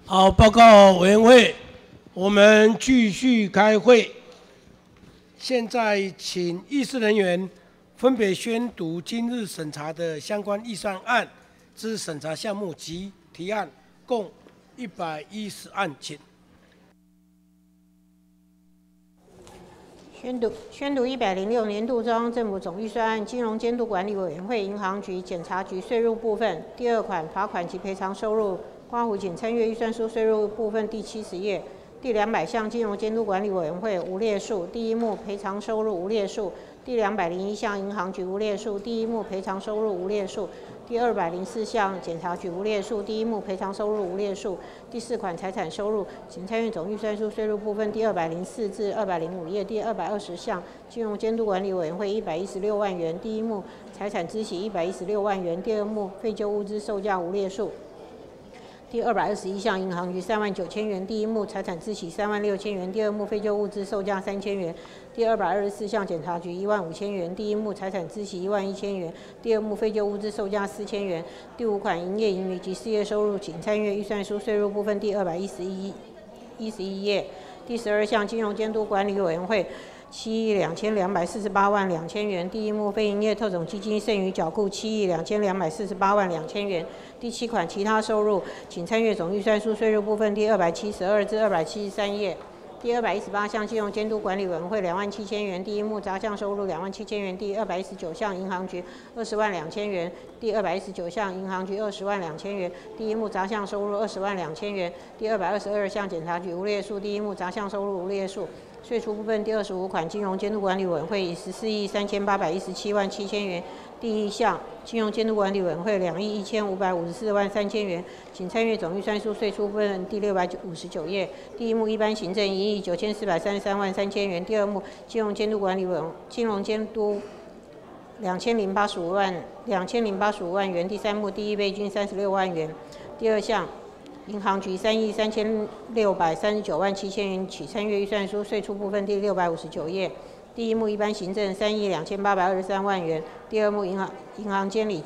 好，报告委员会，我们继续开会。现在请议事人员分别宣读今日审查的相关预算案之审查项目及提案，共110案，请。 宣读106年度中央政府总预算案，金融监督管理委员会、银行局、检察局税入部分第2款罚款及赔偿收入，刮胡请参阅预算书税入部分第70页。第200项金融监督管理委员会无列数，第1目赔偿收入无列数。第201项银行局无列数，第1目赔偿收入无列数。第204项检察局无列数，第1目赔偿收入无列数。第4款财产收入，请参阅总预算书税入部分第204至205页。第220项金融监督管理委员会116万元，第1目财产孳息116万元，第2目废旧物资售价无列数。第221项银行局39000元，第1目财产孳息36000元，第2目废旧物资售价3000元。第224项检察局15000元，第1目财产孳息11000元，第2目废旧物资售价4000元。第5款营业盈余及事业收入，请参阅预算书税入部分第211页。第12项金融监督管理委员会72248万2千元，第1目非营业特种基金剩余缴库72248万2千元。第7款其他收入，请参阅总预算书税入部分第272至273页。第218项金融监督管理委员会27000元，第1目杂项收入27000元，第219项银行局20万2千元，第219项银行局20万2千元，第1目杂项收入20万2千元，第222项检察局无列数，第1目杂项收入无列数。税出部分第25款金融监督管理委员会以14亿3817万7千元。第1项金融监督管理委员会2亿1554万3千元，请参阅总预算书税出部分第659页。第1目一般行政1亿9433万3千元，第2目金融监督管理委员金融监督2085万元，第3目第一备军36万元。第2项银行局3亿3639万7千元，请参阅预算书税出部分第659页。第1目一般行政3亿2823万元，第2目银行监理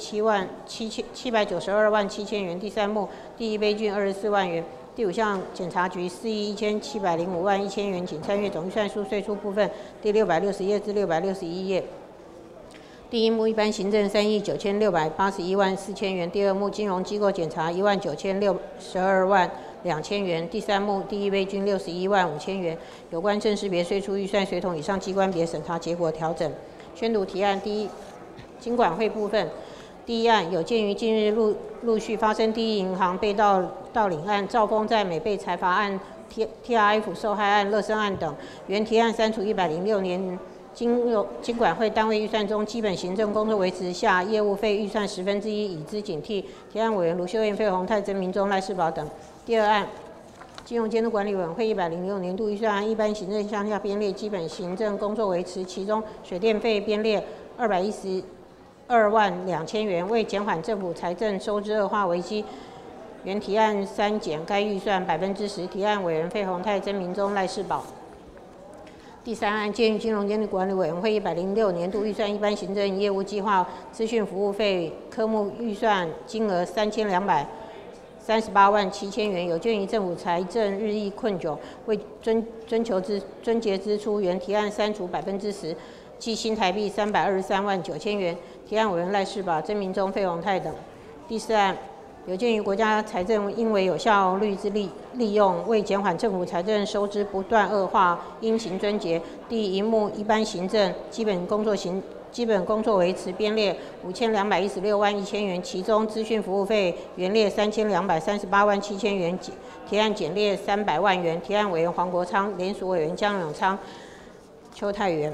792万7千元，第3目第一备军24万元。第5项检察局4亿1705万1千元，请参阅总预算书税出部分第660页至661页。第1目一般行政3亿9681万4千元，第2目金融机构检查19062万2千元，第3目第一备军61万5千元。有关正式别税出预算随同以上机关别审查结果调整。宣读提案。第一，金管会部分。第1案，有鉴于近日陆续发生第一银行被盗领案、兆丰在美被财阀案、TRF 受害案、乐生案等，原提案删除106年金管会单位预算中基本行政工作维持下业务费预算1/10，以资警惕。提案委员卢秀燕、费鸿泰、曾明忠、赖世宝等。第2案，金融监督管理委员会106年度预算案一般行政项下编列基本行政工作维持，其中水电费编列212万2千元，为减缓政府财政收支恶化危机，原提案删减该预算10%。提案委员费鸿泰、曾明忠、赖世宝。第3案，鉴于金融监督管理委员会106年度预算一般行政业务计划资讯服务费科目预算金额3238万7千元，有鉴于政府财政日益困窘，为遵节支出，原提案删除10%，计新台币323万9千元。提案委员赖世宝、曾明忠、费鸿泰等。第4案，有鉴于国家财政应为有效率之利用，为减缓政府财政收支不断恶化，应行遵节。第1目一般行政基本工作维持编列5216万1千元，其中资讯服务费原列3238万7千元，提案减列300万元。提案委员黄国昌，联署委员江永昌、邱泰元。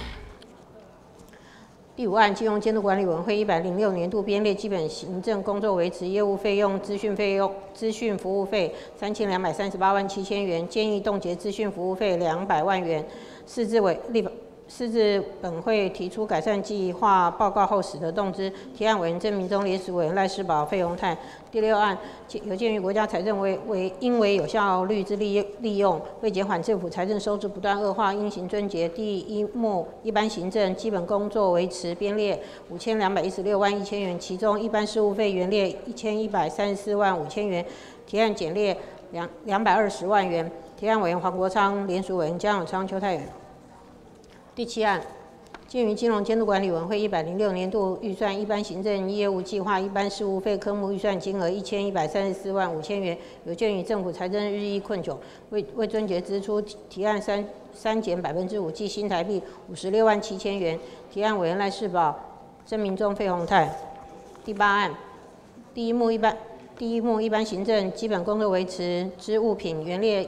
第5案，金融监督管理委员会106年度编列基本行政工作维持业务费用、资讯服务费3238万7千元，建议冻结资讯服务费200万元。是自本会提出改善计划报告后，使得动之。提案委员曾明忠，联署委员赖世宝、费鸿泰。第6案，有鉴于国家财政应为有效率之利用，为减缓政府财政收支不断恶化，应行遵节。第1目一般行政基本工作维持编列5216万1千元，其中一般事务费原列1134万5千元，提案减列 220万元。提案委员黄国昌，联署委员江永昌、邱泰源。第7案，鉴于金融监督管理委员会106年度预算一般行政业务计划一般事务费科目预算金额1134万5千元，有鉴于政府财政日益困窘，为遵节支出，提案删减5%，即新台币56万7千元。提案委员赖世宝、曾明忠、费鸿泰。第8案，第一目一般行政基本工作维持之物品原列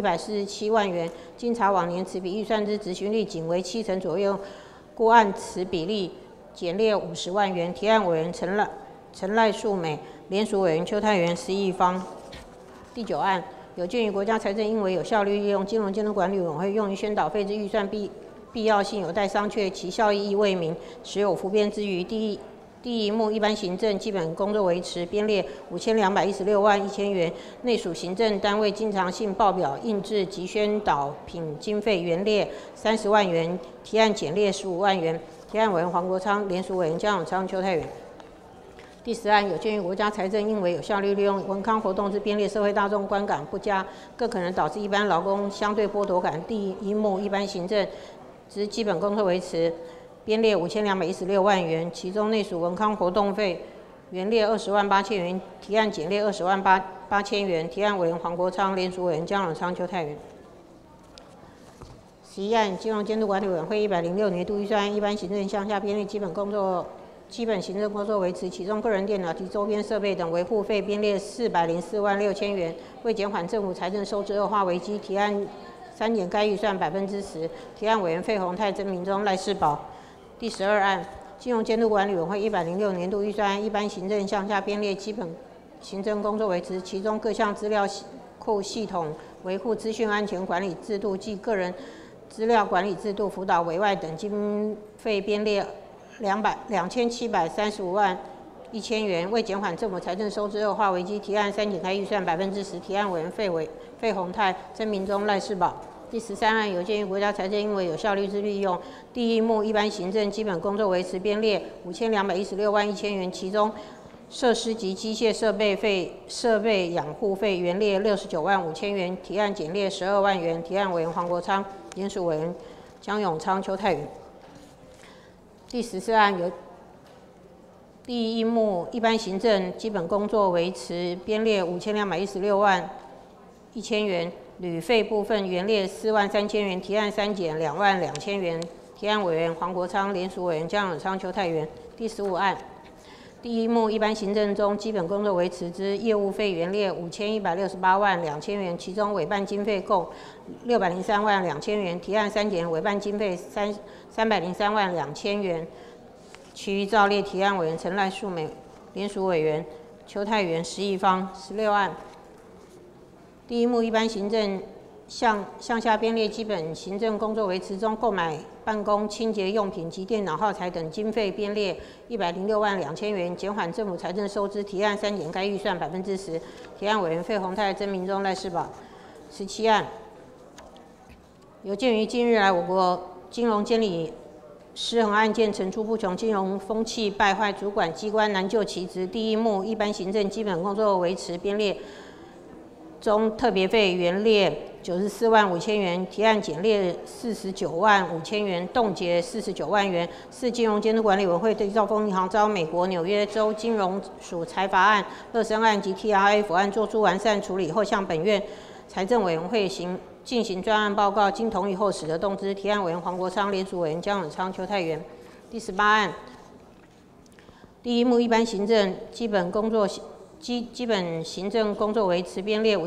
147万元，经查往年此笔预算之执行率仅为70%左右，故按此比例减列50万元。提案委员陈赖树美，联署委员邱泰源、施一方。第9案，有鉴于国家财政应为有效率利用金融监督管理委员会用于宣导费之预算必要性有待商榷，其效益亦未明，时有浮编之余，第一目一般行政基本工作维持编列5216万1千元，内属行政单位经常性报表印制及宣导品经费原列30万元，提案减列15万元。提案委员黄国昌，联署委员江永昌、邱泰源。第10案，有鉴于国家财政应为有效率利用文康活动之编列社会大众观感不佳，更可能导致一般劳工相对剥夺感，第一目一般行政之基本工作维持编列5216万元，其中内属文康活动费原列20万8千元，提案减列20万8千元。提案委员黄国昌，联署委员江永昌、邱泰源。11案，金融监督管理委员会106年度预算案一般行政项下编列基本行政工作维持，其中个人电脑及周边设备等维护费编列404万6千元，为减缓政府财政收支恶化危机，提案删减该预算10%。提案委员费鸿泰、曾明忠、赖世宝。第12案，金融监督管理委员会106年度预算案一般行政项下编列基本行政工作维持，其中各项资料库系统维护资讯安全管理制度及个人资料管理制度辅导委外等经费编列2735万1千元，为减缓政府财政收支恶化危机，提案删减该预算10%。提案委员费鸿泰、曾明忠、赖世宝。第13案，有鉴于国家财政应为有效率之利用，第一目一般行政基本工作维持编列5216万1千元，其中设施及机械设备养护费原列69万5千元，提案减列12万元。提案委员黄国昌，联署委员江永昌、邱泰源。第14案，有第一目一般行政基本工作维持编列5216万1千元，旅费部分原列4万3千元，提案删减2万2千元。提案委员黄国昌，联署委员江永昌、邱泰源。第15案，第一目一般行政中基本工作维持之业务费原列5168万2千元，其中委办经费共603万2千元，提案删减委办经费303万2千元。其余照列。提案委员陈赖树美，联署委员邱泰源、施一方。16案，第一目一般行政项下编列基本行政工作维持中，购买办公清洁用品及电脑耗材等经费编列106万2千元，减缓政府财政收支，提案删减该预算10%。提案委员费鸿泰、曾明忠、赖世宝。17案，有鉴于近日来我国金融监理失衡案件层出不穷，金融风气败坏，主管机关难就其职，第一目一般行政基本工作维持编列中特别费原列94万5千元，提案减列49万5千元，冻结49万元。4、金融监督管理委员会对兆丰银行遭美国纽约州金融署裁罚案、乐生案及 TRF 案作出完善处理后，向本院财政委员会进行专案报告，经同意后使得动之。提案委员黄国昌，联署委员江永昌、邱泰源。第18案，第一目一般行政基本行政工作维持编列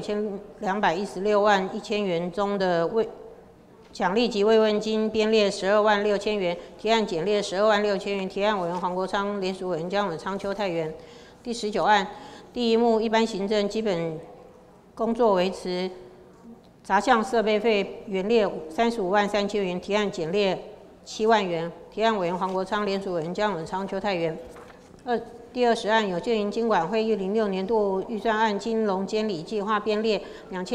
5216万1千元中的奖励及慰问金编列12万6千元，提案减列12万6千元。提案委员黄国昌，联署委员江永昌、邱泰源。第19案，第一目一般行政基本工作维持杂项设备费原列35万3千元，提案减列7万元。提案委员黄国昌，联署委员江永昌、邱泰源。第20案，有鉴于金管会106年度预算案金融监理计划编列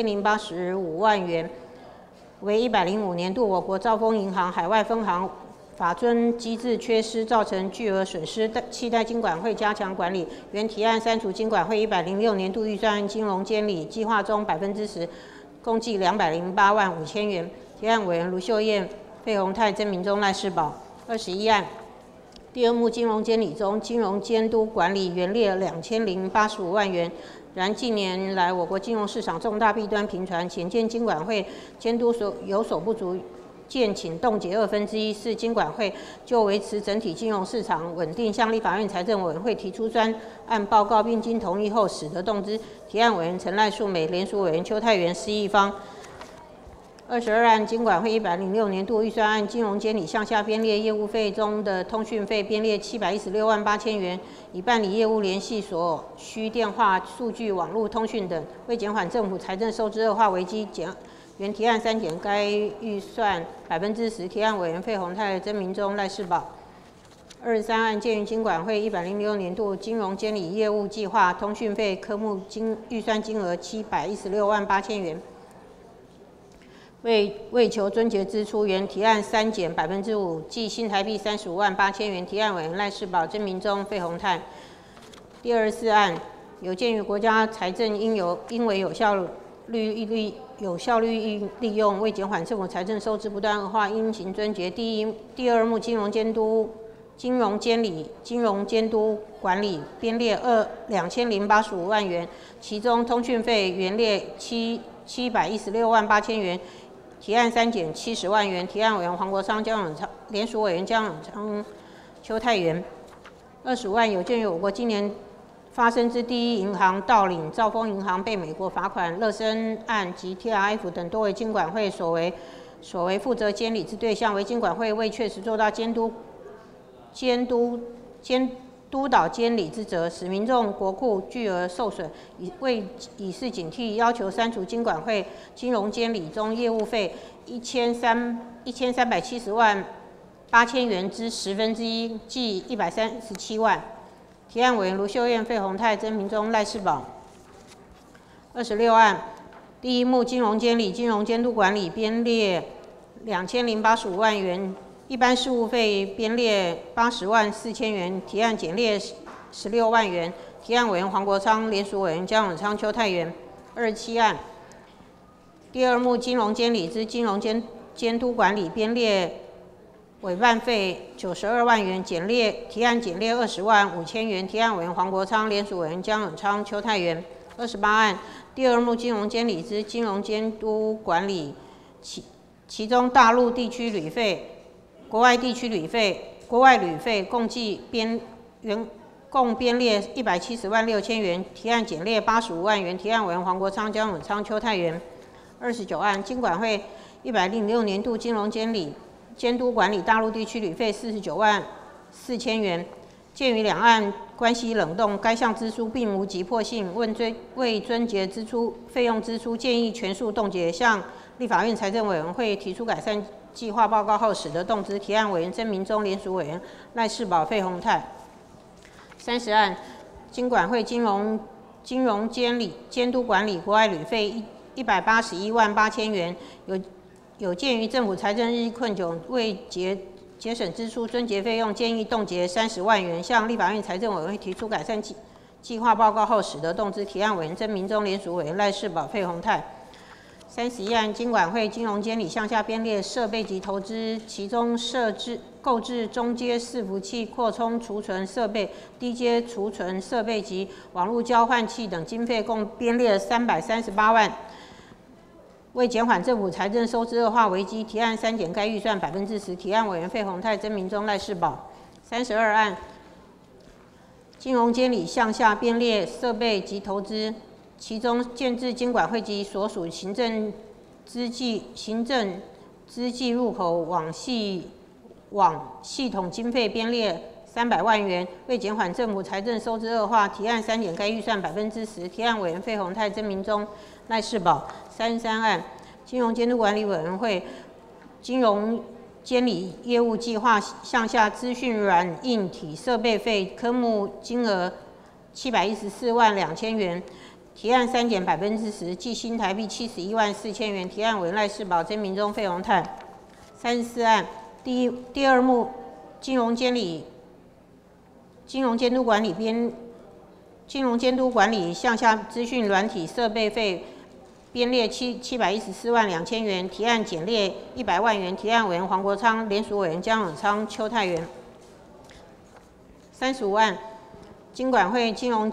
2085万元，为105年度我国兆丰银行海外分行法遵机制缺失，造成巨额损失，期待金管会加强管理。原提案删除金管会106年度预算案金融监理计划中10%，共计208万5千元。提案委员卢秀燕、费鸿泰、曾明忠、赖士葆。21案。第二目金融监理中，金融监督管理原列2085万元。然近年来我国金融市场重大弊端频传，显见金管会监督有所不足，建请冻结1/2，是金管会就维持整体金融市场稳定，向立法院财政委员会提出专案报告，并经同意后始得动之。提案委员陈赖素美，联署委员邱泰源、施一方。22案金管会106年度预算案金融监理项下编列业务费中的通讯费编列716万8千元，以办理业务联系所需电话、数据、网络通讯等。为减缓政府财政收支恶化危机，原提案删减该预算10%。提案委员费鸿泰、曾明忠、赖士葆。23案鉴于金管会106年度金融监理业务计划通讯费科目预算金额716万8千元。为求遵节支出，原提案删减5%，计新台币35万8千元。提案委员赖士葆、曾明忠、费鸿泰。第24案，有鉴于国家财政应为有效率利用，为减缓政府财政收支不断恶化，应行遵节。第二目金融监督管理编列2085万元，其中通讯费原列716万8千元。提案删减70万元。提案委员黄国昌、江永昌，联署委员江永昌、邱泰源。25案，有鉴于我国今年发生之第一银行盗领、兆丰银行被美国罚款、乐生案及 TRF 等多为金管会所为负责监理之对象，为金管会未确实做到督导监理之责，使民众国库巨额受损，以示警惕，要求删除金管会金融监理中业务费1370万8千元之1/10，计137万。提案委员卢秀燕、费鸿泰、曾明忠、赖士葆。26案，第一目金融监理、金融监督管理编列2085万元。一般事务费编列80万4千元，提案减列16万元。提案委员黄国昌，联署委员江永昌、邱泰源。27案，第二目金融监理之金融监督管理编列委办费92万元，提案减列20万5千元。提案委员黄国昌，联署委员江永昌、邱泰源。28案，第二目金融监理之金融监督管理，其中大陆地区旅费、国外旅费共编列170万6千元，提案减列85万元。提案委员黄国昌、江永昌、邱泰源。29案，金管会106年度金融监督管理大陆地区旅费49万4千元。鉴于两岸关系冷冻，该项支出并无急迫性，为遵节费用支出，建议全数冻结，向立法院财政委员会提出改善计划报告后始得动之。提案委员曾明忠，联署委员赖士葆、费鸿泰。30案，金管会金融监督管理国外旅费181万8千元。有鉴于政府财政日益困窘，为节省支出、遵节费用，建议冻结30万元，向立法院财政委员会提出改善计划报告后始得动之。提案委员曾明忠，联署委员赖士葆、费鸿泰。31案，金管会金融监理项下编列设备及投资，其中购置中阶伺服器、扩充储存设备、低阶储存设备及网络交换器等经费共编列338万。为减缓政府财政收支恶化危机，提案删减该预算10%。提案委员费鸿泰、曾明忠、赖士葆。32案，金融监理项下编列设备及投资，其中建置金管会及所属行政资计入口网系统经费编列300万元。为减缓政府财政收支恶化，提案删减该预算10%。提案委员费鸿泰、曾明忠、赖士葆。33案，金融监督管理委员会金融监理业务计划项下资讯软硬体设备费科目金额714万2千元。提案删减10%，计新台币71万4千元。提案委员赖士葆、曾明忠、费鸿泰。34案， 第二目金融监督管理项下资讯软体设备费编列714万2000元，提案减列100万元。提案委员黄国昌，联署委员江永昌、邱泰源。35案，金管会金融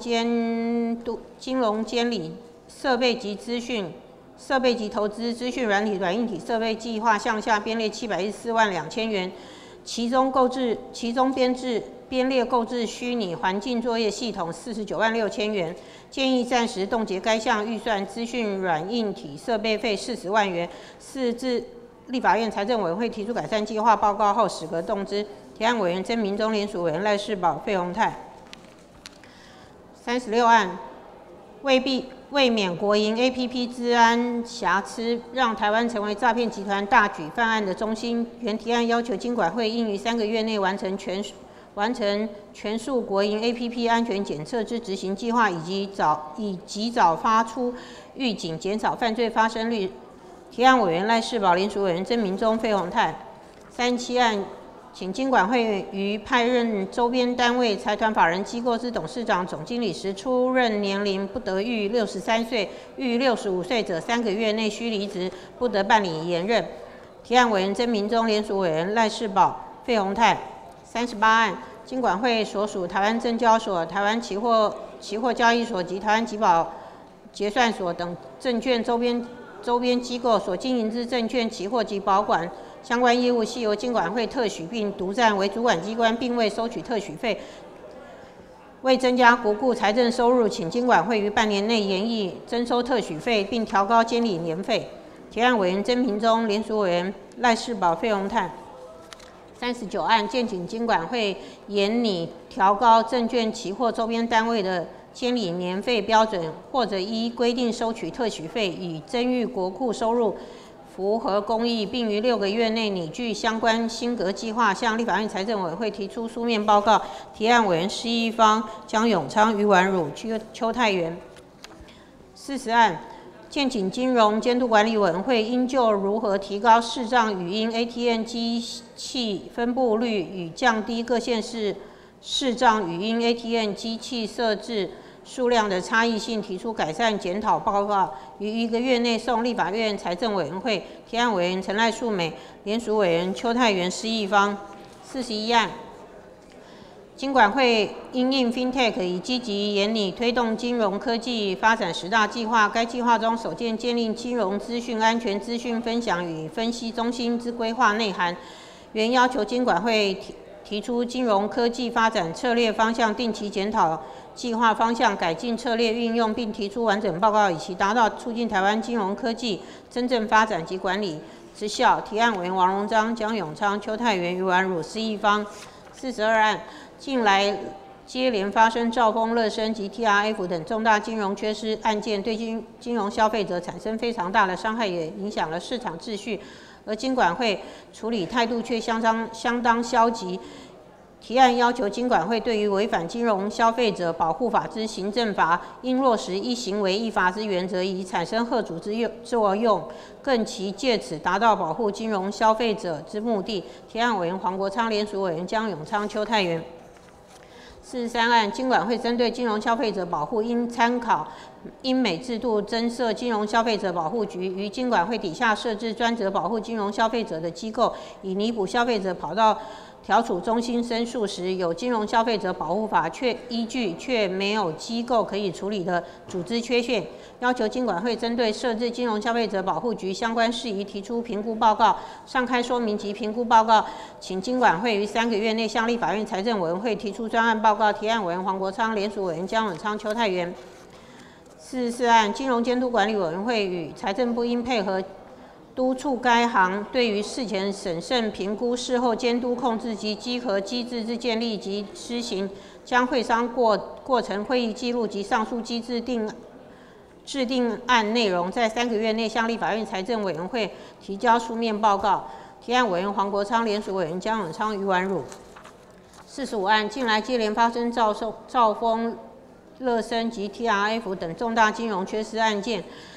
监理设备及投资资讯软体软硬体设备计划项下编列714万2000元，其中编列购置虚拟环境作业系统49万6000元，建议暂时冻结该项预算资讯软硬体设备费40万元。4至立法院财政委员会提出改善计划报告后，始革动之。提案委员曾明忠，联署委员赖世宝、费鸿泰。36案，为免国营 APP 资安瑕疵，让台湾成为诈骗集团大举犯案的中心，原提案要求金管会应于3个月内完成全数国营 APP 安全检测之执行计划，以及早发出预警，减少犯罪发生率。提案委员赖世宝，联署委员曾明忠、费鸿泰。37案，请金管会于派任周边单位、财团法人机构之董事长、总经理时，出任年龄不得逾63岁，逾65岁者3个月内须离职，不得办理延任。提案委员曾明忠，联署委员赖世宝、费鸿泰。38案，金管会所属台湾证交所、台湾期货交易所及台湾集保结算所等证券周边机构所经营之证券、期货及保管相关业务，系由金管会特许并独占为主管机关，并未收取特许费。为增加国库财政收入，请金管会于半年内研议征收特许费，并调高监理年费。提案委员曾平忠，联署委员赖世宝、费鸿泰。39案，建请金管会研拟调高证券、期货周边单位的监理年费标准，或者依规定收取特许费，以增裕国库收入，符合公益，并于6个月内拟具相关新革计划，向立法院财政委员会提出书面报告。提案委员施一方、江永昌、余婉汝、邱泰源。40案，建请金融监督管理委员会应就如何提高视障语音 ATM 机器分布率与降低各县市视障语音 ATM 机器设置数量的差异性，提出改善检讨报告，于1个月内送立法院财政委员会。提案委员陈赖素美，联署委员邱泰源、施一方。41案，金管会因应 FinTech 以积极研拟推动金融科技发展10大计划，该计划中首见建立金融资讯安全资讯分享与分析中心之规划内涵，原要求金管会提出金融科技发展策略方向，定期检讨计划方向，改进策略运用，并提出完整报告，以期达到促进台湾金融科技真正发展及管理之效。提案委员王荣章、江永昌、邱泰源、余婉汝、施一方。42案，近来接连发生兆丰、乐升及 TRF 等重大金融缺失案件，对金融消费者产生非常大的伤害，也影响了市场秩序，而金管会处理态度却相当消极。提案要求金管会对于违反金融消费者保护法之行政罚，应落实一行为一罚之原则，以产生吓阻之作用，更其借此达到保护金融消费者之目的。提案委员黄国昌，联署委员江永昌、邱泰源。43案，金管会针对金融消费者保护，应参考英美制度，增设金融消费者保护局，于金管会底下设置专责保护金融消费者的机构，以弥补消费者跑到调处中心申诉时，有金融消费者保护法依据却没有机构可以处理的组织缺陷，要求金管会针对设置金融消费者保护局相关事宜提出评估报告、上开说明及评估报告，请金管会于3个月内向立法院财政委员会提出专案报告。提案委员黄国昌，联署委员江永昌、邱泰源。44案，金融监督管理委员会与财政部应配合督促该行对于事前审慎评估、事后监督控制及稽核机制之建立及施行，将会商过程会议记录及上述机制制定案内容，在3个月内向立法院财政委员会提交书面报告。提案委员黄国昌，联署委员江永昌、余婉汝。45案，近来接连发生兆丰、乐升及 TRF 等重大金融缺失案件，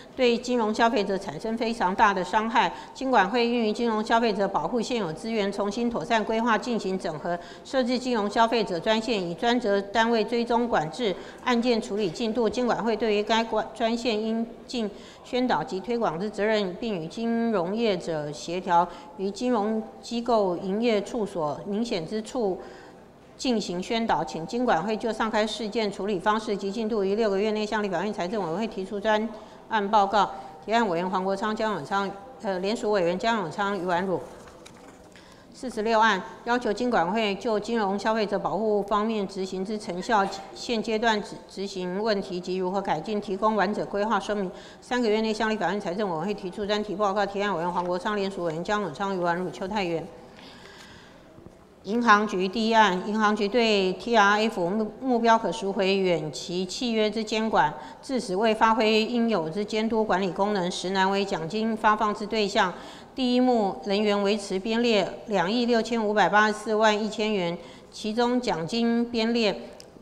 对金融消费者产生非常大的伤害。金管会应于金融消费者保护现有资源，重新妥善规划进行整合，设置金融消费者专线，以专责单位追踪管制案件处理进度。金管会对于该专线应尽宣导及推广之责任，并与金融业者协调，于金融机构营业处所明显之处进行宣导，请金管会就上开事件处理方式及进度于6个月内向立法院财政委员会提出专案报告。提案委员黄国昌、江永昌，联署委员江永昌、余婉汝。46案要求金管会就金融消费者保护方面执行之成效、现阶段执行问题及如何改进，提供完整规划说明。3个月内向立法院财政委员会提出专题报告。提案委员黄国昌，联署委员江永昌、余婉汝、邱泰源。银行局第一案，银行局对 TRF 目标可赎回远期契约之监管，致使未发挥应有之监督管理功能，实难为奖金发放之对象。第一目人员维持编列2亿6584万1000元，其中奖金编列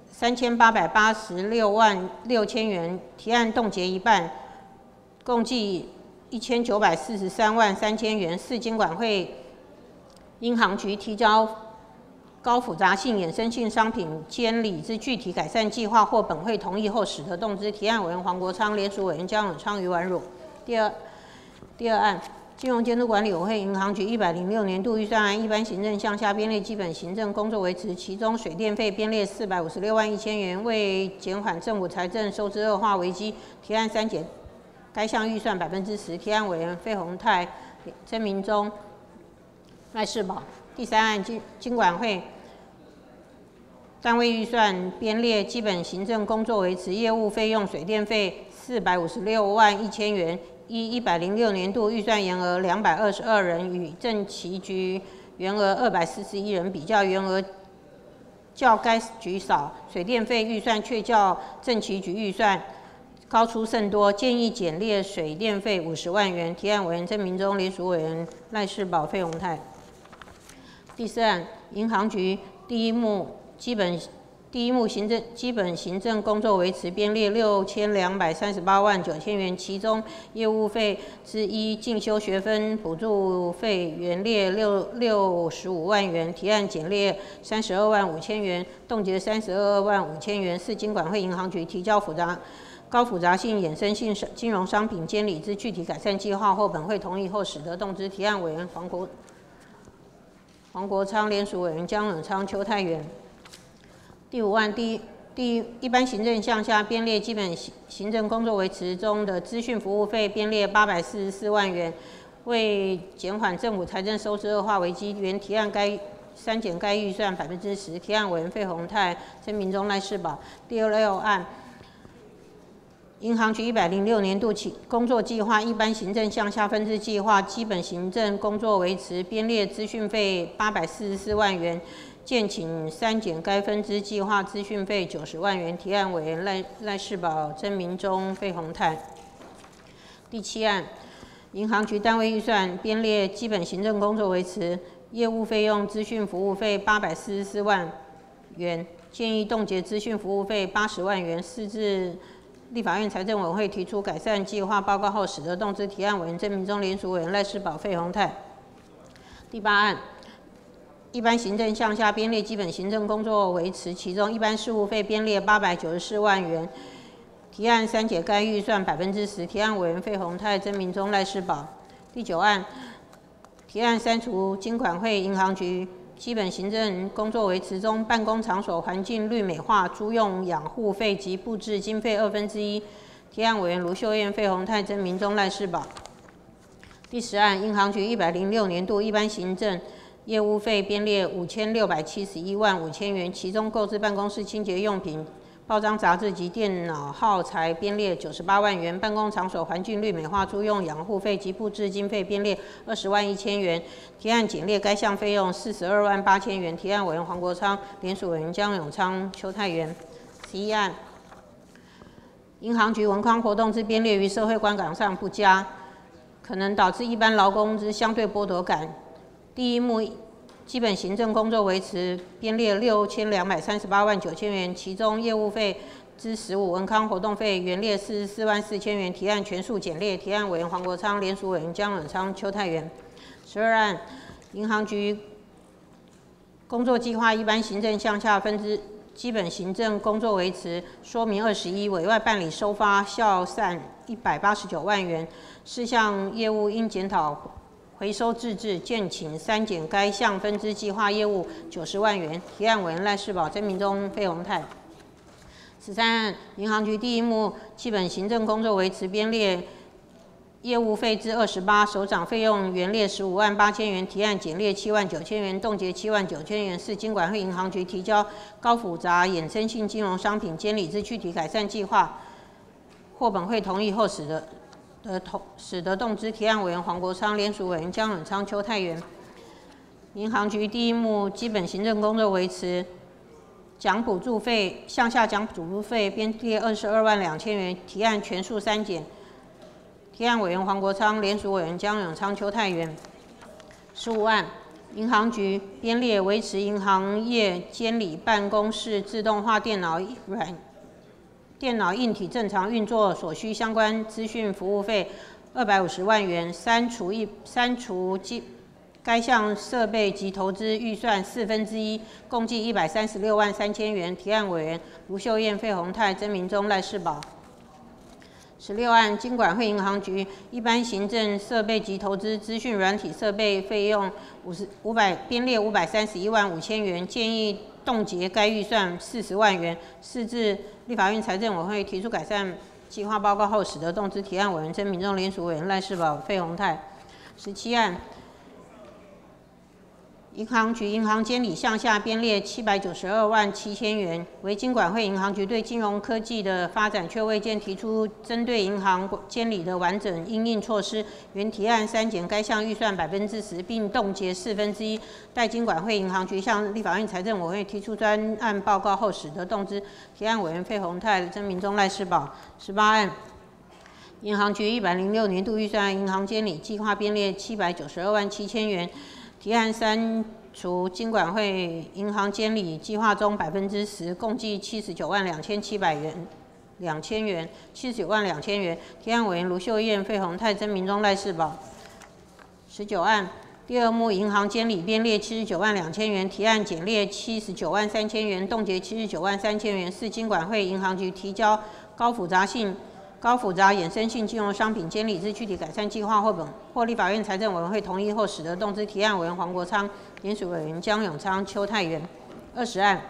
3886万6000元，提案冻结一半，共计1943万3000元。4、金管会银行局提交高复杂性衍生性商品监理之具体改善计划，或本会同意后始得动之。提案委员黄国昌，联署委员江永昌、余婉汝。第二案，金融监督管理委员会银行局106年度预算案一般行政项下编列基本行政工作维持，其中水电费编列456万1000元，为减缓政府财政收支恶化危机，提案删减该项预算10%。提案委员费鸿泰、曾明忠、赖士葆。第3案，金管会单位预算编列基本行政工作维持业务费用水电费456万1000元，依106年度预算员额222人，与政企局员额241人比较，员额较该局少，水电费预算却较政企局预算高出甚多，建议减列水电费50万元。提案委员曾明忠，联署委员赖士葆、费鸿泰。第4案，银行局第一目基本行政工作维持编列6238万9000元，其中业务费之一进修学分补助费原列65万元，提案减列32万5000元，冻结32万5000元。4、金管会银行局提交高复杂性衍生性金融商品监理之具体改善计划，或本会同意后始得动之。提案委员黄国昌，联署委员江永昌、邱泰源。第5案，一般行政项下编列基本行政工作维持中的资讯服务费编列844万元，为减缓政府财政收支恶化危机，原提案删减该预算10%。提案委员费鸿泰、曾明忠、赖士葆。第6案，银行局106年度工作计划一般行政项下分支计划基本行政工作维持编列资讯费844万元，建请删减该分支计划资讯费90万元。提案委员赖士葆、曾明忠、费鸿泰。第7案，银行局单位预算编列基本行政工作维持业务费用资讯服务费844万元，建议冻结资讯服务费80万元。4至立法院财政委员会提出改善计划报告后始得动之。提案委员曾明忠，联署委员赖士葆、费鸿泰。第8案，一般行政项下编列基本行政工作维持，其中一般事务费编列894万元，提案删减该预算10%。提案委员费鸿泰、曾明忠、赖士葆。第9案，提案删除金管会银行局基本行政工作维持中办公场所环境绿美化租用养护费及布置经费1/2。提案委员卢秀燕、费鸿泰、曾明忠、赖士葆。第10案，银行局106年度一般行政业务费编列5671万5000元，其中购置办公室清洁用品、报章杂志及电脑耗材编列98万元，办公场所环境绿美化租用养护费及布置经费编列20万1000元，提案减列该项费用42万8000元。提案委员黄国昌，联署委员江永昌、邱泰源。11案，银行局文康活动之编列于社会观感上不佳，可能导致一般劳工之相对剥夺感。第一目基本行政工作维持编列6238万9000元，其中业务费之15，文康活动费原列44万4千元，提案全数减列。提案委员黄国昌，联署委员江永昌、邱泰源。12案，银行局工作计划一般行政项下分支基本行政工作维持说明21，委外办理收发效散189万元，事项业务应检讨回收自治，建请删减该项分支计划业务90万元。提案委员赖世宝、曾明忠、费鸿泰。13案，银行局第一目基本行政工作维持编列业务费至28，首长费用原列15万8千元，提案减列7万9千元，冻结7万9千元。4、金管会银行局提交高复杂衍生性金融商品监理之具体改善计划，获本会同意后使得动之。提案委员黄国昌，联署委员江永昌、邱泰源。银行局第一目基本行政工作维持奖补助费项下奖补助费编列22万2千元，提案全数删减。提案委员黄国昌，联署委员江永昌、邱泰源。15案，银行局编列维持银行业监理办公室自动化电脑硬体正常运作所需相关资讯服务费250万元，删除该项设备及投资预算1/4，共计136万3千元。提案委员卢秀燕、费鸿泰、曾明忠、赖世宝。16案，金管会银行局一般行政设备及投资资讯软体设备费用编列531万5千元，建议冻结该预算40万元，释至立法院财政委员会提出改善计划报告后，使得动之。提案委员曾明忠，联署委员赖世宝、费鸿泰。17案，银行局银行监理项下编列792万7千元，为金管会银行局对金融科技的发展却未见提出针对银行监理的完整因应措施，原提案删减该项预算10%，并冻结1/4，待金管会银行局向立法院财政委员会提出专案报告后，使得动之。提案委员费鸿泰、曾明忠、赖世宝。18案，银行局106年度预算银行监理计划编列792万7千元。提案删除金管会银行监理计划中10%，共计79万2700元，2000元，79万2千元。提案委员卢秀燕、费鸿泰、曾明忠、赖世宝。19案，第二目银行监理编列79万2千元，提案减列79万3千元，冻结79万3千元。4、金管会银行局提交高复杂衍生性金融商品监理之具体改善计划或立法院财政委员会同意后，使得动之。提案委员黄国昌，联署委员江永昌、邱泰源。20案，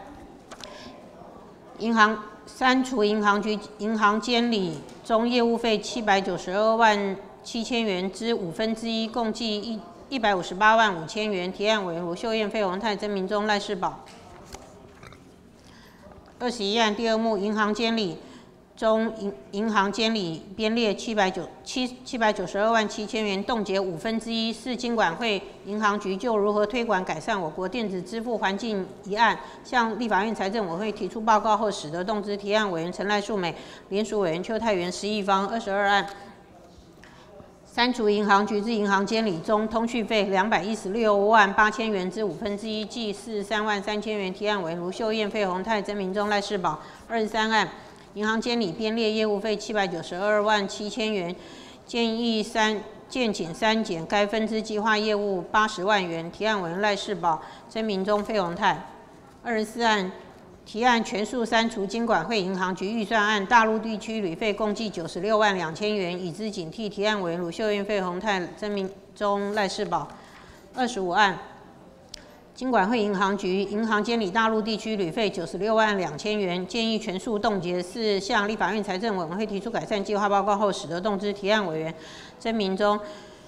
删除银行局银行监理中业务费792万7千元之1/5，共计158万5千元。提案委员卢秀燕、费鸿泰、曾明忠、赖世宝。21案，第二目银行监理中银行监理编列792万7千元，冻结1/5。4、金管会银行局就如何推广改善我国电子支付环境一案，向立法院财政委员会提出报告后，使得动之。提案委员陈赖树美，联署委员邱泰源、石义方。22案，删除银行局之银行监理中通讯费216万8千元之1/5，计43万3千元。提案委员卢秀燕、费鸿泰、曾明忠、赖世宝。23案，银行监理编列业务费792万7千元，建请删减该分支计划业务80万元。提案委员赖世宝、曾明忠、费鸿泰。24案，提案全数删除金管会银行局预算案大陆地区旅费共计96万2千元，以资警惕。提案委员卢秀燕、费鸿泰、曾明忠、赖世宝。25案，金管会银行局银行监理大陆地区旅费96万2千元，建议全数冻结。4、向立法院财政委员会提出改善计划报告后，使得动之。提案委员曾明忠、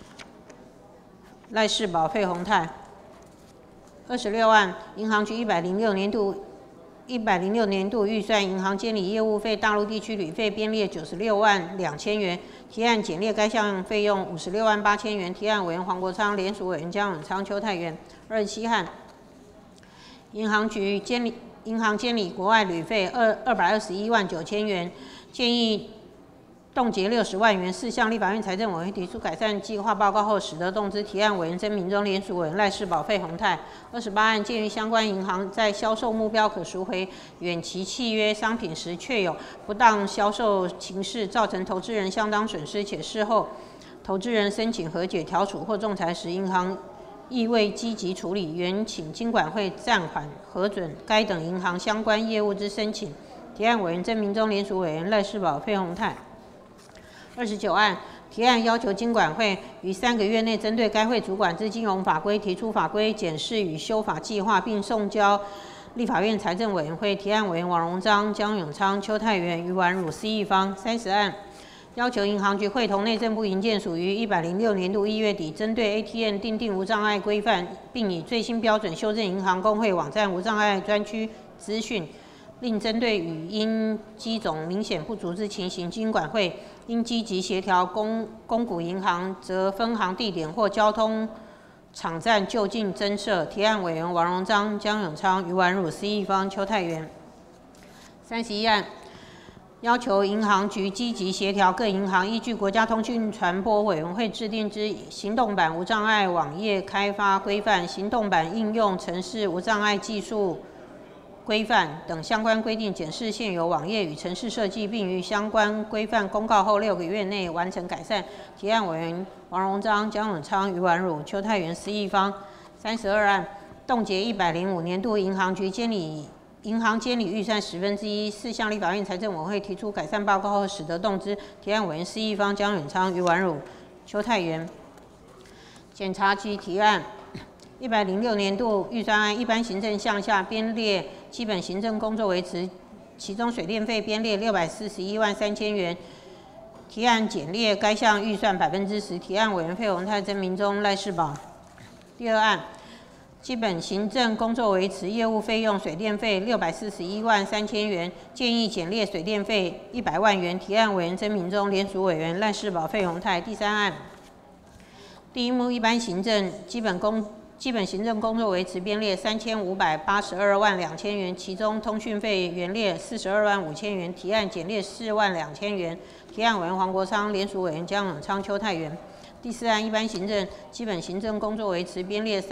赖世宝、费鸿泰。26案，银行局106年度预算银行监理业务费大陆地区旅费编列96万2千元，提案减列该项费用56万8千元。提案委员黄国昌，联署委员江永昌、邱泰源。27案，银行监理国外旅费221万9千元，建议冻结60万元。4向立法院财政委员会提出改善计划报告后，使得动之提案委员曾明忠、联署委员赖世宝、费鸿泰。28案，鉴于相关银行在销售目标可赎回远期契约商品时确有不当销售情事，造成投资人相当损失，且事后投资人申请和解、调处或仲裁时，银行亦未积极处理，原请金管会暂缓核准该等银行相关业务之申请。提案委员曾明忠、联署委员赖世宝、费鸿泰。29案，提案要求金管会于3个月内针对该会主管之金融法规提出法规检视与修法计划，并送交立法院财政委员会。提案委员王荣章、江永昌、邱泰源、余婉汝、施一方。30案，要求银行局会同内政部营建署于106年度1月底，针对 ATM 订定无障碍规范，并以最新标准修正银行公会网站无障碍专区资讯。另针对语音机种明显不足之情形，金管会应积极协调公股银行，则分行地点或交通场站就近增设。提案委员王荣章、江永昌、余婉汝、施一方、邱泰源。31案，要求银行局积极协调各银行，依据国家通讯传播委员会制定之行动版无障碍网页开发规范、行动版应用程式无障碍技术规范等相关规定，检视现有网页与程式设计，并于相关规范公告后6个月内完成改善。提案委员王荣章、江永昌、余婉汝、邱泰源、施一方。32案，冻结105年度银行监理预算1/10。4向立法院财政委员会提出改善报告后，使得动之。提案委员施一方、江永昌、余婉汝、邱泰源。检察局提案。106年度预算案一般行政项下编列基本行政工作维持，其中水电费编列641万3千元。提案减列该项预算10%。提案委员费鸿泰、曾明忠、赖世宝。第2案，基本行政工作维持业务费用水电费641万3千元，建议减列水电费100万元。提案委员曾明忠、联署委员赖世宝、费鸿泰。第3案，第一目一般行政基本行政工作维持编列3582万2千元，其中通讯费原列42万5千元，提案减列4万2千元。提案委员黄国昌、联署委员江永昌、邱泰源。第4案一般基本行政工作维持编列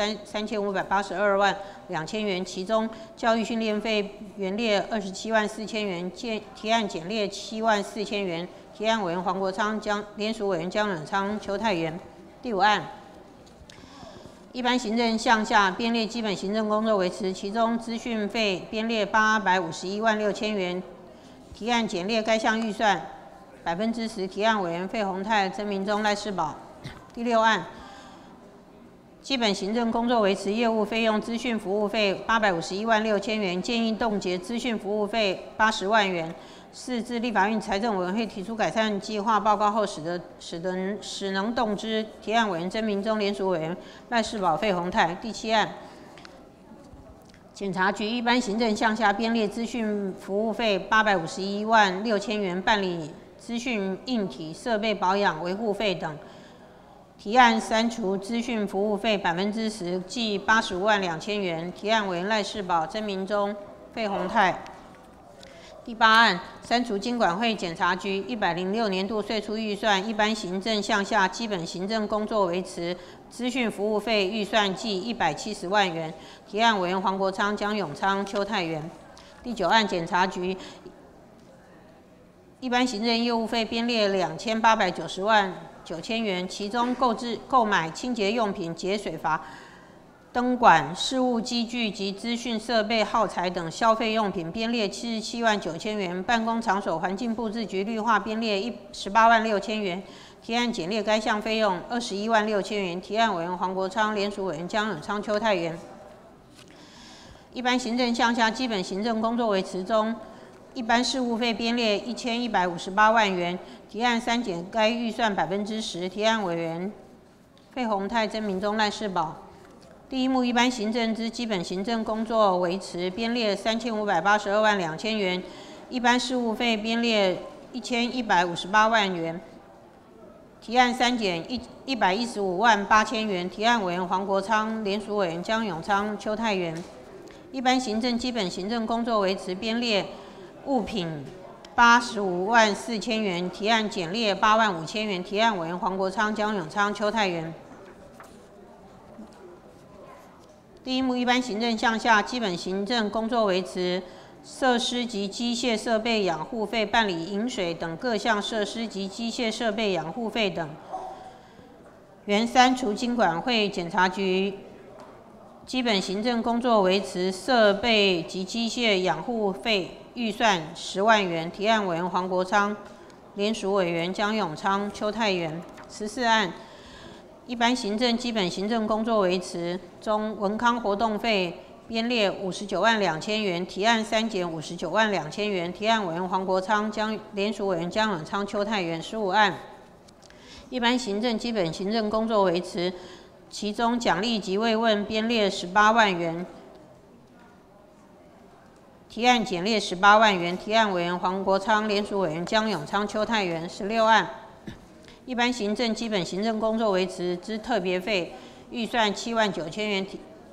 3582万2千元，其中教育训练费原列27万4千元，提案减列7万4千元。提案委员黄国昌、联署委员江永昌、邱泰源。第5案。一般行政项下编列基本行政工作维持，其中资讯费编列851万6千元，提案减列该项预算10%。提案委员费鸿泰、曾明忠、赖世宝。第6案，基本行政工作维持业务费用资讯服务费851万6千元，建议冻结资讯服务费80万元。4至立法院财政委员会提出改善计划报告后，使能动之。提案委员曾明忠、联署委员赖世宝、费鸿泰。第7案，检察局一般行政项下编列资讯服务费851万6千元，办理资讯硬体设备保养维护费等。提案删除资讯服务费10%，计85万2千元。提案委员赖世宝、曾明忠、费鸿泰。第8案，删除金管会检察局106年度岁出预算一般行政项下基本行政工作维持资讯服务费预算计170万元。提案委员黄国昌、江永昌、邱泰源。第9案，检察局一般行政业务费编列2890万9千元，其中购买清洁用品、节水阀、灯管、事务机具及资讯设备耗材等消费用品编列77万9千元，办公场所环境布置局绿化编列18万6千元。提案减列该项费用21万6千元。提案委员黄国昌、联署委员江永昌、邱泰源。一般行政项下基本行政工作维持中，一般事务费编列1158万元。提案删减该预算10%。提案委员费鸿泰、曾明忠、赖世宝。第一目一般行政之基本行政工作维持编列3582万2千元，一般事务费编列1158万元。提案删减115万8千元。提案委员黄国昌、联署委员江永昌、邱泰源。一般行政基本行政工作维持编列物品 85.4万提案减列8万5千元，提案委员黄国昌、江永昌、邱泰源。第一目一般行政项下基本行政工作维持设施及机械设备养护费、办理饮水等各项设施及机械设备养护费等，原删除金管会检察局基本行政工作维持设备及机械养护费预算10万元，提案委员黄国昌，联署委员江永昌、邱泰源。14案，一般行政基本行政工作维持中文康活动费编列59万2千元，提案删减59万2千元，提案委员黄国昌、联署委员江永昌、邱泰源。15案，一般行政基本行政工作维持，其中奖励及慰问编列18万元，提案减列18万元，提案委员黄国昌，联署委员江永昌、邱泰源。16案，一般行政基本行政工作维持之特别费预算7万9千元，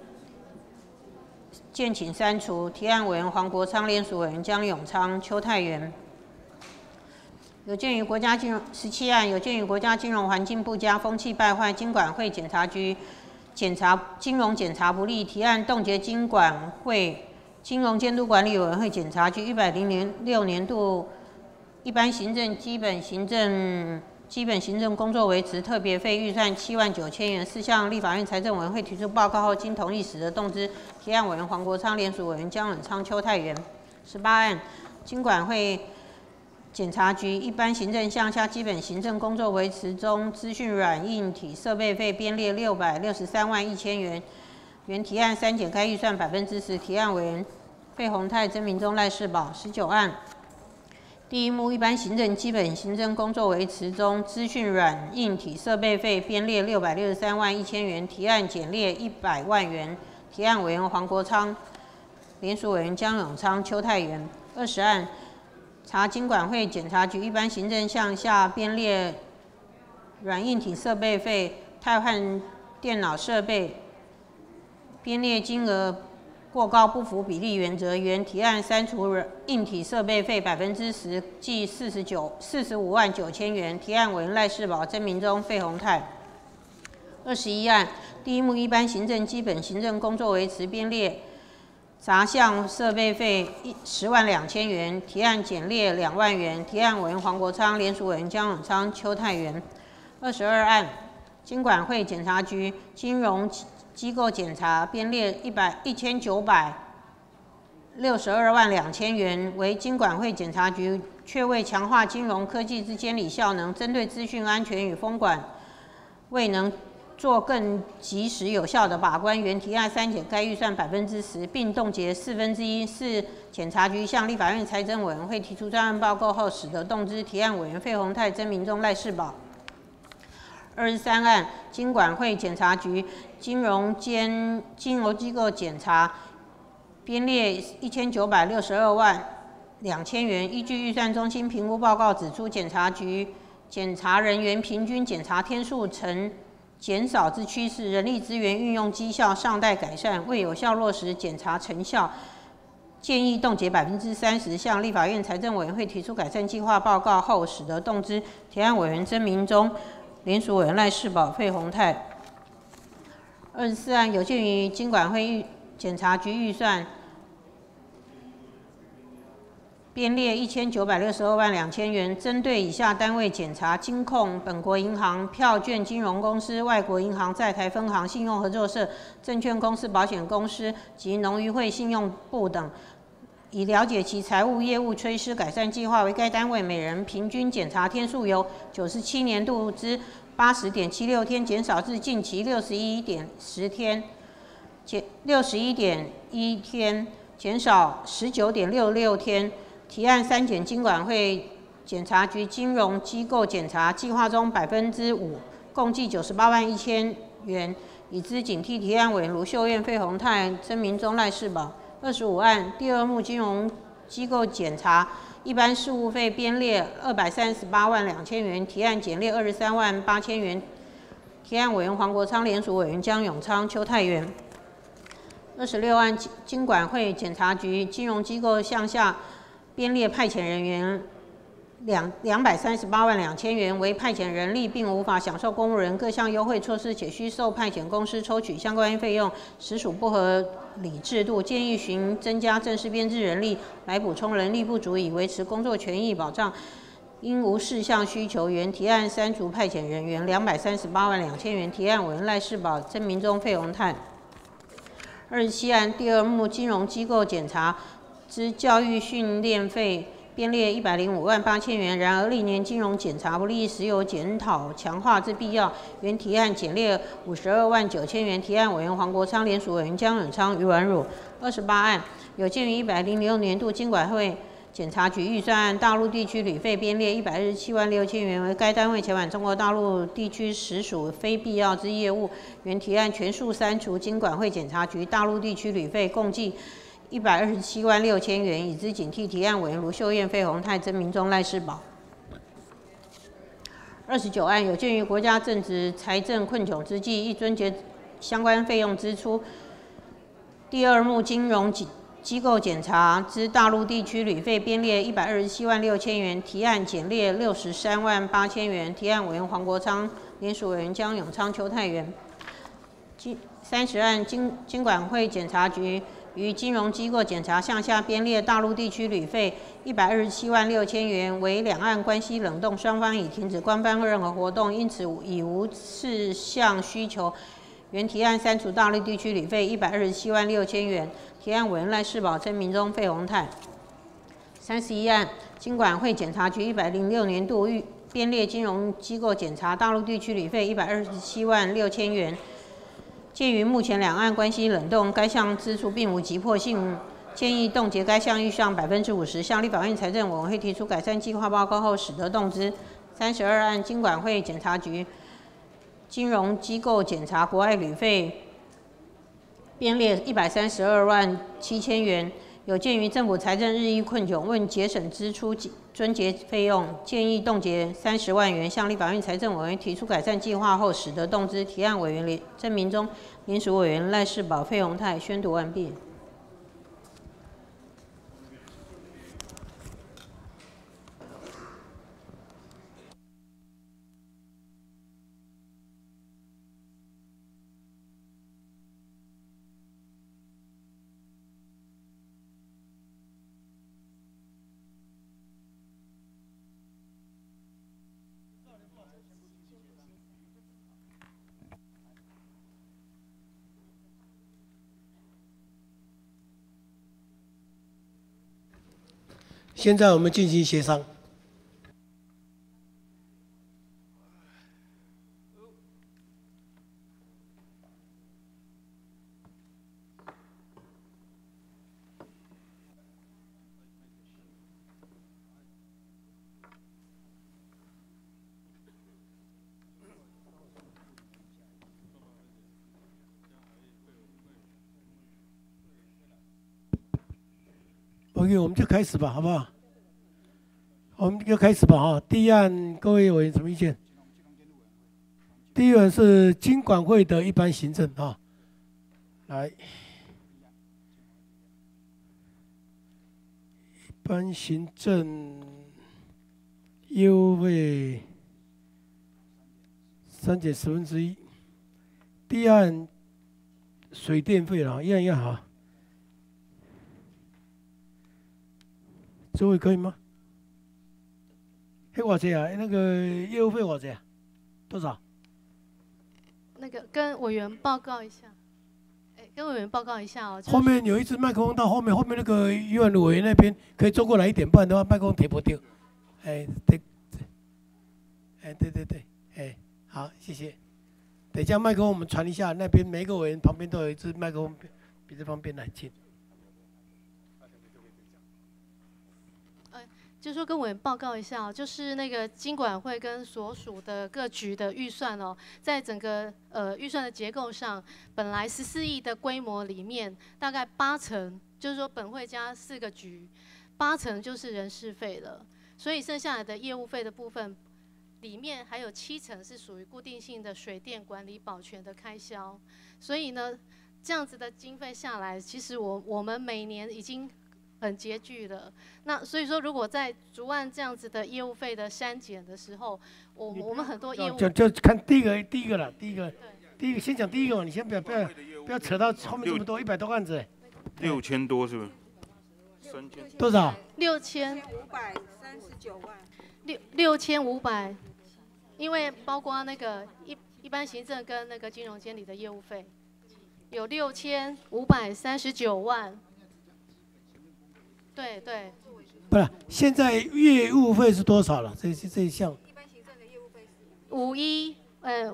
建请删除，提案委员黄国昌，联署委员江永昌、邱泰源。有鉴于国家金融17案，有鉴于国家金融环境不佳、风气败坏，金管会检察局金融检查不力，提案冻结金管会金融监督管理委员会检察局106年度一般行政基本行政工作维持特别费预算7万9千元，4向立法院财政委员会提出报告后，经同意时的动之，提案委员黄国昌，联署委员江永昌、邱泰源。18案，金管会检察局一般行政项下基本行政工作维持中，资讯软硬体设备费编列663万1千元，原提案删减该预算10%，提案委员费鸿泰、曾明宗、赖士葆。19案，第一目一般行政基本行政工作维持中，资讯软硬体设备费编列663万1千元，提案减列100万元，提案委员黄国昌，联署委员江永昌、邱泰源。20案，查金管会检察局一般行政项下编列软硬体设备费、汰换电脑设备编列金额过高不符比例原则，原提案删除硬体设备费10%，计45万9千元，提案委员赖士葆、曾明宗、费鸿泰。21案，第一目一般行政基本行政工作维持编列杂项设备费10万2千元，提案减列2万元，提案委员黄国昌，联署委员江永昌、邱泰源。22案，金管会检察局金融机构检查编列1962万2千元，为金管会检察局确为强化金融科技之监理效能，针对资讯安全与风管未能做更及时有效的把关，原提案删减该预算10%，并冻结1/4，是检察局向立法院财政委员会提出专案报告后使得动之，提案委员费鸿泰、曾明宗、赖士葆。23案，金管会检察局金融机构检查编列1962万2千元，依据预算中心评估报告指出，检察局检察人员平均检察天数呈减少之趋势，人力资源运用绩效尚待改善，未有效落实检察成效，建议冻结30%，向立法院财政委员会提出改善计划报告后使得动之，提案委员曾明宗，联署委员赖士葆、费鸿泰。24案，有鉴于金管会检察局预算编列1962万2千元，针对以下单位检查：金控、本国银行、票券金融公司、外国银行在台分行、信用合作社、证券公司、保险公司及农渔会信用部等，以了解其财务业务缺失改善计划，为该单位每人平均检查天数由97年度之80.76天减少至近期61.10天，61.1天，减少19.66天。提案删减金管会检察局金融机构检查计划中5%，共计98万1千元，以资警惕提案委员卢秀燕、费鸿泰、曾明宗、赖士葆。25案，第二目金融机构检查一般事务费编列238万2千元，提案减列23万8千元，提案委员黄国昌，联署委员江永昌、邱泰源。26案，金管会检察局金融机构项下编列派遣人员 238万2千元为派遣人力，并无法享受公务人各项优惠措施，且需受派遣公司抽取相关费用，实属不合理制度。建议寻增加正式编制人力来补充人力不足，以维持工作权益保障。因无事项需求，原提案删除派遣人员238万2千元。提案委员赖世宝、曾明忠、费鸿泰。27案第二目金融机构检查之教育训练费编列105万8千元，然而历年金融检查不利，时有检讨强化之必要。原提案减列52万9千元。提案委员黄国昌、联署委员江永昌、余婉汝。28案有鉴于106年度金管会检察局预算案，大陆地区旅费编列127万6千元，为该单位前往中国大陆地区实属非必要之业务。原提案全数删除金管会检察局大陆地区旅费，共计127万6千元，以资警惕提案委员卢秀燕、费鸿泰、曾明忠、赖世宝。29案有鉴于国家正值财政困窘之际，亦遵节相关费用支出。第二目金融机构检查之大陆地区旅费编列127万6千元，提案减列63万8千元。提案委员黄国昌，联署委员江永昌、邱泰源。30案金管会检察局于金融机构检查项下编列大陆地区旅费127万6千元，为两岸关系冷冻，双方已停止官方任何活动，因此已无事项需求。原提案删除大陆地区旅费127万6千元。提案委员赖世宝、曾明忠、费鸿泰。31案金管会检察局106年度编列金融机构检查大陆地区旅费127万6千元。鉴于目前两岸关系冷冻，该项支出并无急迫性，建议冻结该项预算50%，向立法院财政委员会提出改善计划报告后，使得动之。32案金管会检察局金融机构检查国外旅费编列132万7千元，有鉴于政府财政日益困窘，为节省支出遵节费用，建议冻结30万元，向立法院财政委员会提出改善计划后，使得动之。提案委员曾明忠、联署委员赖世宝、费鸿泰。宣读完毕。 现在我们进行协商。OK， 我们就开始吧，好不好？我们就开始吧，哈。第一案，各位委员什么意见？第一案是金管会的一般行政啊，来，一般行政业务费3.1/10。第一案水电费了，一样一样好。诸位可以吗？那多少啊？那个业务费多少啊？多少？ 那个跟委员报告一下。跟委员报告一下哦。 后面有一支麦克风到后面那个余婉委员那边可以坐过来一点，不然的话麦克风贴不掉。对，对，好，谢谢。等一下麦克风我们传一下，那边每一个委员旁边都有一支麦克风，比这方便来听。 就是说跟委员报告一下哦，就是那个金管会跟所属的各局的预算哦，在整个预算的结构上，本来14亿的规模里面，大概80%，就是说本会加4个局，80%就是人事费了，所以剩下来的业务费的部分，里面还有70%是属于固定性的水电管理保全的开销，所以呢，这样子的经费下来，其实我们每年已经很拮据的。那所以说，如果在逐案这样子的业务费的删减的时候，我们很多业务就看第一个了，第一个先讲第一个嘛，你先不要扯到后面这么多100多案子。 6000多是不是？3000 多少 ？6539万。6500，因为包括那个一般行政跟那个金融监理的业务费，有6539万。对。 不是，现在业务费是多少了？这一项。 一般行政的业务费是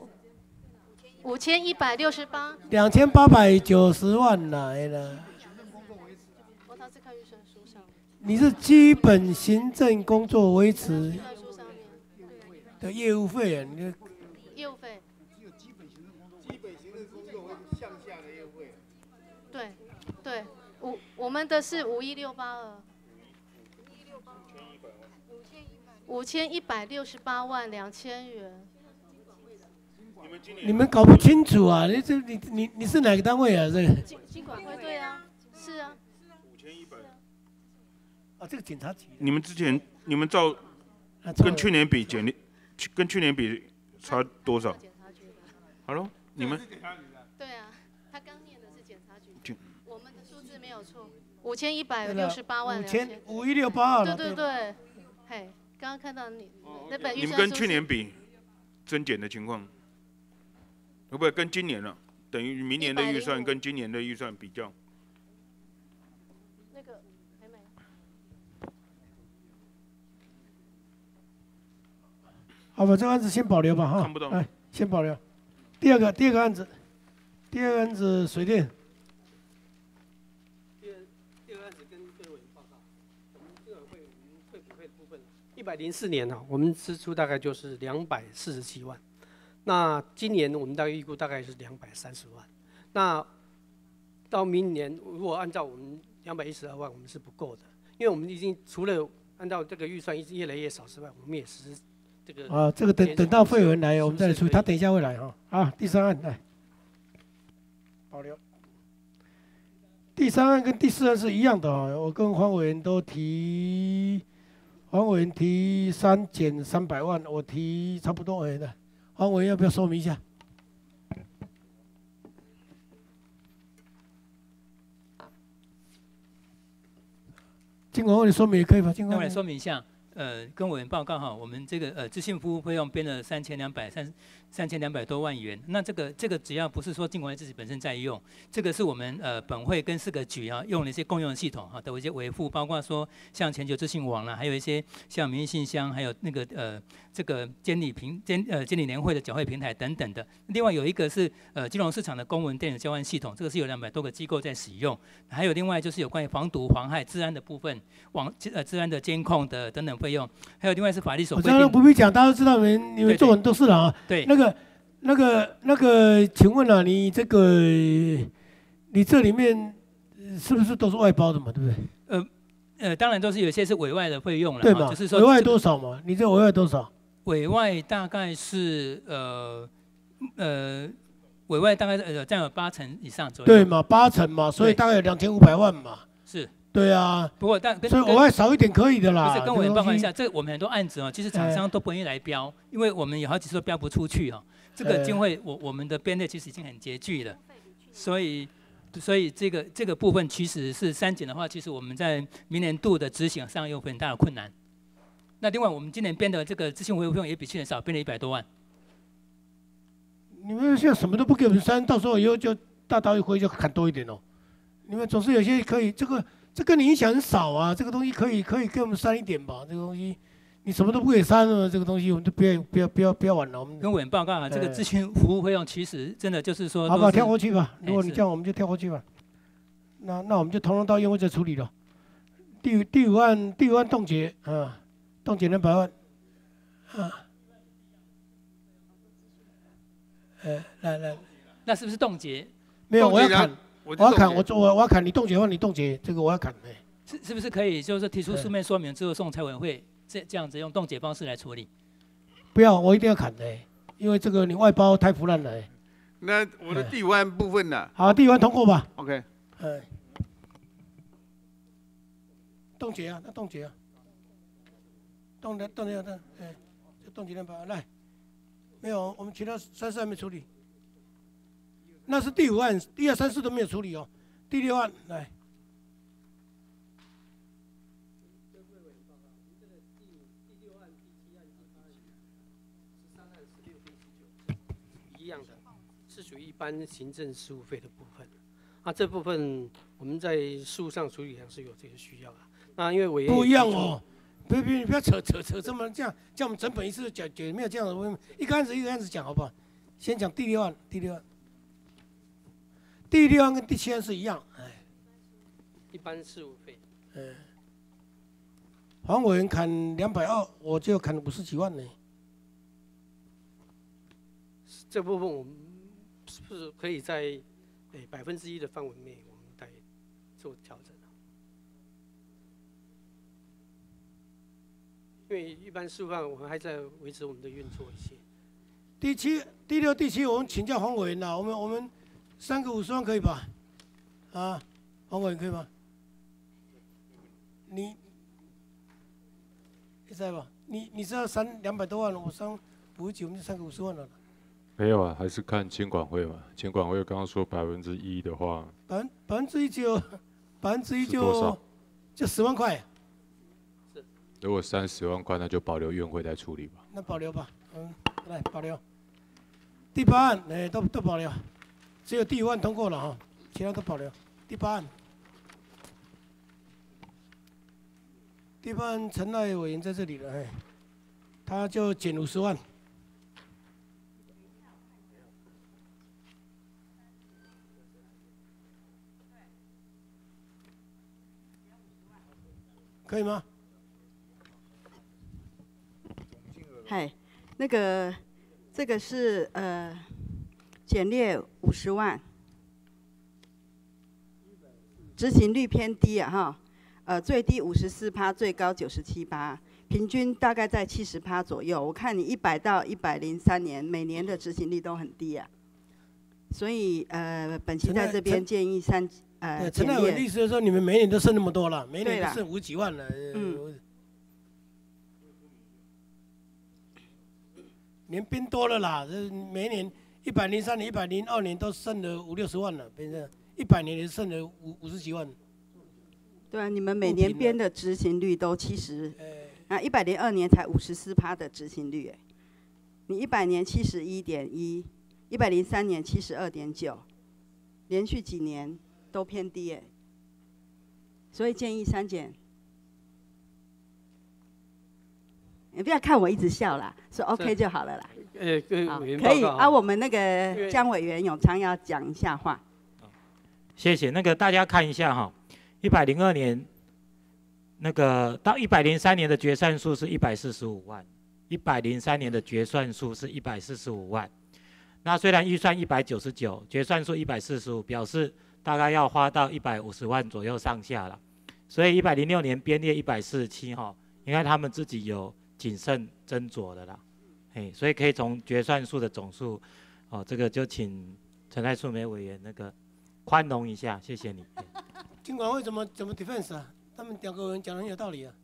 5168。 2890万来了。 他是看预算书上。 你是基本行政工作维持的业务费啊？你的业务费。 只有基本行政工作会向下的业务费。 对，我们的是51682。5168万2168元。 你们搞不清楚啊！你是哪个单位啊？这个金管会。对啊，是啊。 5100。 啊，这个警察局。 你们照跟去年比跟去年比差多少？好了，你们。 对啊，他刚念的是检察局。我们的数字没有错，5168万 5168。 对，嘿，刚刚看到你那本预算书。 你们跟去年比增减的情况，会不会跟今年了？等于明年的预算跟今年的预算比较。 那个还没。 好吧，这个案子先保留吧，哈。 看不到。 哎，先保留。第二个案子水电。 第二个案子跟各位报告，我们金管会退补费的部分，104年哈，我们支出大概就是247万，那今年我们大概预估大概是230万，那到明年如果按照我们212万，我们是不够的，因为我们已经除了按照这个预算一直越来越少之外，我们也实施这个。 啊，这个等到费员来，我们再来处理。他等一下会来哈。啊，第3案来保留。第3案跟第4案是一样的啊，我跟黄委员都提，黄委员提删减300万，我提差不多的。黄委员要不要说明一下？金管会的说明也可以吧？金管会那我来说明一下，跟委员报告哈，我们这个资讯服务费用编了3200多万元。那这个只要不是说金管会自己本身在用，这个是我们本会跟4个局啊用了一些共用的系统哈的一些维护，包括说像全球资讯网啦，还有一些像民意信箱，还有那个这个监理年会的缴费平台等等的。另外有一个是金融市场的公文电子交换系统，这个是有200多个机构在使用。还有另外就是有关于防毒、妨害、治安的部分，治安的监控的等等费用。还有另外是法律所规定。 我不必讲，大家都知道你们做很多事了啊。 对。 那个，请问啊，你这里面是不是都是外包的嘛？对不对？当然都是有些是委外的费用了。 对嘛？ 就是说委外多少嘛？你这委外多少？ 委外大概是委外大概占有80%以上左右。 对嘛，80%嘛，所以大概有2500万嘛。 是。 对啊。 不过所以委外少一点可以的啦。 不是，跟我报告一下，这我们很多案子哦，其实厂商都不愿意来标，因为我们有好几次都标不出去哦。这个经费我们的编列其实已经很拮据了，所以这个部分其实是删减的话，其实我们在明年度的执行上有很大的困难。那另外我们今年编的这个资讯维护费用也比去年少，编了100多万。 你们现在什么都不给我们删，到时候以后就大刀一挥就砍多一点哦。你们总是有些可以，这跟你影响很少啊，这个东西可以给我们删一点吧，这个东西。你什么都不给删了，这个东西我们就不要玩了。我们跟委员报告啊，这个咨询服务费用其实真的就是说， 好吧，跳过去吧。如果你这样，我们就跳过去吧。那我们就统统到业务再处理了。第五案冻结啊，冻结200万啊。来， 那是不是冻结？ 没有，我要砍，我要砍，你冻结的话，你冻结这个我要砍。 是不是可以，就是说提出书面说明之后送财委会，这样子用冻结方式来处理？ 不要，我一定要砍的，因为这个你外包太腐烂了。 那我的第5案部分呢？ 好，第5案通过吧。 OK。 冻结啊，那冻结啊，冻结，哎，就冻结200万来，没有，我们其他3、4还没处理，那是第5案，1、2、3、4都没有处理哦，第6案来。 一样的，是属于一般行政事务费的部分。那这部分我们在事务上处理上是有这个需要的。那因为委员不一样哦，不要扯这么这样，叫我们整本一次讲解，没有这样的问题，一个案子讲好不好？先讲第6案，第6案跟第7案是一样，哎， 一般事务费。 黄委员砍220，我就砍了50几万呢。 这部分我们是不是可以在1%的范围内，我们来做调整？因为一般事务范围我们还在维持我们的运作一些。 第6、第7，我们请教黄委员啦。我们3个50万可以吧？啊，黄委员可以吗？你在吧？你是要200多万，我359，我们就3个50万了。 没有啊，还是看监管会嘛。监管会刚刚说1%的话 ，1%就10万块。 如果30万块，那就保留院会来处理吧。 那保留吧，来保留。第8案，都保留，只有第5案通过了哈，其他都保留。第8案，第8案陈赖委员在这里了，他就减50万。可以吗？ 嗨，这个是减列50万，执行率偏低啊哈，最低54%，最高97%，平均大概在70%左右。我看你100到103年每年的执行率都很低啊，所以本席在这边建议陈赖委的意思是说，你们每年都剩那么多了，每年都剩50几万了。年编多了啦，每年103年、102年都剩了50、60万了，变成100年也剩了50几万。 对啊，你们每年编的执行率都70，那102年才54%的执行率，你100年71.1%，103年72.9%，连续几年都偏低所以建议删减。你不要看我一直笑啦，说 OK 就好了啦。好，可以啊。我们那个江委员永昌要讲一下话。 谢谢。那个大家看一下哈，102年那个到103年的决算数是145万，103年的决算数是145万。那虽然预算199，决算数145，表示大概要花到150万左右上下了。所以106年编列147哈，应该他们自己有谨慎斟酌的啦，所以可以从决算数的总数，这个就请陈赖素梅委员那个宽容一下，谢谢你。 监管会怎么 defense 啊？他们2个人讲得很有道理啊。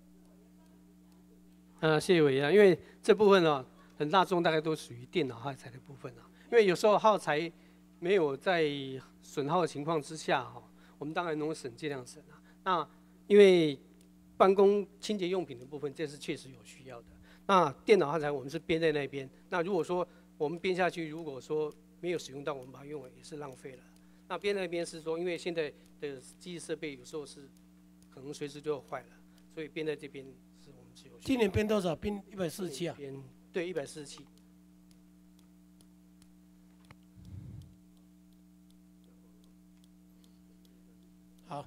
谢谢委员，因为这部分呢，很大众大概都属于电脑耗材的部分啊，因为有时候耗材没有在损耗的情况之下我们当然能够省尽量省啊。那因为办公清洁用品的部分，这是确实有需要的。那电脑耗材我们是编在那边，那如果说我们编下去，如果说没有使用到，我们把它用了也是浪费了。那编那边是说，因为现在的机器设备有时候是可能随时就要坏了，所以编在这边是我们是有需要的。 今年编多少？编147啊？ 对，147。 好。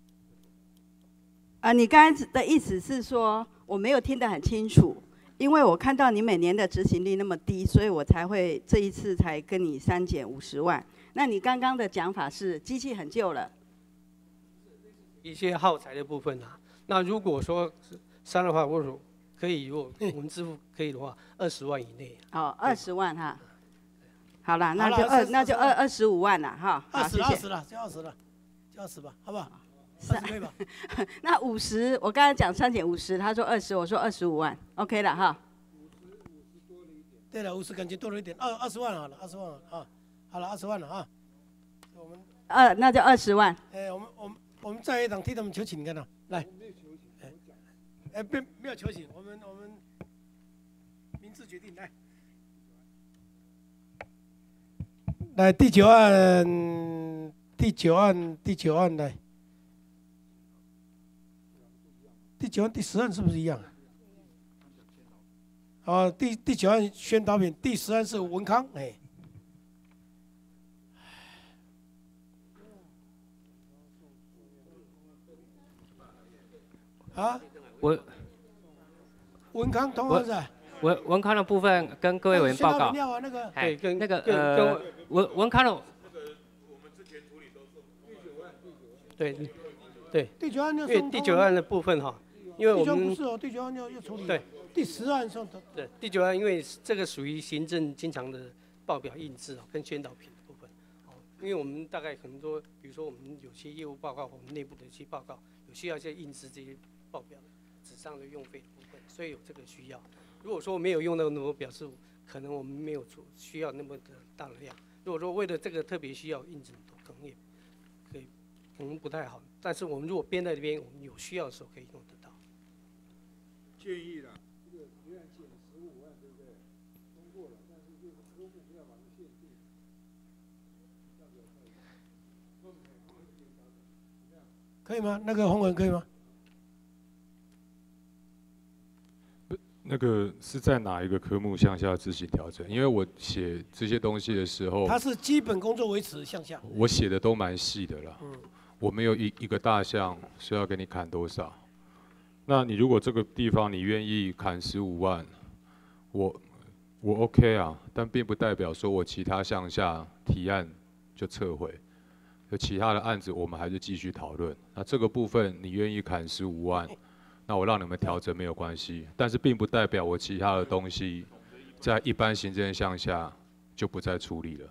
你刚才的意思是说，我没有听得很清楚，因为我看到你每年的执行率那么低，所以我才会这一次才跟你删减50万。那你刚刚的讲法是机器很旧了， 一些耗材的部分啊。那如果说删的话，我说可以，如果我们支付可以的话，20万以内。 20万哈。好了，那就25万了哈。 20了，就20了，就20吧，好不好？ 20可以吧？ 那50，我刚才讲3减50，他说20，我说25万 ，OK 了哈。 对了，50感觉多了一点，20万好了，20万啊，好了，20万了啊。我们那就20万。 我们在野党替他们求情，看到来。没有求情，我们明智决定来第9案来。第9案、第10案是不是一样？第9案宣导品，第10案是文康，文康同样是。 文康的部分跟各位委员报告。 对，跟那个文康的。 对。 第9案要因为第9案的部分哈，因为我们不是哦，第9案要处理。 对。 第10案上的。 对，第9案因为这个属于行政经常的报表印制跟宣导品的部分，因为我们大概很多，比如说我们有些业务报告，我们内部的一些报告有需要印制这些报表的纸上的用费的部分，所以有这个需要。如果说没有用到那么多，表示可能我们没有需要那么的大的量。如果说为了这个特别需要印制很多，可能不太好。但是我们如果编在这边，我们有需要的时候可以用得到。 建议啦，这个别人减15万，对不对？通过了，但是这个科目不要把它限定。 可以吗？那个洪文可以吗？ 那个是在哪一个科目向下执行调整？因为我写这些东西的时候， 它是基本工作维持向下。 我写的都蛮细的啦。我没有一个大项是要给你砍多少。那你如果这个地方你愿意砍15万，我 OK 啊，但并不代表说我其他项下提案就撤回，有其他的案子我们还是继续讨论。那这个部分你愿意砍15万？那我让你们调整没有关系，但是并不代表我其他的东西在一般行政项下就不再处理了。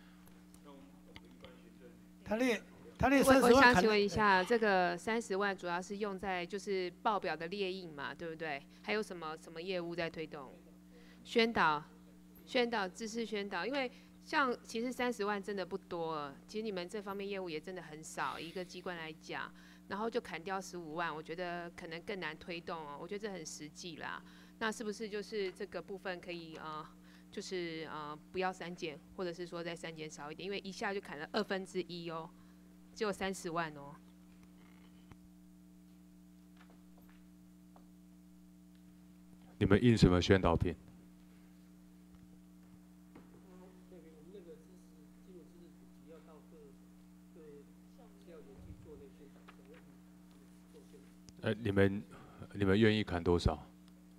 他列30万。 我想请问一下，这个30万主要是用在就是报表的列印嘛，对不对？还有什么业务在推动？宣导、知识宣导，因为像其实30万真的不多，其实你们这方面业务也真的很少，一个机关来讲。然后就砍掉15万，我觉得可能更难推动哦。我觉得这很实际啦。那是不是就是这个部分可以就是不要删减，或者是说再删减少一点？因为一下就砍了1/2哦，只有30万哦。 你们印什么宣导品？你们愿意砍多少？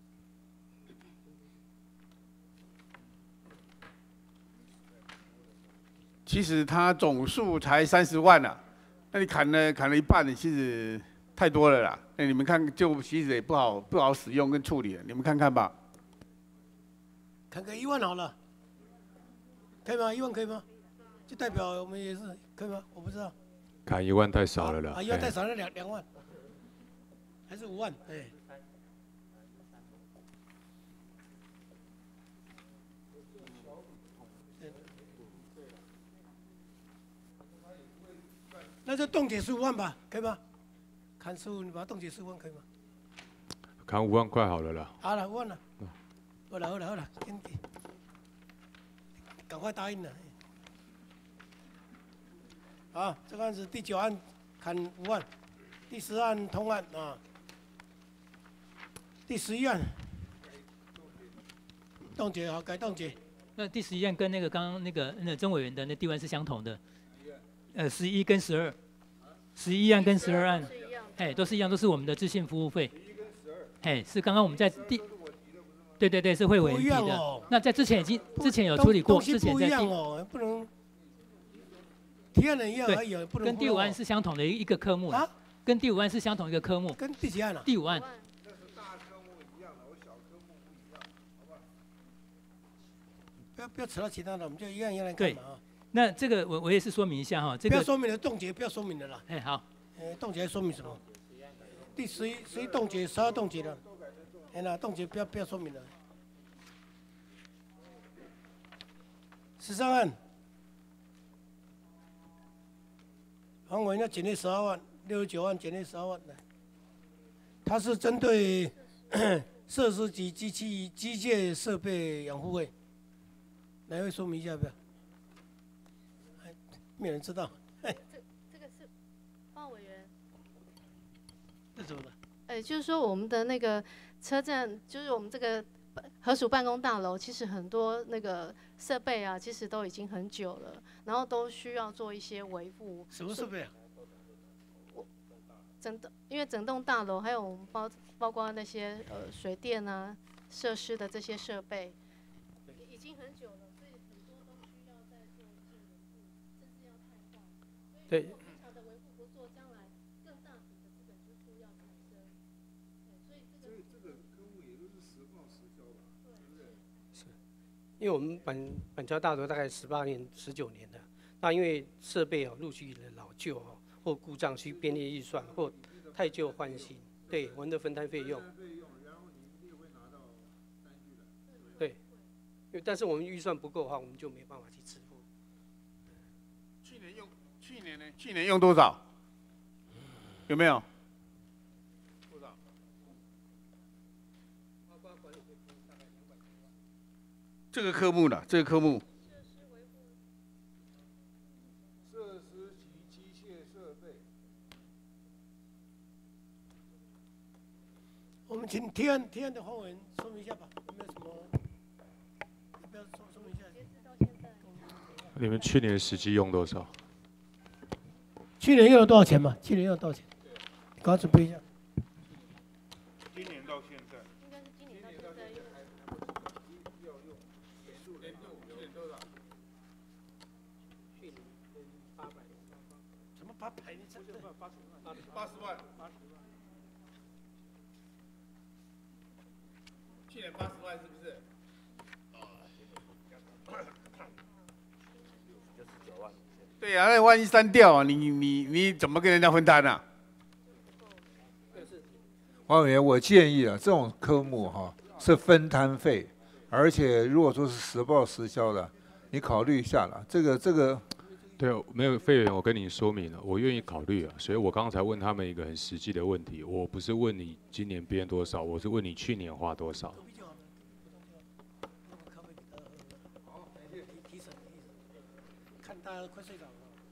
其实它总数才30万啊，那你砍了一半，其实太多了啦。那你们看，就其实也不好使用跟处理了，你们看看吧。 砍个1万好了，可以吗？1万可以吗？就代表我们也是可以吗？我不知道。 砍1万太少了啦。 1万太少了，2万。还是5万，那就冻结15万吧，可以吗？砍15，你把它冻结15万，可以吗？ 砍5万块好了啦。 好了，5万了。好了，赶快答应了。好，这个案子第9案砍5万，第10案通案啊。第11案冻结，好，改冻结。 那第11案跟那个刚刚那个曾委员的那第1案是相同的，11跟12，11案跟12案，都是一样，都是我们的质信服务费。是刚刚我们在对，是会委员提的。那在之前有处理过，之前在不能提案的一样而已，不能。 跟第5案是相同的一个科目啊，跟第5案是相同一个科目。 跟第几案啊？ 第5案。 不要扯到其他的，我们就一样来看嘛啊。 那这个我也是说明一下哈，这个不要说明了冻结，不要说明了啦。 好， 冻结说明什么？第11冻结，12冻结了。哎那冻结不要说明了。13案，黄委员要减列12万，69万减列12万的。它是针对设施及机械设备养护费，来位说明一下不要？没有人知道。 这个是报委员。 这怎么了？ 就是说我们的那个车站，就是我们这个合署办公大楼，其实很多那个设备啊，其实都已经很久了，然后都需要做一些维护。 什么设备啊？ 因为整栋大楼还有我们包括那些水电啊设施的这些设备，已经很久了，所以很多都需要再做一些维护，甚至要汰换。所以如果平常的维护不做，将来更大笔的资本支出要产生。所以这个科目也都是实报实销吧？对不对？ 是，因为我们板桥大楼大概18年、19年的，那因为设备陆续的老旧或故障需编列预算，或太旧换新，对，我们的分摊费用。对，但是我们预算不够的话，我们就没办法去支付。 去年用多少？有没有？多少？这个科目呢？这个科目。设施及机械设备。 我们请提案的黄委员说明一下吧，有没有什么？要不要说明一下？ 你们去年实际用多少？ 去年用了多少钱嘛？去年用了多少钱？赶快准备一下。 今年到现在。 应该是今年到现在用。 什么800？你这 80万。去年80万是不是？对呀、那万一删掉，你怎么跟人家分摊啊？ 黄委员，我建议啊，这种科目是分摊费，而且如果说是实报实销的，你考虑一下了。这个。 对，没有费员，我跟你说明了，我愿意考虑啊，所以我刚才问他们一个很实际的问题，我不是问你今年编多少，我是问你去年花多少。 看大家快睡着了。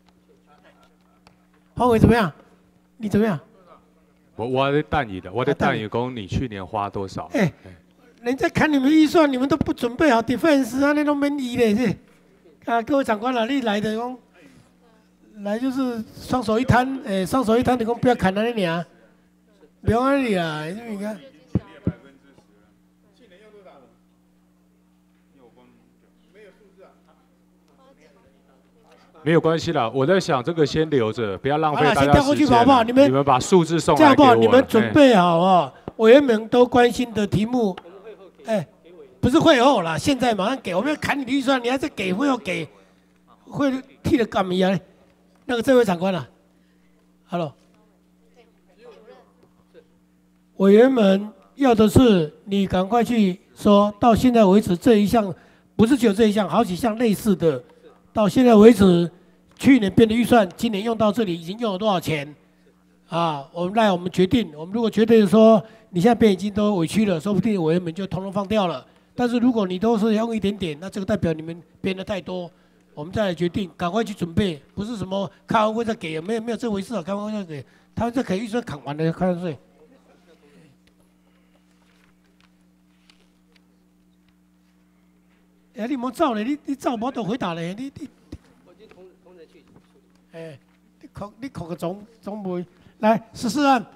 黄委怎么样？你怎么样？ 我在等你的，我在等你讲你去年花多少。 人家看你们预算，你们都不准备好 defense 啊，那都没意的是。啊，各位长官啊，你来的讲，来就是双手一摊，双手一摊，你讲不要砍那里啊，不要那里啊，你看。 没有关系啦，我在想这个先留着，不要浪费大家时间。 先调过去好不好？你们把数字送来这样好不好？ 给我。 你们准备好啊，委员们都关心的题目，不是会后啦，现在马上给，我们要砍你的预算，你还是给会后给，会替了干嘛呀？那个这位长官啊 ，Hello， 委员们要的是你赶快去说，到现在为止这一项不是只有这一项，好几项类似的，到现在为止，去年编的预算，今年用到这里已经用了多少钱？啊，我们决定，我们如果觉得说你现在编已经都委屈了，说不定委员们就统统放掉了。但是如果你都是用一点点，那这个代表你们编的太多，我们再来决定，赶快去准备，不是什么开完会再给，没有这回事啊，开完会再给，他们这可以预算砍完了开完税。你莫走咧，你走无就回答咧，你。 我已经同人去。 你考个总会来14案，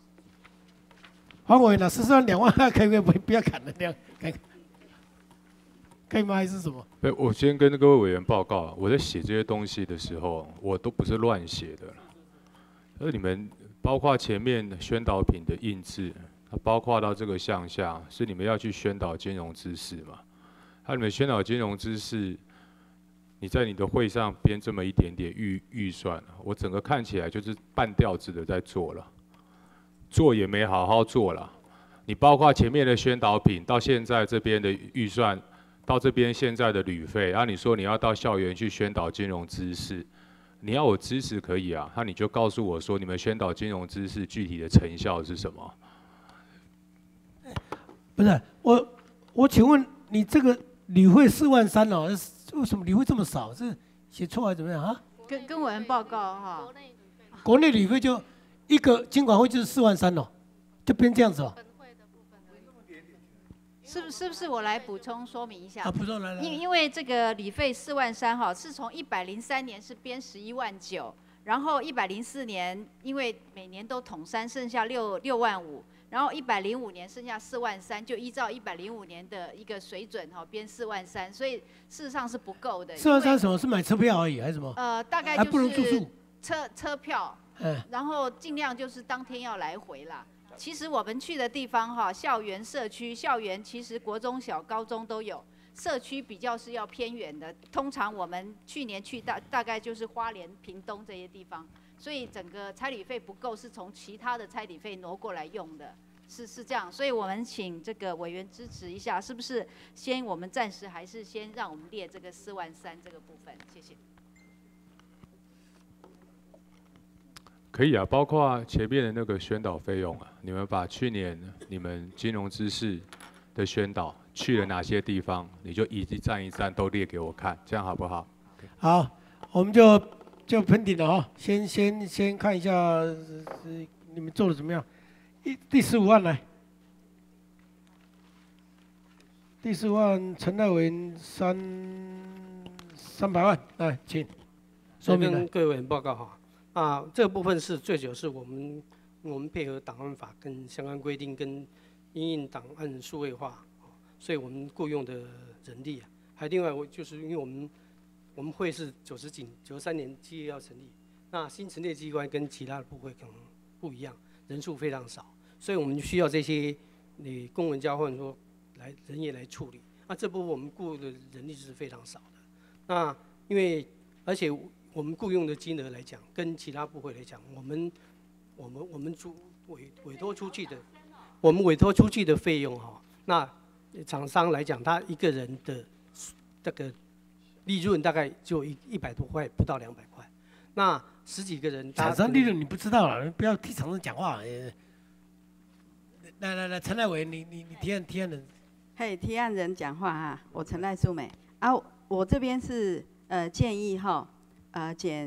黄委了14案2万，可以不要砍了这样，可以吗？还是什么？ 我先跟各位委员报告，我在写这些东西的时候，我都不是乱写的。而你们包括前面宣导品的印制，它包括到这个项下，是你们要去宣导金融知识嘛？你们宣导金融知识， 你在你的会上编这么一点点预算，我整个看起来就是半吊子的在做了，做也没好好做了。你包括前面的宣导品，到现在这边的预算，到这边现在的旅费，你说你要到校园去宣导金融知识，你要我支持可以啊，那你就告诉我说你们宣导金融知识具体的成效是什么？ 不是我请问你这个旅费43000哦，为什么旅费这么少？是写错还是怎么样啊？ 跟委员报告哈。 国内旅费就一个金管会就是43000哦，就变这样子哦。 是不是我来补充说明一下？ 补充来。 因为这个旅费43000哈，是从103年是编11.9万，然后104年因为每年都统删，剩下6.5万，然后105年剩下43000，就依照105年的一个水准哈编43000，所以事实上是不够的。 43000什么是买车票而已还是什么？ 大概还不如住就是宿车票，然后尽量就是当天要来回啦。其实我们去的地方哈，校园、社区，校园其实国中小、高中都有，社区比较是要偏远的。通常我们去年去大概就是花莲、屏东这些地方，所以整个差旅费不够，是从其他的差旅费挪过来用的，是这样。所以我们请这个委员支持一下，是不是？我们暂时还是先让我们列这个43000这个部分，谢谢。 可以啊，包括前面的那个宣导费用啊，你们把去年你们金融知识的宣导去了哪些地方，你就一站一站都列给我看，这样好不好？ 好，我们就喷顶了哈，先看一下你们做的怎么样。第15万来，第15万陈代文300万来，请说明跟各位委员报告哈。这个部分是最主要是我们配合档案法跟相关规定，跟因应档案数位化，所以我们雇用的人力还另外就是因为我们会是93年7月要成立，那新成立的机关跟其他的部会可能不一样，人数非常少，所以我们需要这些公文交换说人员来处理。那这部分我们雇的人力是非常少的。那因为而且我们雇佣的金额来讲，跟其他部会来讲，我们委托出去的，我们委托出去的费用哈，那厂商来讲，他一个人的这个利润大概就100多块，不到200块。那10几个人， 厂商利润你不知道了，不要替厂商讲话。来，陈代伟，你提案人。 嘿，提案人讲话哈，我陈赖淑美我这边是建议哈。减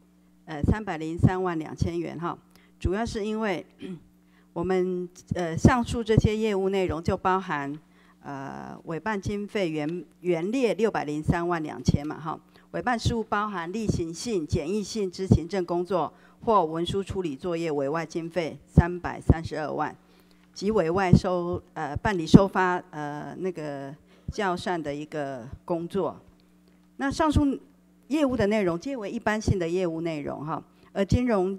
303.2万元哈，主要是因为我们上述这些业务内容就包含委办经费原列603.2万嘛哈，委办事务包含例行性、简易性之行政工作或文书处理作业委外经费332万，及委外办理收发那个校善的一个工作。那上述业务的内容皆为一般性的业务内容哈，而金融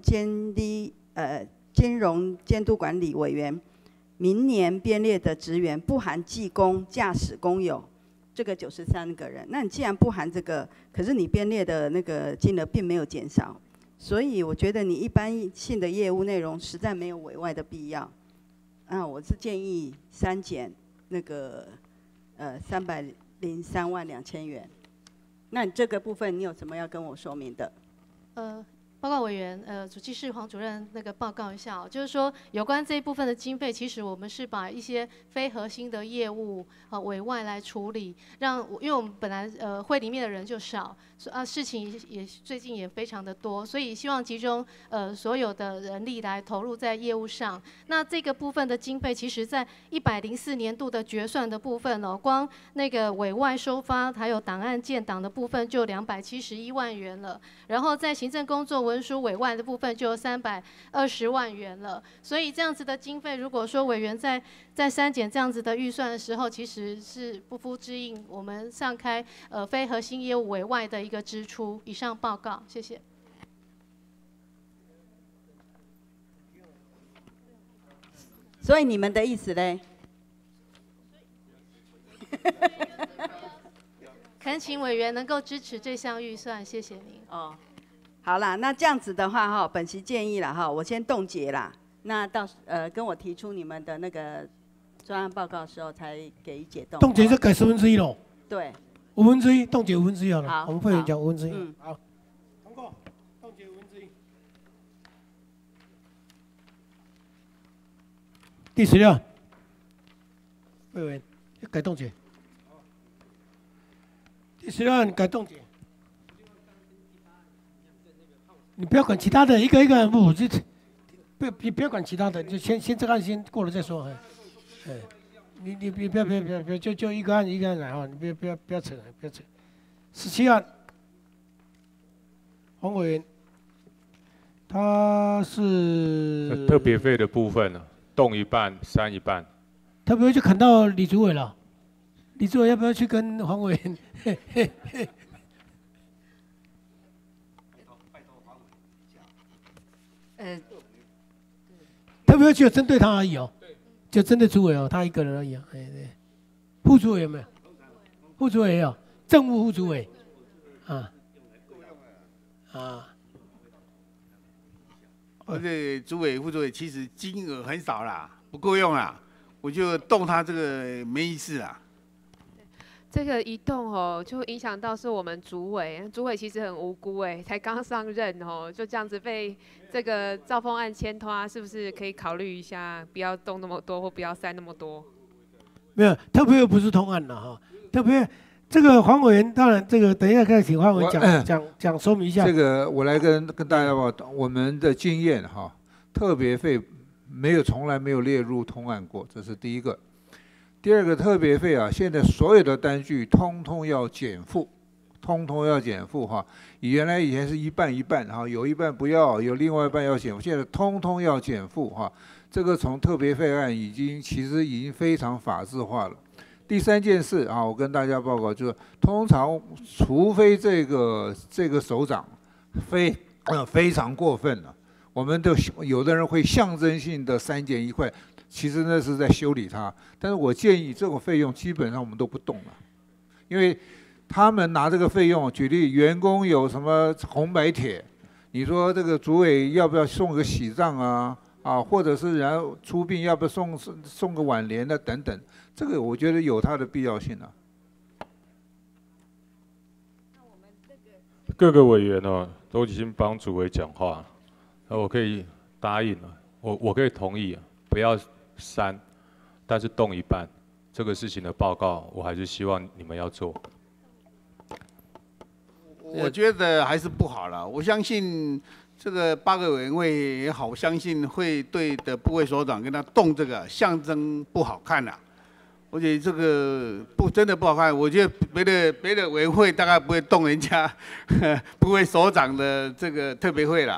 监督管理委员明年编列的职员不含技工、驾驶工友，这个93个人。那你既然不含这个，可是你编列的那个金额并没有减少，所以我觉得你一般性的业务内容实在没有委外的必要。我是建议删减那个303.2万元。那你这个部分你有什么要跟我说明的？ 报告委员，主计室黄主任那个报告一下哦，就是说有关这一部分的经费，其实我们是把一些非核心的业务委外来处理，因为我们本来会里面的人就少，事情也最近也非常的多，所以希望集中所有的人力来投入在业务上。那这个部分的经费，其实在104年度的决算的部分哦，光那个委外收发还有档案建档的部分就271万元了，然后在行政工作文书委外的部分就320万元了，所以这样子的经费，如果说委员在删减这样子的预算的时候，其实是不敷支应我们上开非核心业务委外的一个支出。以上报告，谢谢。 所以你们的意思嘞？ 可能请委员能够支持这项预算，谢谢您。 哦，好啦，那这样子的话哈，本席建议啦哈，我先冻结啦。那到跟我提出你们的那个专案报告的时候才给予解冻。 冻结就改1/10咯。 对 1/5，冻结1/5好了。 好， 我们会员讲1/5。 嗯， 好，通过，冻结1/5。第16，委员改冻结。第16案改冻结。你不要管其他的，一个一个不，不要管其他的，就先这个案先过了再说。你不要，就一个案一个案来哈，你不要扯。17案，黄委员，他是特别费的部分呢，动一半，删一半。 特别就砍到李主委了，李主委要不要去跟黄委员？特别就针对他而已哦，就针对主委哦，他一个人而已啊。对，副主委有没有？副主委也有，政务副主委， 而且主委、副主委其实金额很少啦，不够用啦，我就动他这个没意思啦。 这个一动哦，就影响到是我们主委，主委其实很无辜哎，才刚上任哦，就这样子被这个兆丰案牵拖，是不是可以考虑一下，不要动那么多，或不要塞那么多？ 没有，特别又不是通案了哈，特别这个黄委员，当然这个等一下可以请黄委员讲说明一下。 这个我来跟大家报，我们的经验哈，特别费从来没有列入通案过，这是第一个。第二个特别费啊，现在所有的单据通通要减负，哈。以前是一半一半哈，有一半不要，有另外一半要减负，现在通通要减负哈。这个从特别费案其实已经非常法制化了。第三件事啊，我跟大家报告就是，通常除非这个首长非常过分了，我们有的人会象征性的删减1块。其实那是在修理它，但是我建议这种费用基本上我们都不动了，因为他们拿这个费用，举例员工有什么红白帖，你说这个主委要不要送个喜账啊，或者是然后出殡要不要送个挽联的等等，这个我觉得有它的必要性啊。 各个委员哦都已经帮主委讲话了，那我可以答应了，我可以同意啊，不要删，但是动一半，这个事情的报告，我还是希望你们要做。 我觉得还是不好了。我相信这个8个委员会也好，相信会对的部会首长跟他动这个象征不好看啦。而且这个真的不好看，我觉得别的委员会大概不会动人家部会首长的这个特别会啦。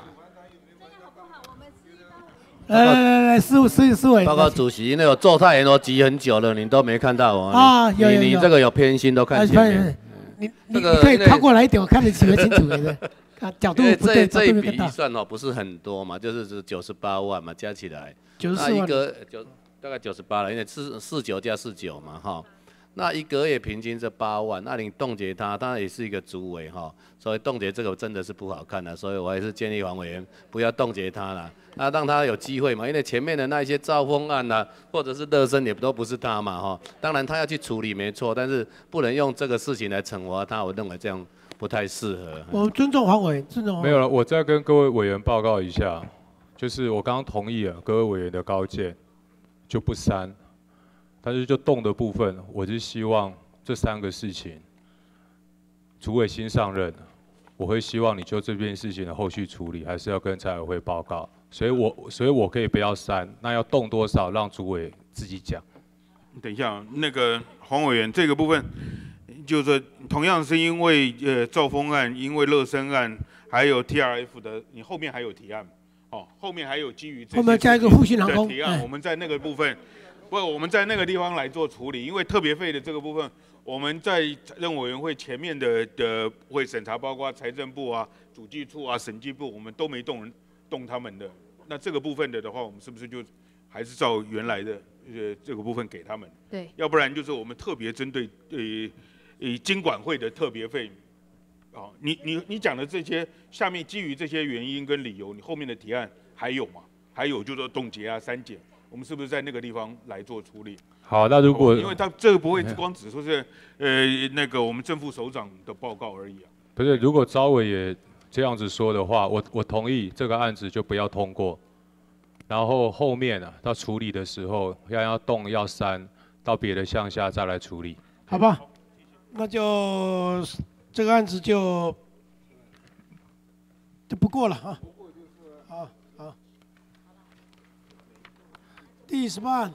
来，思委。 报告主席，那个做菜员都急很久了，你都没看到啊？ 你这个有偏心，都看前面。 你可以靠过来一点，我看得清楚的。角度不对， 这一笔预算不是很多嘛，就是98万嘛，加起来。 94万。 大概98了，因为49加49嘛，哈。那一个月平均这8万，那你冻结它，当然也是一个主委哈，所以冻结这个真的是不好看的，所以我还是建议黄委员不要冻结它了，那让他有机会嘛，因为前面的那一些兆丰案啊，或者是乐生也都不是他嘛哈，当然他要去处理没错，但是不能用这个事情来惩罚他，我认为这样不太适合。 我尊重黄委，尊重黄委。 没有了，我再跟各位委员报告一下，就是我刚刚同意了各位委员的高见，就不删。但是就动的部分，我是希望这3个事情，主委新上任，我会希望你就这件事情的后续处理，还是要跟财委会报告，所以我可以不要删，那要动多少让主委自己讲。 等一下，那个黄委员这个部分，就是说同样是因为兆丰案，因为乐生案，还有 TRF 的，你后面还有提案，后面还有基于这些后面加一个复兴航空提案，我们在那个部分。我们在那个地方来做处理，因为特别费的这个部分，我们在任委员会前面的会审查，包括财政部啊、主计处啊、审计部，我们都没动他们的。那这个部分的话，我们是不是就还是照原来的这个部分给他们？ 对， 要不然就是我们特别针对经管会的特别费。哦，你讲的这些，下面基于这些原因跟理由，你后面的提案还有吗？还有就是说冻结啊、删减，我们是不是在那个地方来做处理？ 好，那如果因为它这个不会光只说是那个我们正副首长的报告而已啊。 不是，如果召委也这样子说的话，我同意这个案子就不要通过，然后后面啊到处理的时候要动要删，到别的项下再来处理。 好吧，那就这个案子就不过了啊。好，好。第18案，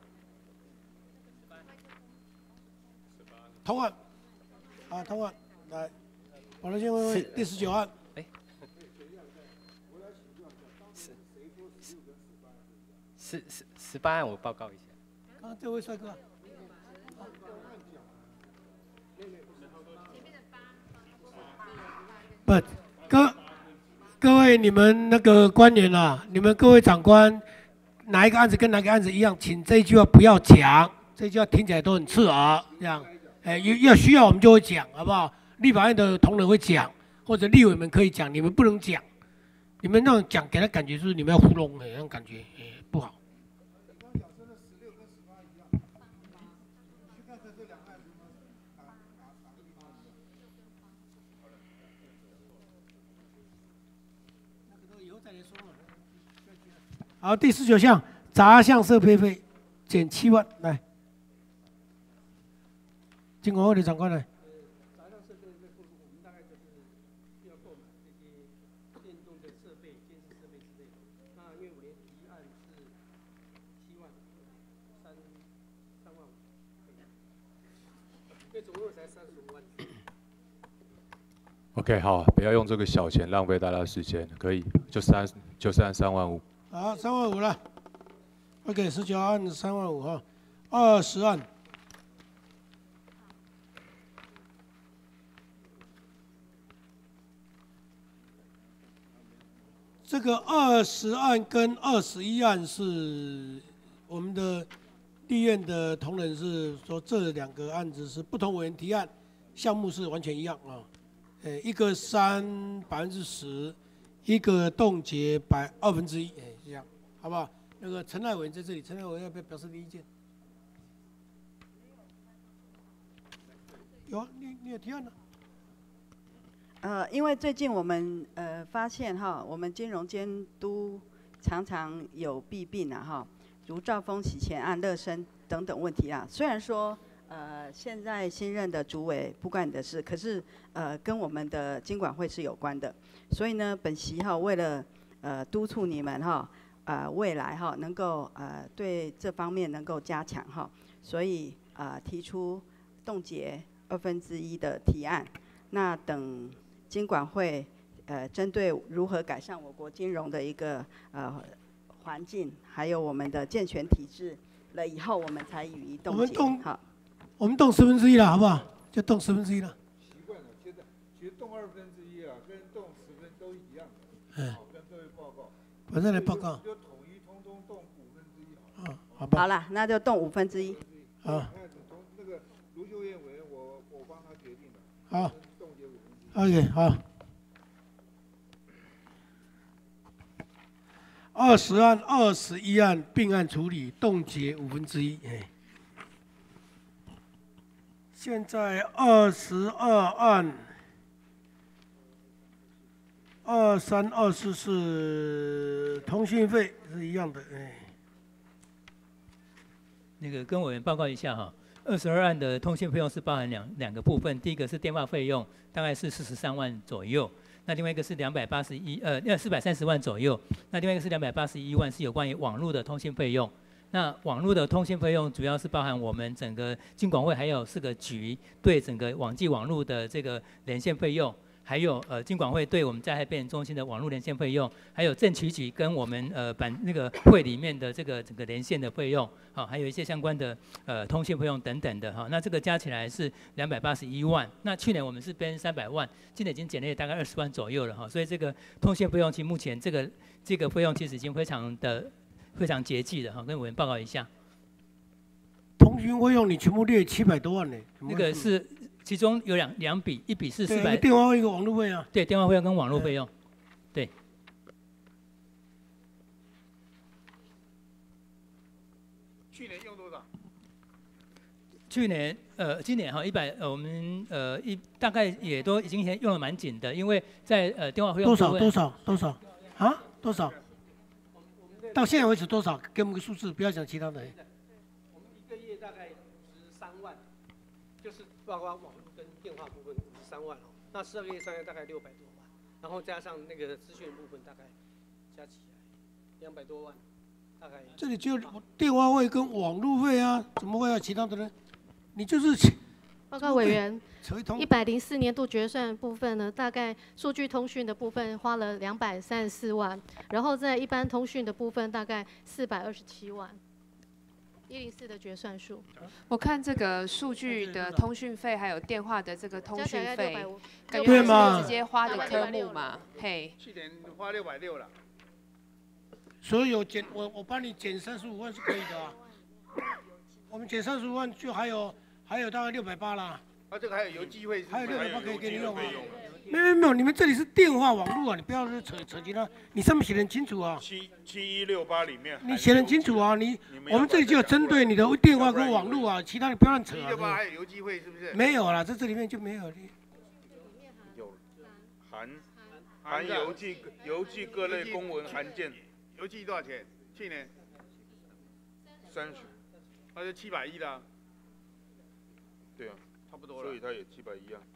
同案，啊，同案，来，保留监委会第19案。 18案我报告一下。 啊，这位帅哥。不，各位你们那个官员啊，你们各位长官，哪一个案子跟哪个案子一样，请这一句话不要讲，这一句话听起来都很刺耳，这样，要需要我们就会讲，好不好？立法院的同仁会讲，或者立委们可以讲，你们不能讲，你们那种讲给他感觉就是你们要糊弄那种感觉，不好。好，第19项杂项设备费减7万，来，经管会的长官来。 杂项设备费我们大概就是要购买这些电动的设备、监视设备之类的。那因为我连提案是7万3万5，因为总共才35万。 OK， 好，不要用这个小钱浪费大家的时间，可以就删3万5。 好，3万5了。OK， 19案3万5哈，20案。这个20案跟21案是我们的立院的同仁是说这2个案子是不同委员提案，项目是完全一样啊。一个删10%，一个冻结1/2，这样，好不好？那个陈赖委员在这里，陈赖委员要不要表示你意见？有，你有提案呢？ 因为最近我们发现哈，我们金融监督常常有弊病啊哈，如兆丰洗钱案、乐生等等问题啊。虽然说现在新任的主委不关你的事，可是跟我们的金管会是有关的，所以呢，本席哈为了督促你们哈未来哈能够对这方面能够加强哈，所以提出冻结1/2的提案。那等金管会针对如何改善我国金融的一个环境，还有我们的健全体制了以后，我们才予以冻结。好。 我们动1/10了，好不好？就动1/10了。 习惯了，现在其实动1/2啊，跟动10分都一样的。好，跟各位报告。 我再来报告。 就统一通通动1/5好了。 好吧。 好了，那就动1/5。 好。 那个卢秀燕委员，我帮他决定了。 好。 冻结 5/5。OK， 好。20案、21案并案处理，冻结1/5。现在22案、23、24是通讯费是一样的， 那个跟委员报告一下哈，22案的通信费用是包含两个部分，第一个是电话费用，大概是43万左右，那另外一个是430万左右，那另外一个是281万是有关于网络的通信费用。那网络的通信费用主要是包含我们整个金管会还有4个局对整个网际网络的这个连线费用，还有金管会对我们灾害变中心的网络连线费用，还有政企局跟我们那个会里面的这个整个连线的费用，好，还有一些相关的通信费用等等的哈。那这个加起来是281万。那去年我们是编300万，今年已经减了大概20万左右了哈。所以这个通信费用其实目前这个费用其实已经非常节制的哈，跟委员报告一下。 通讯费用你全部列700多万呢？ 那个是其中有两笔，一笔是400， 电话费一个网络费啊。 对，电话费用跟网络费用，对。 去年用多少？ 去年今年哈我们大概也都已经用的蛮紧的，因为在电话费用多少啊？多少？到现在为止多少？给我们个数字，不要讲其他的。 我们一个月大概53万，就是包括网络跟电话部分53万哦。那12个月上下大概600多万，然后加上那个资讯部分大概加起来200多万，大概。 这里就电话费跟网络费啊，怎么会有其他的呢？你就是报告委员，104年度决算部分呢，大概数据通讯的部分花了234万，然后在一般通讯的部分大概427万。104的决算数。 我看这个数据的通讯费还有电话的这个通讯费，感觉是直接花的科目嘛，嘿。 去年花660了。 所以有我帮你减35万是可以的啊。我们减35万就还有大概680啦。 啊，这个还有邮寄费， 还有680可以给你用啊。没有，你们这里是电话网络啊，你不要扯其他，你上面写得很清楚啊。 7168里面。 你写得很清楚啊，我们这里就有针对你的电话跟网络啊，其他你不要乱扯啊。 7168还有邮寄费是不是？ 没有啦，这里面就没有。 有含邮寄各类公文函件。 邮寄多少钱？去年 30， 那就710啦。 对啊， 差不多了。 所以它也710啊。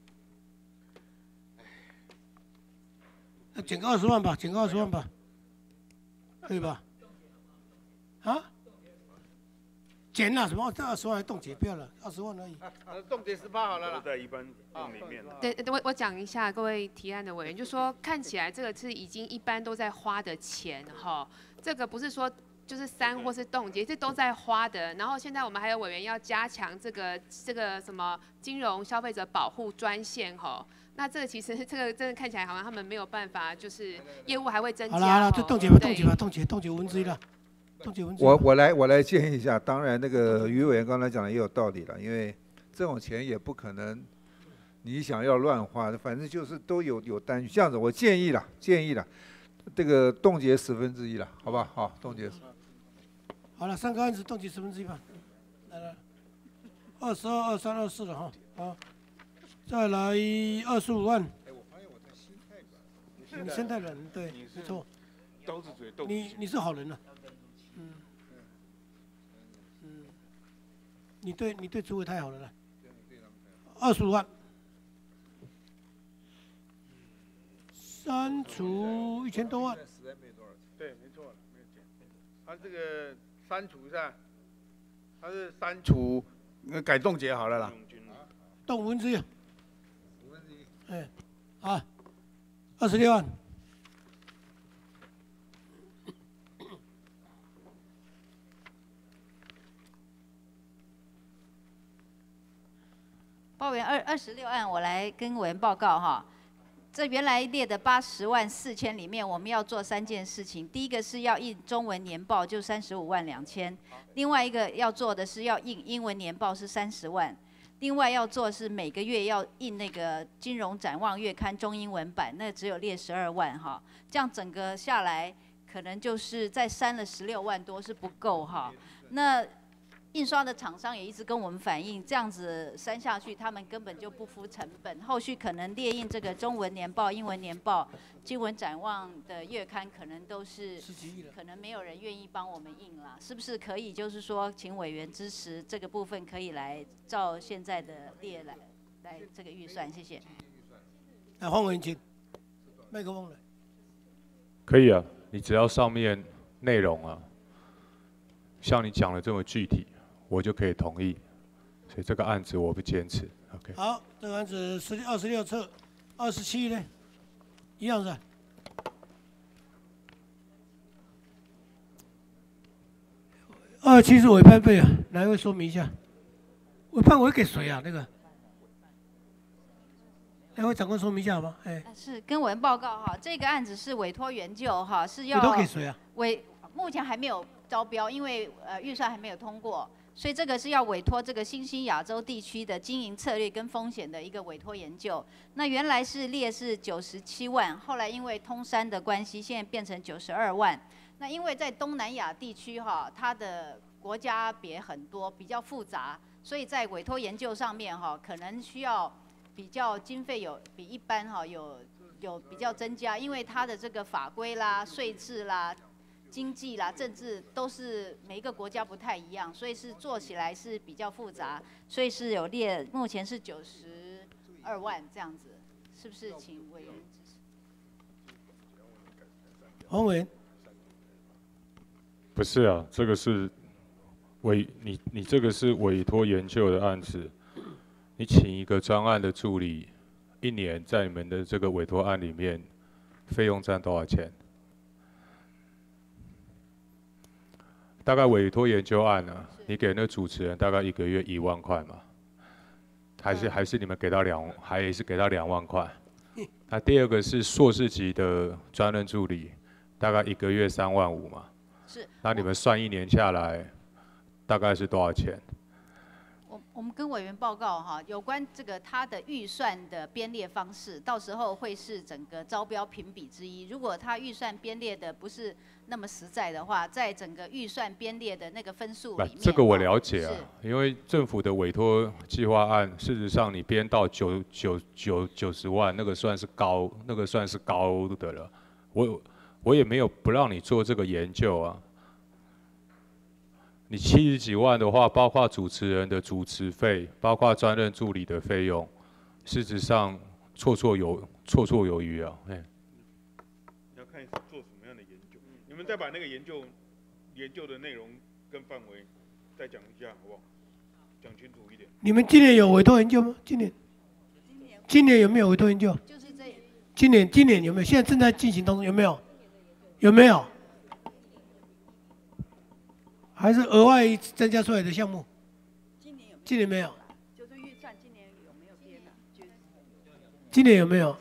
那减个20万吧，减个20万吧，可以吧？啊？减了什么？这20万还冻结，不要了，20万而已。 冻结18好了啦。 在一般用里面。 对，我讲一下各位提案的委员，就说看起来这个是已经一般都在花的钱哈，这个不是说就是删或是冻结，这都在花的。然后现在我们还有委员要加强这个什么金融消费者保护专线哈。那这个其实这个真的看起来好像他们没有办法，就是业务还会增加。 好了，就冻结吧，冻结5%了。 我来建议一下，当然那个于委员刚才讲的也有道理了，因为这种钱也不可能你想要乱花，反正就是都有单据。这样子，我建议了，这个冻结1/10了，好吧？好，冻结。 好了，3个案子冻结1/10吧。来，22、23、24了哈，好，再来25万。 我发现我的心太软。 你心太软，对，没错。 刀子嘴豆。 你是好人了。你对主委太好了啦。25万。删除1000多万。 对，没错，没有减。他这个删除是吧？他是删除，改冻结好了啦。 冻5%。哎，好，26万。 报委员26案，我来跟委员报告哈。这原来列的80万4千里面，我们要做3件事情。第一个是要印中文年报，就35万2千；另外一个要做的是要印英文年报，是30万；另外要做是每个月要印那个金融展望月刊中英文版，那只有列12万哈。这样整个下来，可能就是再删了16万多是不够哈。那印刷的厂商也一直跟我们反映，这样子删下去，他们根本就不付成本。后续可能列印这个中文年报、英文年报、经文展望的月刊，可能都是可能没有人愿意帮我们印啦。是不是可以就是说，请委员支持这个部分，可以来照现在的列来这个预算？谢谢。 来，黄委员请，麦克风来。 可以啊，你只要上面内容啊，像你讲的这么具体。我就可以同意，所以这个案子我不坚持。OK。 好，这个案子26册，27呢，一样是。27是委派费啊，哪一位说明一下？委派我会给谁啊？那个，哪位长官说明一下好吗？哎。 是跟委员报告哈，这个案子是委托援救哈，是要委托给谁啊？ 目前还没有招标，因为预算还没有通过。 所以这个是要委托这个新兴亚洲地区的经营策略跟风险的一个委托研究。那原来是列是97万，后来因为通山的关系，现在变成92万。那因为在东南亚地区哈，它的国家别很多，比较复杂，所以在委托研究上面哈，可能需要比较经费有比一般哈有比较增加，因为它的这个法规啦、税制啦、经济啦、政治都是每一个国家不太一样，所以是做起来是比较复杂，所以是有列，目前是92万这样子，是不是？请委员支持。 黄委员。 不是啊，这个是你这个是委托研究的案子，你请一个专案的助理，1年在你们的这个委托案里面，费用占多少钱？大概委托研究案呢，你给那主持人大概1个月1万块嘛，还是你们给到还是给到2万块？那第二个是硕士级的专任助理，大概1个月3万5嘛。 是。 那你们算1年下来，大概是多少钱？ 我们跟委员报告哈，有关这个他的预算的编列方式，到时候会是整个招标评比之一。如果他预算编列的不是那么实在的话，在整个预算编列的那个分数里面， 这个我了解啊，因为政府的委托计划案，事实上你编到90万，那个算是高的了。我也没有不让你做这个研究啊。你70几万的话，包括主持人的主持费，包括专任助理的费用，事实上绰绰有余啊。 要看做什么样的研究，你们再把那个研究的内容跟范围再讲一下，好不好？讲清楚一点。 你们今年有委托研究吗？今年有没有委托研究？ 就是这。 今年有没有？现在正在进行当中，有没有？有没有？还是额外增加出来的项目？今年没有。 就是预算今年有没有编的？ 今年有没有？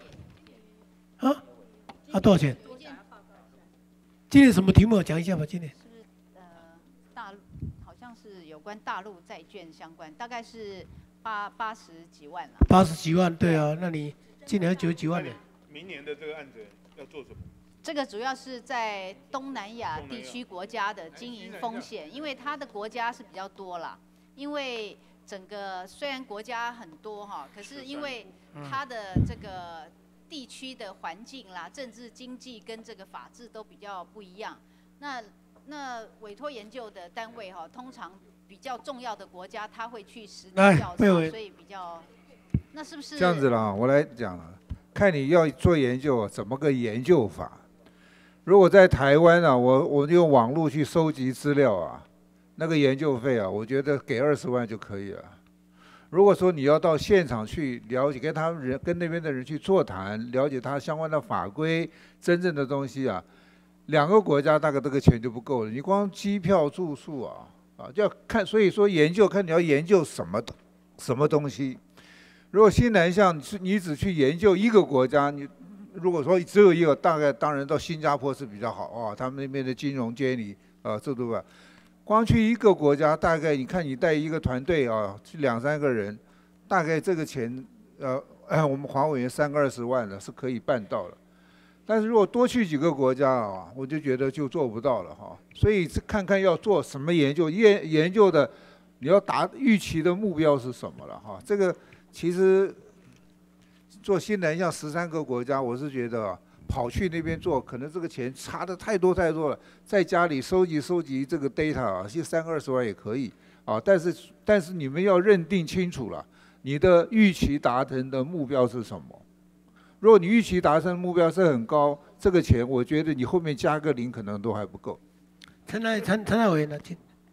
多少钱？今年什么题目？讲一下吧。今年。 是大陆好像是有关大陆债券相关，大概是80几万了。 80几万，对啊，那你今年还90几万呢？ 明年的这个案子要做什么？ 这个主要是在东南亚地区国家的经营风险，因为它的国家是比较多啦。因为整个虽然国家很多哈，可是因为它的这个地区的环境啦、政治经济跟这个法治都比较不一样。那委托研究的单位哈，通常比较重要的国家，他会去实地调查，所以比较。那是不是这样子啦？我来讲了，看你要做研究怎么个研究法。如果在台湾啊，我用网络去收集资料啊，那个研究费啊，我觉得给20万就可以了。如果说你要到现场去了解，跟那边的人去座谈，了解他相关的法规，真正的东西啊，2个国家大概这个钱就不够了。你光机票住宿啊就要看，所以说研究看你要研究什么东西。如果新南向你只去研究一个国家，你如果说只有一个，大概当然到新加坡是比较好啊，他们那边的金融监理制度吧。光去一个国家，大概你看你带一个团队啊，去2、3个人，大概这个钱我们黄委员30-20万的是可以办到了。但是如果多去几个国家啊，我就觉得就做不到了哈。所以看看要做什么研究，研究的你要预期的目标是什么了哈。这个其实。做新南向13个国家，我是觉得跑去那边做，可能这个钱差的太多了。在家里收集这个 data 啊，其实30-20万也可以啊。但是你们要认定清楚了，你的预期达成的目标是什么？如果你预期达成的目标是很高，这个钱我觉得你后面加个0可能都还不够。 陈大委员呢？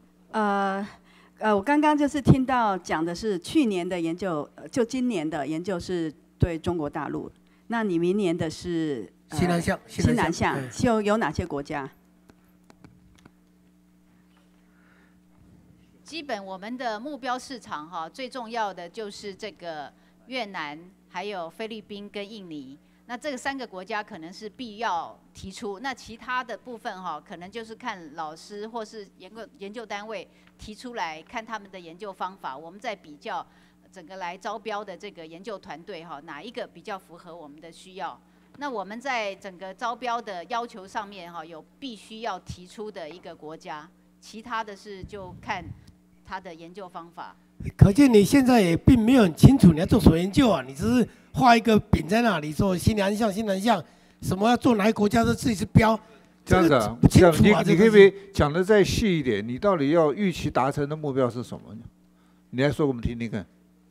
我刚刚就是听到讲的是去年的研究，就今年的研究是。对中国大陆，那你明年的是新南向， 就有哪些国家？ 基本我们的目标市场哈，最重要的就是这个越南、还有菲律宾跟印尼。 那这个3个国家可能是必要提出，那其他的部分哈，可能就是看老师或是研究单位提出来，看他们的研究方法，我们再比较整个来招标的这个研究团队哈，哪一个比较符合我们的需要？那我们在整个招标的要求上面哈，有必须要提出的一个国家，其他的是就看他的研究方法。 可见你现在也并没有很清楚你要做什么研究啊，你只是画一个饼在那里说新南向、什么要做哪个国家的自己是标。 这样子啊， 不清楚啊， 你可不可以讲得再细一点？你到底要预期达成的目标是什么呢？你来说给我们听听看。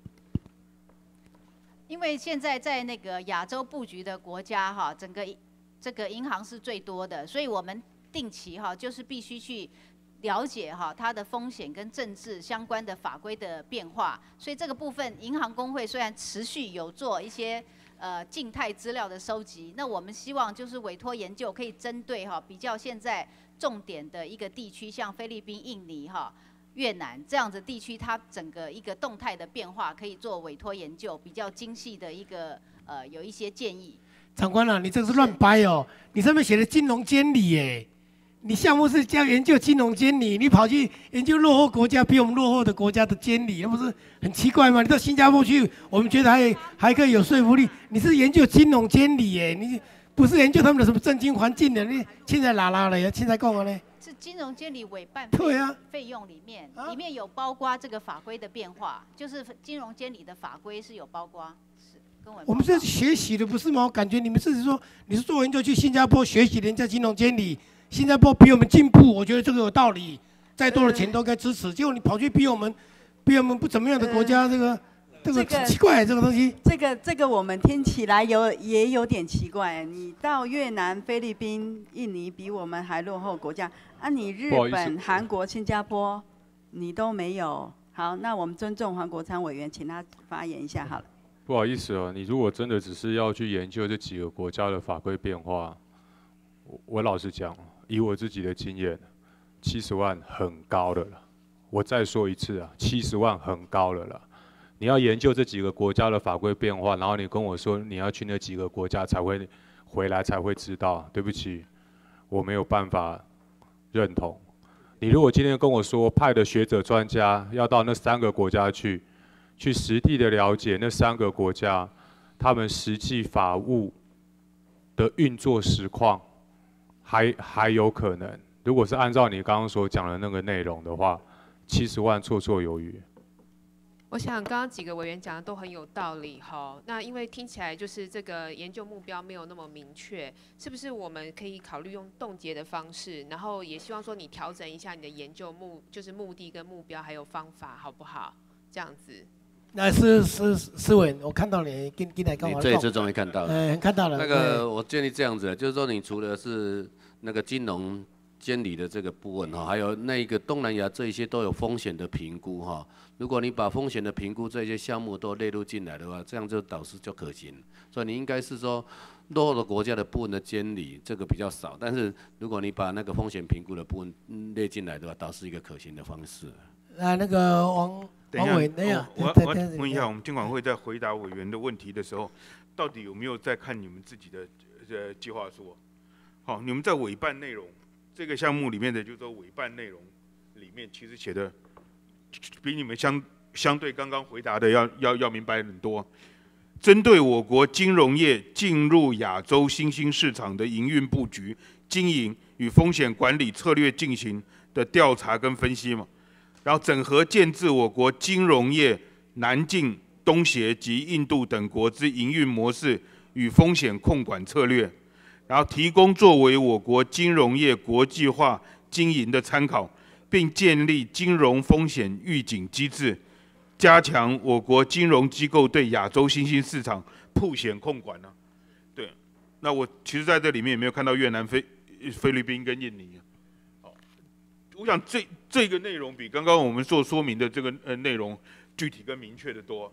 因为现在在那个亚洲布局的国家哈，整个这个银行是最多的，所以我们定期哈就是必须去了解哈它的风险跟政治相关的法规的变化，所以这个部分银行公会虽然持续有做一些静态资料的收集，那我们希望就是委托研究可以针对哈比较现在重点的一个地区，像菲律宾、印尼哈。越南这样子地区，它整个一个动态的变化，可以做委托研究，比较精细的一个有一些建议。 长官啊，你这个是乱掰哦！你上面写的金融监理耶，你项目是叫研究金融监理，你跑去研究落后国家比我们落后的国家的监理，那不是很奇怪吗？你到新加坡去，我们觉得还可以有说服力。你是研究金融监理耶，你不是研究他们的什么政经环境的？你现在哪了呀？现在讲了呢？ 是金融监理委办费用里面，里面有包括这个法规的变化，就是金融监理的法规是有包括，是跟我们是学习的不是吗？我感觉你们是说你是做研究去新加坡学习人家金融监理，新加坡比我们进步，我觉得这个有道理，再多的钱都该支持。结果你跑去比我们不怎么样的国家，这个奇怪，这个东西。 这个我们听起来也有点奇怪。你到越南、菲律宾、印尼比我们还落后国家，啊，你日本、韩国、新加坡你都没有。好，那我们尊重黄国昌委员，请他发言一下好了。 不好意思哦，你如果真的只是要去研究这几个国家的法规变化，我老实讲，以我自己的经验，70万很高了啦。我再说一次啊，70万很高了啦。你要研究这几个国家的法规变化，然后你跟我说你要去那几个国家才会回来才会知道，对不起，我没有办法认同。你如果今天跟我说派的学者专家要到那3个国家去实地的了解那3个国家他们实际法务的运作实况，还有可能。如果是按照你刚刚所讲的那个内容的话，70万绰绰有余。 我想刚刚几个委员讲的都很有道理哈。那因为听起来就是这个研究目标没有那么明确，是不是我们可以考虑用冻结的方式？然后也希望说你调整一下你的研究目的跟目标还有方法，好不好？这样子。 那是委员，我看到你跟来跟我你这一次终于看到了。 看到了。 那个我建议这样子，就是说你除了是那个金融监理的这个部分哈，还有那个东南亚这一些都有风险的评估哈。如果你把风险的评估这些项目都列入进来的话，这样就导师就可行。所以你应该是说落后的国家的部分的监理这个比较少，但是如果你把那个风险评估的部分列进来的话，倒是一个可行的方式。 那个王委员， 我问一下，我们金管会在回答委员的问题的时候，到底有没有在看你们自己的计划书？好，你们在委办内容这个项目里面的，就是说委办内容里面其实写的比你们相对刚刚回答的要明白很多。针对我国金融业进入亚洲新兴市场的营运布局、经营与风险管理策略进行的调查跟分析嘛，然后整合建制我国金融业南进、东协及印度等国之营运模式与风险控管策略，然后提供作为我国金融业国际化经营的参考，并建立金融风险预警机制，加强我国金融机构对亚洲新兴市场曝险控管呢？对，那我其实在这里面也没有看到越南、菲律宾跟印尼。我想这个内容比刚刚我们做说明的这个内容具体跟明确的多。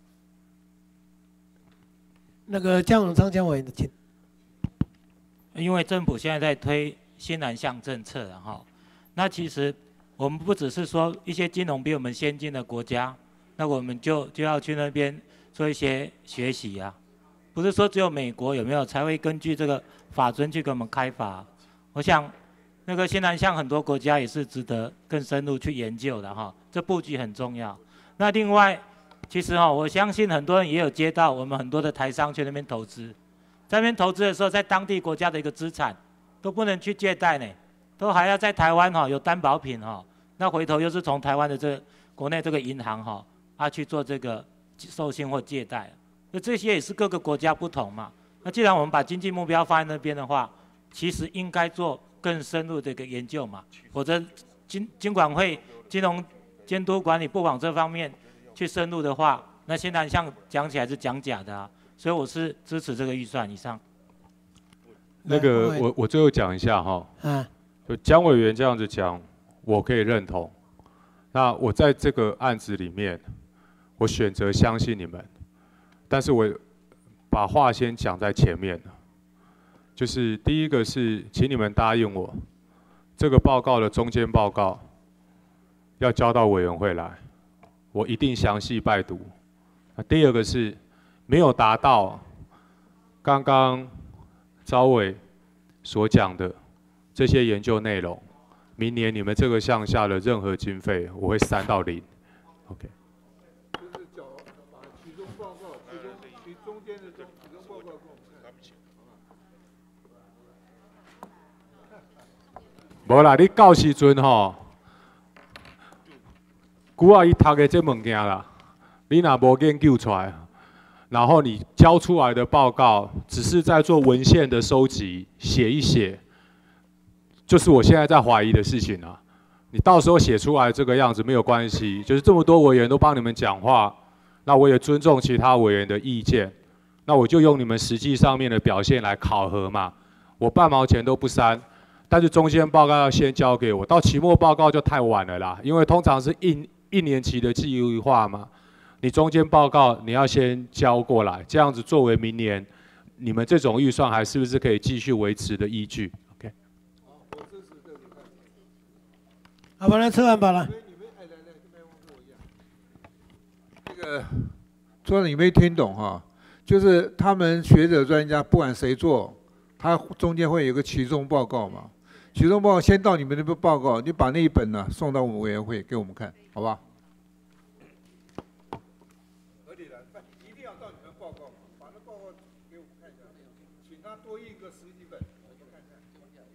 那个江永昌江委员的请。 因为政府现在在推新南向政策哈，那其实我们不只是说一些金融比我们先进的国家，那我们就要去那边做一些学习啊。 不是说只有美国有没有才会根据这个法遵去给我们开罚。我想那个新南向很多国家也是值得更深入去研究的哈，这布局很重要。那另外，其实我相信很多人也有接到我们很多的台商去那边投资，在那边投资的时候，在当地国家的一个资产都不能去借贷呢，都还要在台湾有担保品那回头又是从台湾的这国内这个银行去做这个授信或借贷，那这些也是各个国家不同嘛。那既然我们把经济目标放在那边的话，其实应该做更深入的一个研究嘛，否则金管会金融监督管理不往这方面去深入的话，那现在像讲起来是讲假的所以我是支持这个预算以上。 那个我最后讲一下就江委员这样子讲，我可以认同。那我在这个案子里面，我选择相信你们，但是我把话先讲在前面，就是第一个是，请你们答应我，这个报告的中间报告要交到委员会来，我一定详细拜读。第二个是，没有达到刚刚招委所讲的这些研究内容，明年你们这个项下的任何经费，我会删到0。OK。 就是把其中报告，其中间的其中报告给我们看。 无啦，你到时阵古仔伊读的这物件啦，你若无研究出来，然后你交出来的报告只是在做文献的收集，写一写，就是我现在在怀疑的事情啊。你到时候写出来这个样子没有关系，就是这么多委员都帮你们讲话，那我也尊重其他委员的意见，那我就用你们实际上面的表现来考核嘛。我半毛钱都不删，但是中间报告要先交给我，到期末报告就太晚了啦，因为通常是一年期的计划嘛。你中间报告你要先交过来，这样子作为明年你们这种预算还是不是可以继续维持的依据 ？OK。 好，把它测完吧了。 那个，昨天你没听懂就是他们学者专家不管谁做，他中间会有个期中报告嘛。期中报告先到你们那边报告，你把那一本呢送到我们委员会给我们看，好吧？合理的，一定要到你们报告，把那报告给我们看一下，请他多印个10几本，我们看看。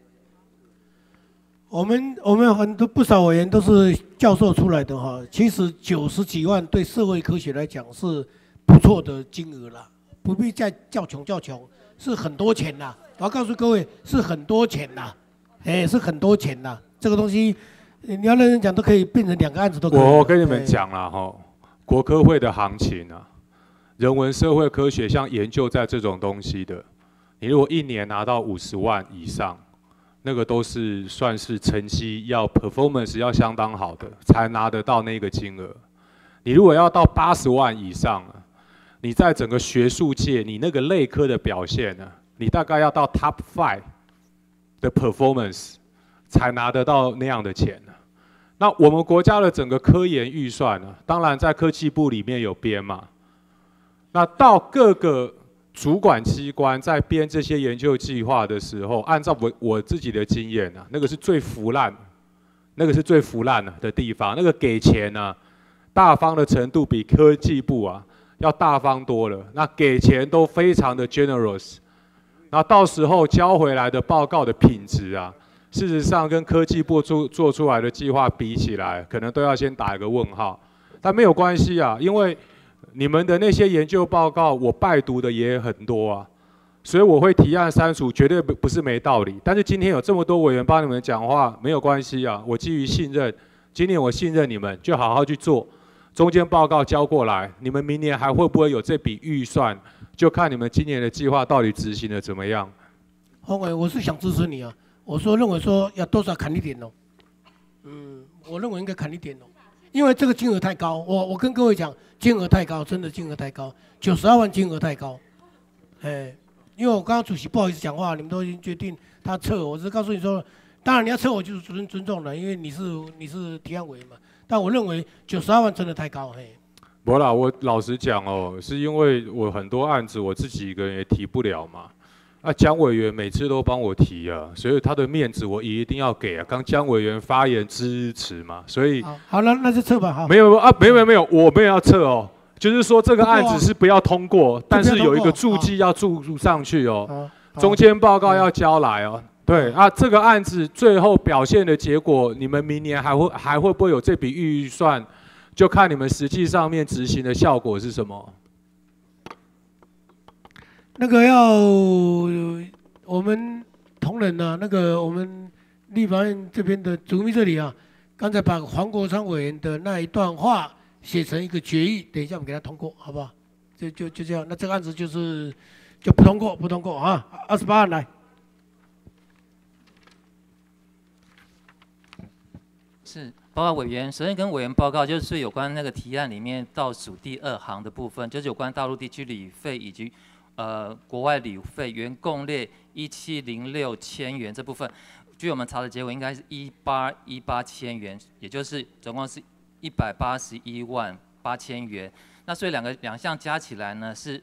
我们很多不少委员都是教授出来的其实90几万对社会科学来讲是不错的金额啦，不必再叫穷，是很多钱啦。我要告诉各位，是很多钱啦。是很多钱呐，这个东西你要认真讲，都可以变成2个案子都可以。 我跟你们讲啦国科会的行情人文社会科学像研究在这种东西的，你如果1年拿到50万以上，那个都是算是成绩要 performance 要相当好的才拿得到那个金额。你如果要到80万以上，你在整个学术界你那个类科的表现你大概要到 top 5。的 performance 才拿得到那样的钱那我们国家的整个科研预算当然在科技部里面有编嘛。那到各个主管机关在编这些研究计划的时候，按照我自己的经验那个是最腐烂的地方。那个给钱大方的程度比科技部要大方多了。那给钱都非常的 generous。那到时候交回来的报告的品质事实上跟科技部做出来的计划比起来，可能都要先打一个问号。但没有关系因为你们的那些研究报告我拜读的也很多所以我会提案删除，绝对不是没道理。但是今天有这么多委员帮你们讲话，没有关系我基于信任，今年我信任你们，就好好去做。中间报告交过来，你们明年还会不会有这笔预算？就看你们今年的计划到底执行的怎么样。 洪委，我是想支持你我认为说要多少砍一点我认为应该砍一点因为这个金额太高。我跟各位讲，金额太高，真的金额太高，92万金额太高。因为我刚刚主席不好意思讲话，你们都已经决定他撤，我只是告诉你说，当然你要撤我就是尊重了，因为你是提案委员嘛。但我认为92万真的太高不啦，我老实讲哦，是因为我很多案子我自己一个人也提不了嘛。啊，江委员每次都帮我提啊，所以他的面子我一定要给啊。刚江委员发言支持嘛，所以好了，那就撤吧。好， 没有啊，没有，我没有要撤哦，就是说这个案子是不要通过，但是有一个注记要注上去哦，中间报告要交来哦。对啊，这个案子最后表现的结果，你们明年还会不会有这笔预算？就看你们实际上面执行的效果是什么。 那个要我们同仁啊，那个我们立法院这边的主秘这里啊，刚才把黄国昌委员的那一段话写成一个决议，等一下我们给他通过，好不好？就这样，那这个案子就不通过啊。28案来。 是，报告委员，首先跟委员报告就是有关那个提案里面倒数第2行的部分，就是有关大陆地区旅费以及国外旅费原共列1706千元这部分，据我们查的结果应该是1818千元，也就是总共是181万8千元。那所以两项加起来呢是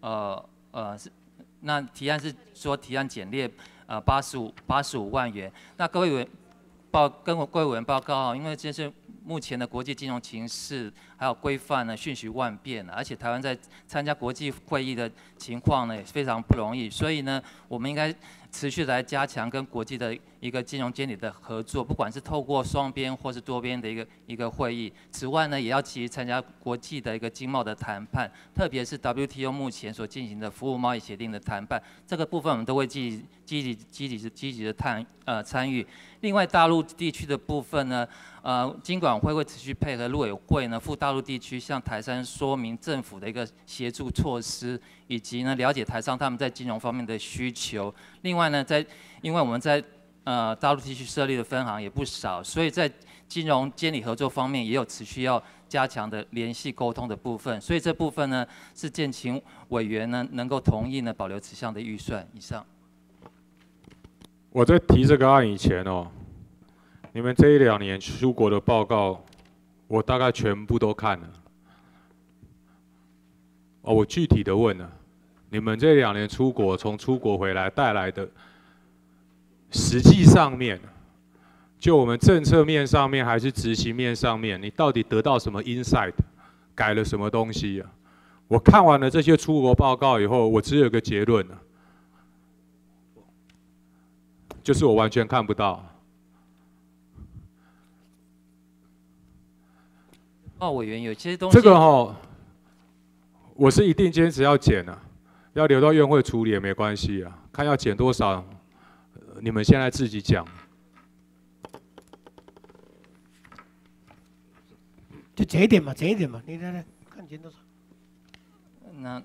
那提案是说提案简列85万元。那各位委员跟各位委员报告，因为这是目前的国际金融情势还有规范呢瞬息万变，而且台湾在参加国际会议的情况呢也非常不容易，所以呢我们应该持续来加强跟国际的一个金融监理的合作，不管是透过双边或是多边的一个会议。此外呢，也要积极参加国际的一个经贸的谈判，特别是 WTO 目前所进行的服务贸易协定的谈判，这个部分我们都会积极的参与。另外，大陆地区的部分呢，金管会持续配合陆委会呢，赴大陆地区向台商说明政府的一个协助措施，以及呢了解台商他们在金融方面的需求。另外呢，因为我们在大陆地区设立的分行也不少，所以在金融监理合作方面也有持续要加强的联系沟通的部分。所以这部分呢是建请委员呢能够同意呢保留此项的预算。以上。 我在提这个案以前哦，你们这1-2年出国的报告，我大概全部都看了。哦，我具体的问了，你们这2年出国，从出国回来带来的，实际上面，就我们政策面上面还是执行面上面，你到底得到什么 insight， 改了什么东西啊？我看完了这些出国报告以后，我只有一个结论了。就是我完全看不到。 委员有些东西。 这个我是一定坚持要减啊，要留到院会处理也没关系啊，看要减多少，你们现在自己讲。 就减一点嘛，你来看减多少？ 那。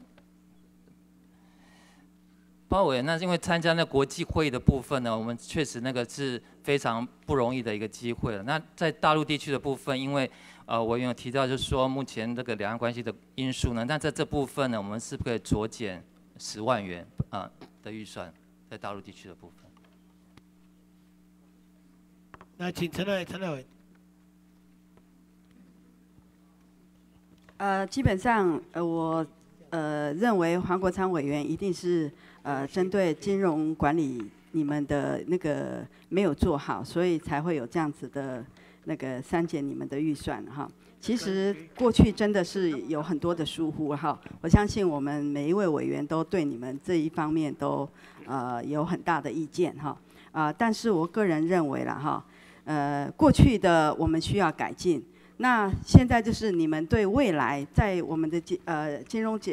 包委员，那是因为参加那国际会议的部分呢，我们确实那个是非常不容易的一个机会了。那在大陆地区的部分，因为委员有提到，就是说目前这个两岸关系的因素呢，那在这部分呢，我们是不是可以酌减10万元的预算在大陆地区的部分？ 那请陈代委。 基本上我认为黄国昌委员一定是。针对金融管理你们的那个没有做好，所以才会有这样子的那个删减你们的预算哈。其实过去真的是有很多的疏忽哈，我相信我们每一位委员都对你们这一方面都有很大的意见哈。但是我个人认为啦哈，过去的我们需要改进。那现在就是你们对未来在我们的金融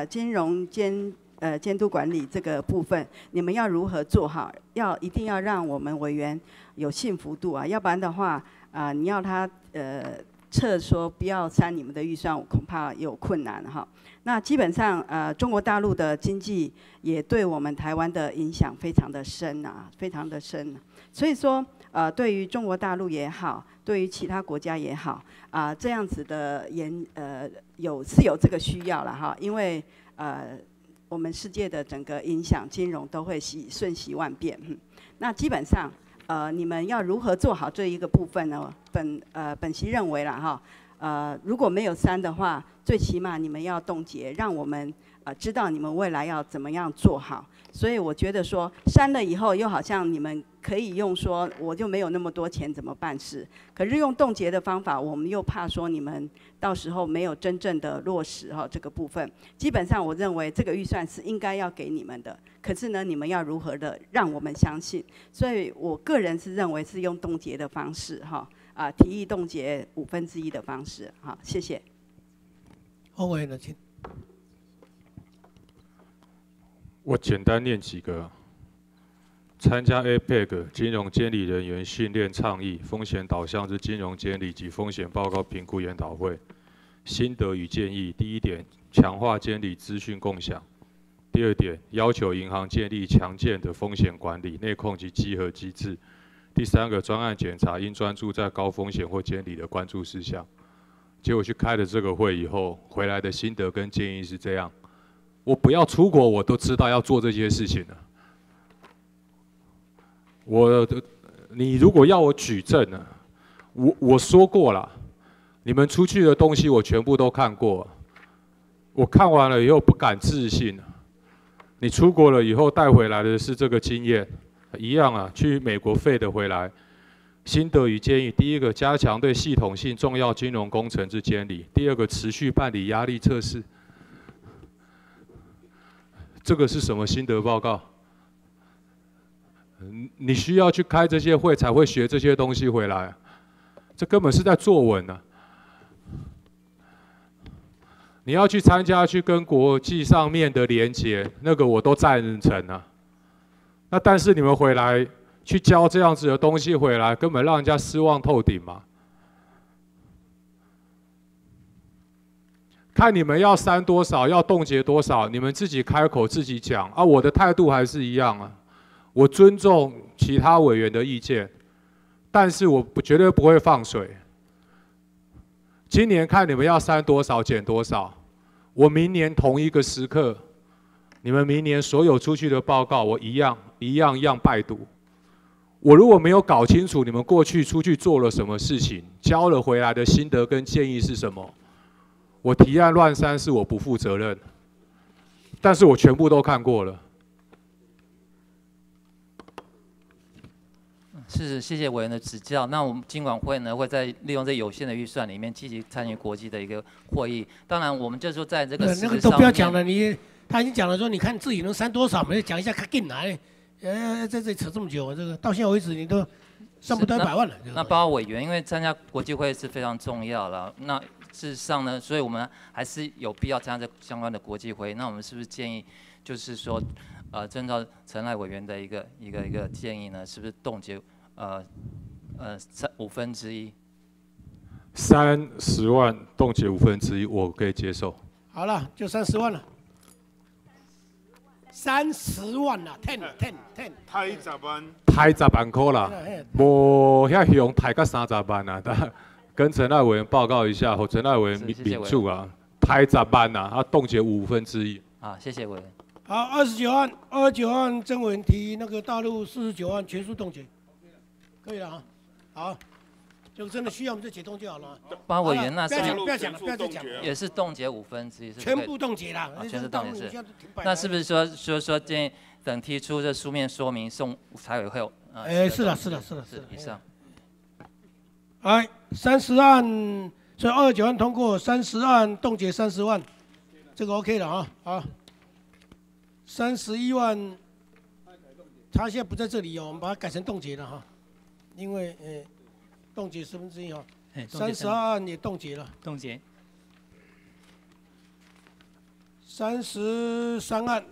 监督管理这个部分，你们要如何做好？一定要让我们委员有信服度啊，要不然的话，你要他说不要删你们的预算，恐怕有困难哈。那基本上中国大陆的经济也对我们台湾的影响非常的深啊，非常的深。所以说对于中国大陆也好，对于其他国家也好这样子的有这个需要了哈，因为我们世界的整个影响金融都会瞬息万变。那基本上你们要如何做好这一个部分呢？本席认为啦哈， 如果没有删的话，最起码你们要冻结，让我们知道你们未来要怎么样做好。所以我觉得说删了以后，又好像你们可以用说我就没有那么多钱怎么办事？可是用冻结的方法，我们又怕说你们到时候没有真正的落实这个部分。基本上我认为这个预算是应该要给你们的，可是呢，你们要如何的让我们相信？所以我个人是认为是用冻结的方式提议冻结1/5的方式。好，谢谢。 后委员请。 我简单念几个：参加 APEC 金融监理人员训练倡议风险导向之金融监理及风险报告评估研讨会，心得与建议。第一点，强化监理资讯共享；第二点，要求银行建立强健的风险管理、内控及稽核机制；第三个，专案检查应专注在高风险或监理的关注事项。结果去开了这个会以后，回来的心得跟建议是这样。我不要出国，我都知道要做这些事情了。你如果要我举证呢，我说过了，你们出去的东西我全部都看过，我看完了以后不敢置信。你出国了以后带回来的是这个经验，一样啊，去美国废的回来。心得与建议：第一个，加强对系统性重要金融工程之监理；第二个，持续办理压力测试。这个是什么心得报告？你需要去开这些会才会学这些东西回来，这根本是在作文啊！你要去参加，去跟国际上面的连结，那个我都赞成啊。那但是你们回来去教这样子的东西回来，根本让人家失望透顶嘛。看你们要删多少，要冻结多少，你们自己开口自己讲啊。我的态度还是一样啊，我尊重其他委员的意见，但是我绝对不会放水。今年看你们要删多少减多少，我明年同一个时刻，你们明年所有出去的报告，我一样拜读。我如果没有搞清楚你们过去出去做了什么事情，交了回来的心得跟建议是什么，我提案乱删是我不负责任，但是我全部都看过了。 是，谢谢委员的指教。那我们金管会呢，会在利用这有限的预算里面，积极参与国际的一个会议。当然，我们就是说在这个那个都不要讲了，他已经讲了说，你看自己能删多少，没讲一下，进来，在这里扯这么久，这个到现在为止你都上不到100万了。 那包括委员，因为参加国际会是非常重要了。那事实上呢，所以我们还是有必要参加这相关的国际会。那我们是不是建议，就是说，遵照陈赖委员的一个建议呢，是不是冻结1/5？30 万冻结1/5，我可以接受。 好了，就30万了。30万啦 ，10。 太10万。 太10万块啦，无遐凶，太到30万啊！跟陈赖委员报告一下，和陈赖委员禀注啊，太10万啦，他冻结1/5。 好，谢谢委员。 好，29万，曾委员提那个大陆49万全数冻结，可以了啊。好，就真的需要我们就解冻就好了。 包委员那是不要讲了，不要再讲了。 也是冻结1/5， 全部冻结了， 全是冻结是。那是不是说建议等提出这书面说明送财委会？ 是的， 以上。 来，30案，所以29案通过，30案冻结30万，这个 OK 了啊。好，31万，他现在不在这里哦，我们把它改成冻结了哈，因为冻结1/10哈，32案也冻结了， 冻结。 33案。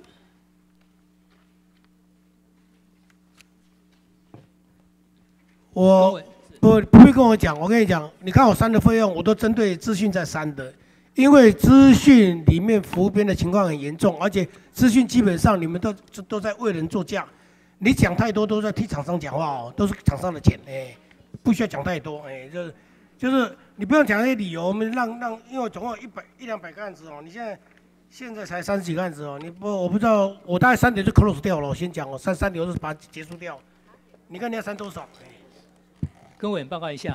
我不必跟我讲，我跟你讲，你看我删的费用，我都针对资讯在删的，因为资讯里面浮编的情况很严重，而且资讯基本上你们都在为人作价，你讲太多都在替厂商讲话哦，都是厂商的钱，不需要讲太多，就是你不用讲那些理由，我们让，因为总共100-200个案子哦，你现在才30几个案子哦，我不知道，我大概3点就 close 掉了，我先讲哦，3点就是把它结束掉，你看你要删多少？ 跟委员报告一下哈，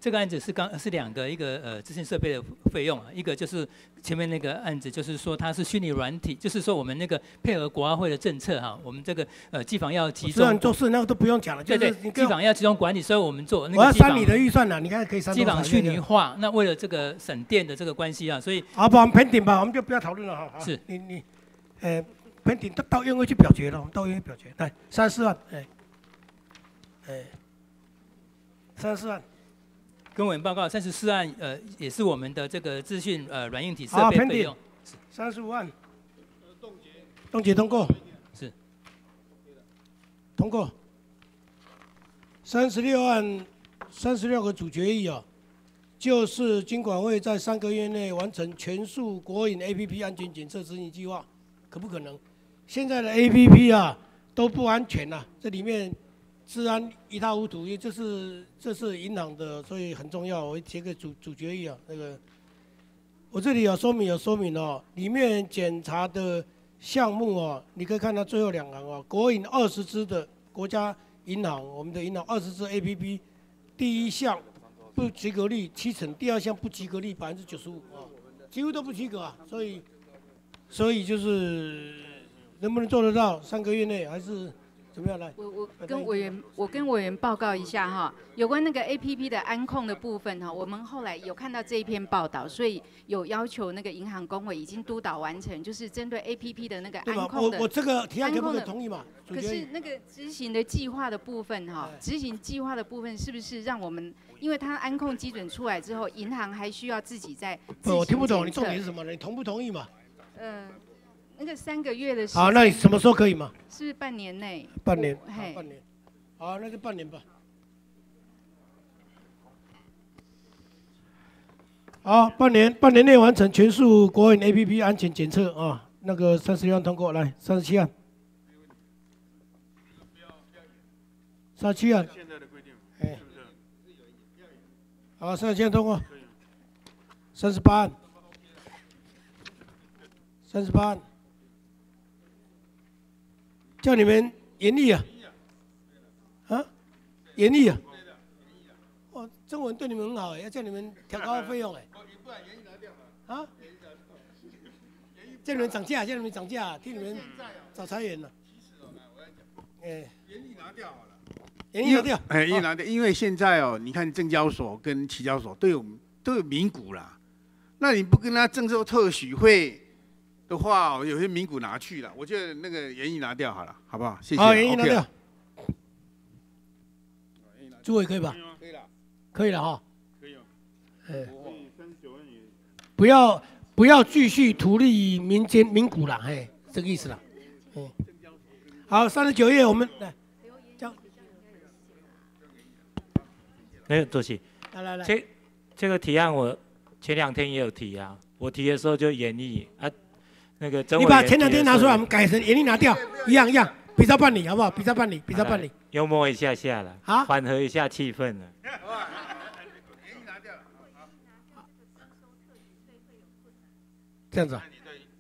这个案子是两个，一个资讯设备的费用啊，一个就是前面那个案子，就是说它是虚拟软体，就是说我们那个配合国发会的政策哈，我们这个机房要集中。 做事那个都不用讲了，就是对，机房要集中管理，所以我们做那个。 我要删你的预算了，你看可以删。 机房虚拟化，那为了这个省电的这个关系啊，所以。 好吧，我们pending吧，我们就不要讨论了哈。 是。 你pending到院会去表决了，我们到院会表决。来，34万，34万。 跟委员报告，34案也是我们的这个资讯软硬体设备费用。 35万。冻结通过。 是。 通过。36案，36个主决议啊，就是金管会在3个月内完成全数国营 APP 安全检测执行计划，可不可能？现在的 APP 啊都不安全啊，这里面。治安一塌糊涂，因为这是银行的，所以很重要。我提个主决议啊，那个我这里有说明哦，里面检查的项目哦，你可以看到最后2行哦，国营20支的国家银行，我们的银行20支 APP， 第一项不及格率70%，第2项不及格率95%啊，几乎都不及格啊，所以就是能不能做得到3个月内还是？怎么样来？ 我跟委员报告一下哈，有关那个 APP 的安控的部分哈，我们后来有看到这一篇报道，所以有要求那个银行公会已经督导完成，就是针对 APP 的那个安控的。 我这个提案可不可以同意嘛？ 可是那个执行的计划的部分哈，执行计划的部分是不是让我们，因为它安控基准出来之后，银行还需要自己在。 我听不懂，你重点是什么呢？你同不同意嘛？ 那个3个月的时间。 好，那你什么时候可以嘛？ 是半年内。 半年，半年。好，那就半年吧。好，半年内完成全数国营 APP 安全检测啊。那个36案通过，来37案。37案。 现在的规定，是不是？ 好，37案通过。38案。38案。叫你们严厉啊！啊，严厉啊！哦，中文对你们很好，要叫你们调高费用哎。啊？叫你们涨价，替你们找裁员了。 严厉拿掉好了。 严厉拿掉。 严厉拿掉，因为现在哦，你看证交所跟期交所都有名股啦，那你不跟他征收特许费？的话，有些名股拿去了，我觉得那个严厉拿掉好了，好不好？谢谢。 好，严厉拿掉。诸位可以吧？ 可以了。 可以了哈。 可以哦。 不要继续图利民间民股了，这个意思了。好，39页我们来。 主席。 来。 这个提案我前2天也有提啊，我提的时候就严厉啊。那个你把前2天拿出来，我们改成严厉拿掉，一样，比照办理，好不好？比照办理。 幽默一下了，啊，缓和一下气氛了。 这样子啊。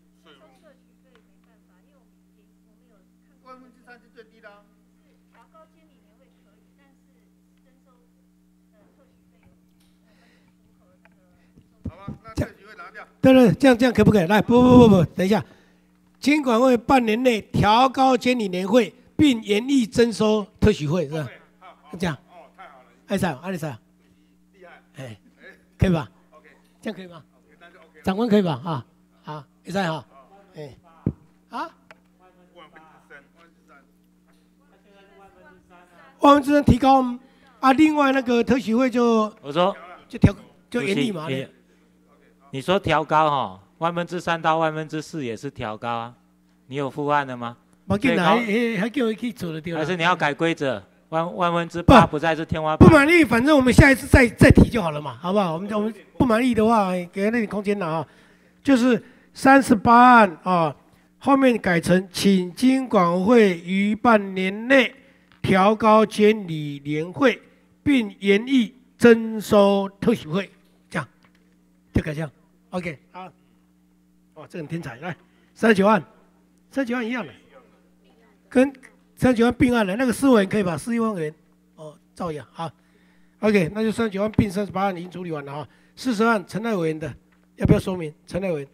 1/3是最低的。 调高监理年会可以，但是征收特许费用，我们符合好吧，那特许会拿掉。 对，这样可不可以？来，不，等一下，金管会半年内调高监理年会，并严厉征收特许费，是吧？这样。 哦，太好了。 艾赛， 厉害。 可以吧？这样可以吗？长官可以吧？啊，好，艾赛哈，啊。1/3提高啊，另外那个特许费就严厉嘛。 你说调高哈，3/1到4%也是调高啊，你有附案的吗？ 还叫他去做就对了。 还是你要改规则？8/1不再是天花板。 不满意，反正我们下一次再提就好了嘛，好不好？我们不满意的话，给他那点空间了啊。就是38案啊，后面改成请金管会于半年内调高监理年会，并严厉征收特许费，这样就改这样。OK， 好。哦，这很天才。来，39案一样的，跟39案并案的那个4万元可以吧？41万元，哦，照样好。 OK， 那就39案并38案已经处理完了哈。40案陈赖委员的，要不要说明？陈赖委员。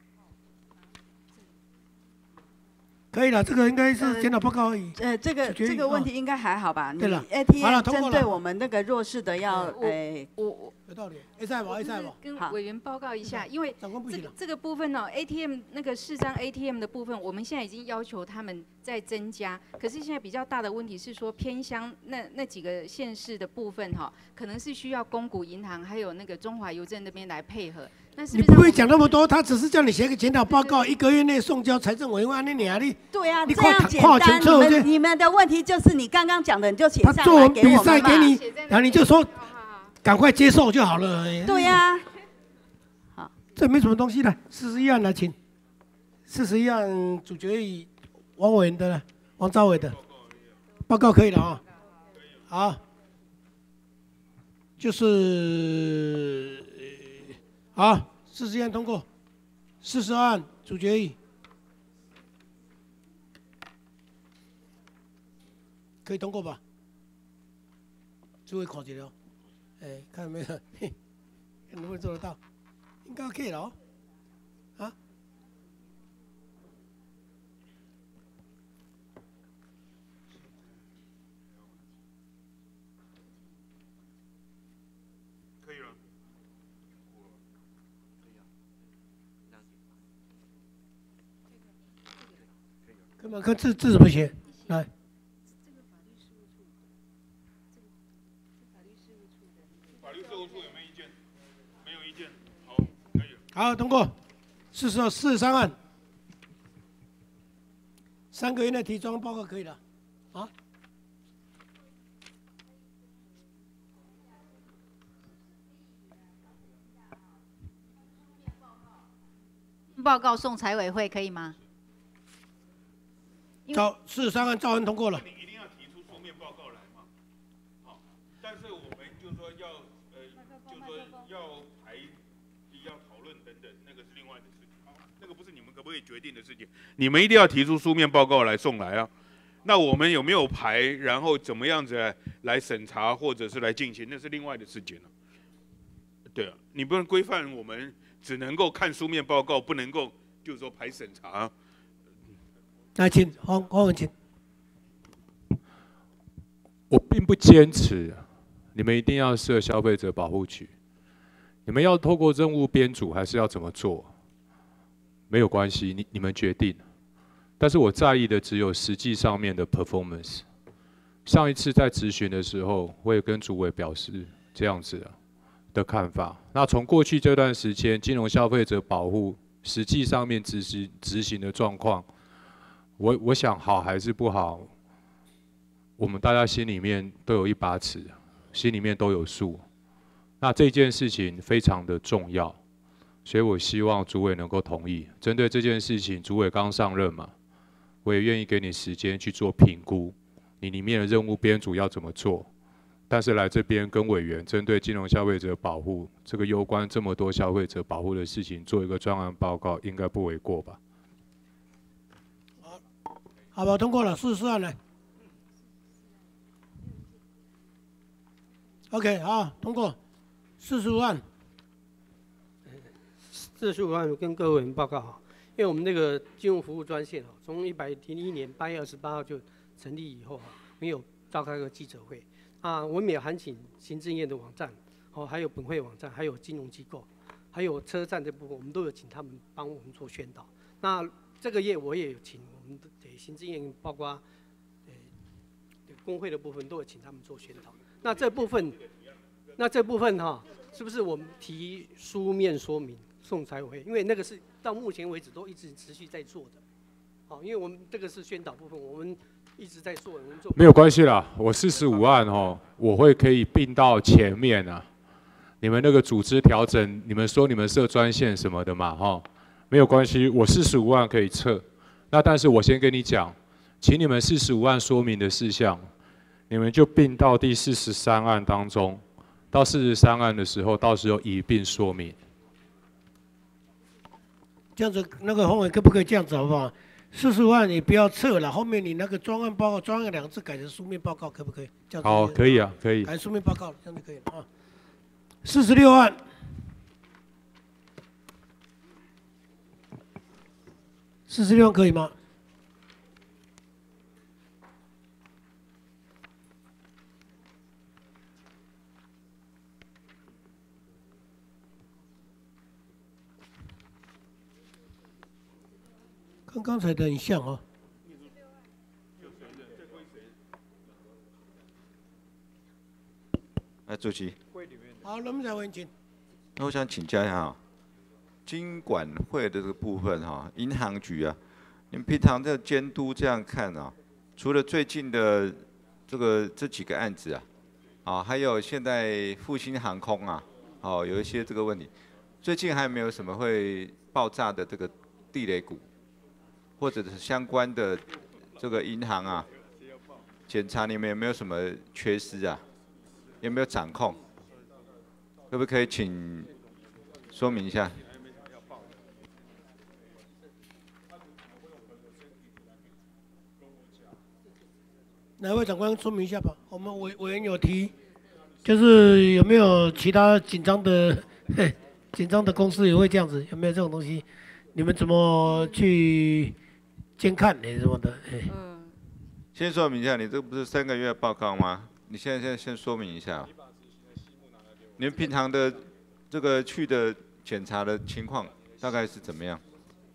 可以了，这个应该是检讨报告而已。 这个问题应该还好吧？ 对了 ，ATM 针对我们那个弱势的要， 有道理。A 赛吧， 跟委员报告一下，因为这个部分呢 ，ATM 那个4张 ATM 的部分，我们现在已经要求他们再增加。可是现在比较大的问题是说，偏乡那几个县市的部分哈，可能是需要公股银行还有那个中华邮政那边来配合。 你不会讲那么多，他只是叫你写个检讨报告，1个月内送交财政委员会，你你对啊， 你这样简单。你们的问题就是你刚刚讲的，你就写上来给我们嘛。他做比赛给你， 然后你就说赶快接受就好了。 对呀，好， 这没什么东西的。41案来请，41案主决议王委员的，王昭伟的报告可以了啊。好，就是好，41案通过，42案主决议。可以通过吧？诸位考虑了，看有没有，看能不能做得到，应该可以了哦，啊？ 可以了。 根本看字怎么写，来。好，通过。43案，3个月内提交报告可以了，啊？ 报告送财委会可以吗 ？43案照案通过了。 你一定要提出书面报告来嘛，好，但是我们就说要排。要讨论等等，那个是另外的事情，那个不是你们可不可以决定的事情。你们一定要提出书面报告来送来啊。那我们有没有排，然后怎么样子来审查或者是来进行，那是另外的事情了。对啊，你不能规范我们只能够看书面报告，不能够就是说排审查。 来，请黄文请。 我并不坚持你们一定要设消费者保护局。你们要透过任务编组，还是要怎么做？没有关系，你们决定。但是我在意的只有实际上面的 performance。上一次在质询的时候，我也跟主委表示这样子的看法。那从过去这段时间，金融消费者保护实际上面执行的状况，我想好还是不好，我们大家心里面都有一把尺，心里面都有数。那这件事情非常的重要，所以我希望主委能够同意。针对这件事情，主委刚上任嘛，我也愿意给你时间去做评估，你里面的任务编组要怎么做。但是来这边跟委员针对金融消费者保护这个攸关这么多消费者保护的事情做一个专案报告，应该不为过吧？ 好吧，通过了，44案来。OK， 好，通过。45案 ，45案跟各位委员报告哈，因为我们那个金融服务专线从101年8月28号就成立以后没有召开过记者会啊，我们也函请行政院的网站，还有本会网站，还有金融机构，还有车站这部分，我们都有请他们帮我们做宣导。那这个月我也有请我们的行政院，包括工会的部分，都有请他们做宣导。那这部分是不是我们提书面说明送财委会？因为那个是到目前为止都一直持续在做的。好，因为我们这个是宣导部分，我们一直在做，我们做。 没有关系啦，我45案我会可以并到前面啊。你们那个组织调整，你们说你们设专线什么的嘛没有关系，我45案可以撤。那但是我先跟你讲，请你们45案说明的事项，你们就并到第43案当中。到43案的时候，到时候一并说明。 这样子，那个黄委可不可以这样子好不好？ 40万你不要撤了，后面你那个专案报告，专案2个字改成书面报告，可不可以？这样子好，可以啊，可以。 改书面报告，这样就可以了啊。46万。46万可以吗？跟刚才的很像哦。 主席。 好，能不能问请？ 那我想请教一下哈，金管会的这个部分哈，银行局啊，你们平常的监督这样看啊，除了最近的这几个案子啊，还有现在复兴航空啊，有一些这个问题，最近还有没有什么会爆炸的这个地雷股？或者是相关的这个银行啊，检查你们有没有什么缺失啊？有没有掌控？可不可以请说明一下？ 哪位长官说明一下吧？我们委员有提，就是有没有其他紧张的公司也会这样子？有没有这种东西？你们怎么去？监看什么的， 先说明一下，你这不是3个月报告吗？你现在先说明一下，你们平常的这个去的检查的情况大概是怎么样？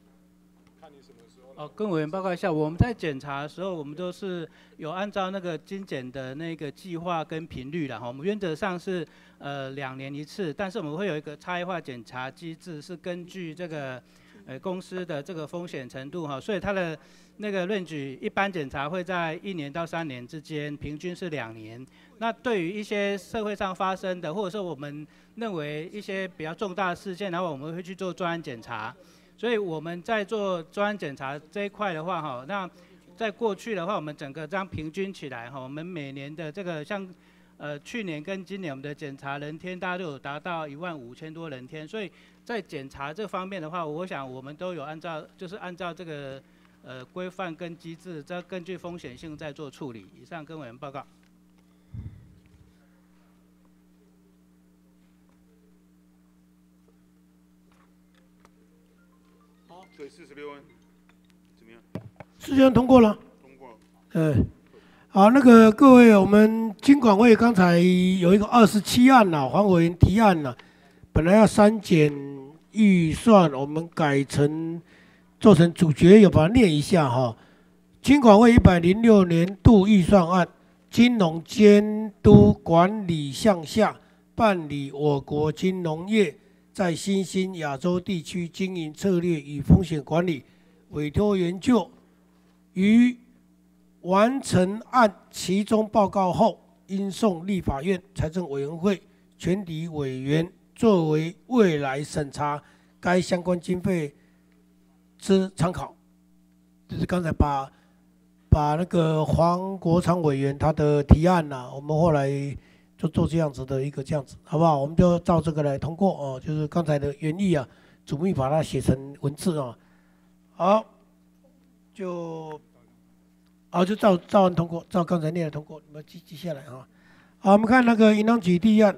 跟委员报告一下，我们在检查的时候，我们都是有按照那个精检的那个计划跟频率啦，我们原则上是2年1次，但是我们会有一个差异化检查机制，是根据这个。公司的这个风险程度哈，所以它的那个range一般检查会在1年到3年之间，平均是2年。那对于一些社会上发生的，或者说我们认为一些比较重大的事件，然后我们会去做专案检查。所以我们在做专案检查这一块的话哈，那在过去的话，我们整个这样平均起来哈，我们每年的这个像去年跟今年我们的检查人天大概都有达到15000多人天，所以在检查这方面的话，我想我们都有按照这个规范跟机制，再根据风险性在做处理。以上跟委员报告。 好，所以46万怎么样 ？46万通过了。通过了。好，那个各位，我们金管会刚才有一个27案呐，黄委员提案呐，本来要删减预算，我们改成做成主决议，把它念一下哈。金管会106年度预算案，金融监督管理项下办理我国金融业在新兴亚洲地区经营策略与风险管理委托研究，于完成案期中报告后，应送立法院财政委员会全体委员作为未来审查该相关经费之参考。就是刚才把那个黄国昌委员他的提案我们后来就做这样子的一个这样子，好不好？我们就照这个来通过哦，就是刚才的原意主秘把它写成文字好，就照案通过，照刚才念的通过，你们记下来好，我们看那个银行局第一案。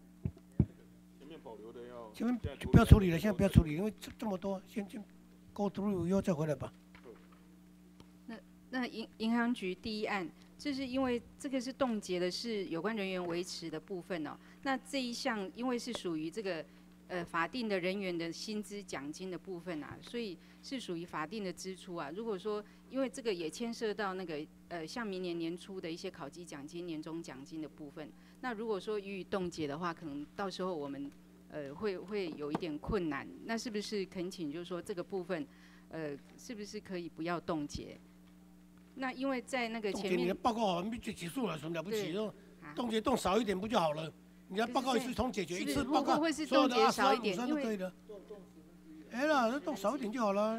前面不要处理了，现在不要处理，因为这么多，先 go through 以后再回来吧。 那银行局第一案，这是因为这个是冻结的是有关人员维持的部分那这一项因为是属于这个法定的人员的薪资奖金的部分所以是属于法定的支出如果说因为这个也牵涉到那个像明年年初的一些考绩奖金、年终奖金的部分，那如果说予以冻结的话，可能到时候我们会有一点困难。那是不是恳请就是说这个部分是不是可以不要冻结？那因为在那个前面， 你的报告好像就结束了，什么了不起？冻结冻少一点不就好了？你要报告一次通解决一次报告， 会是冻结少一点， 因为那冻少一点就好了。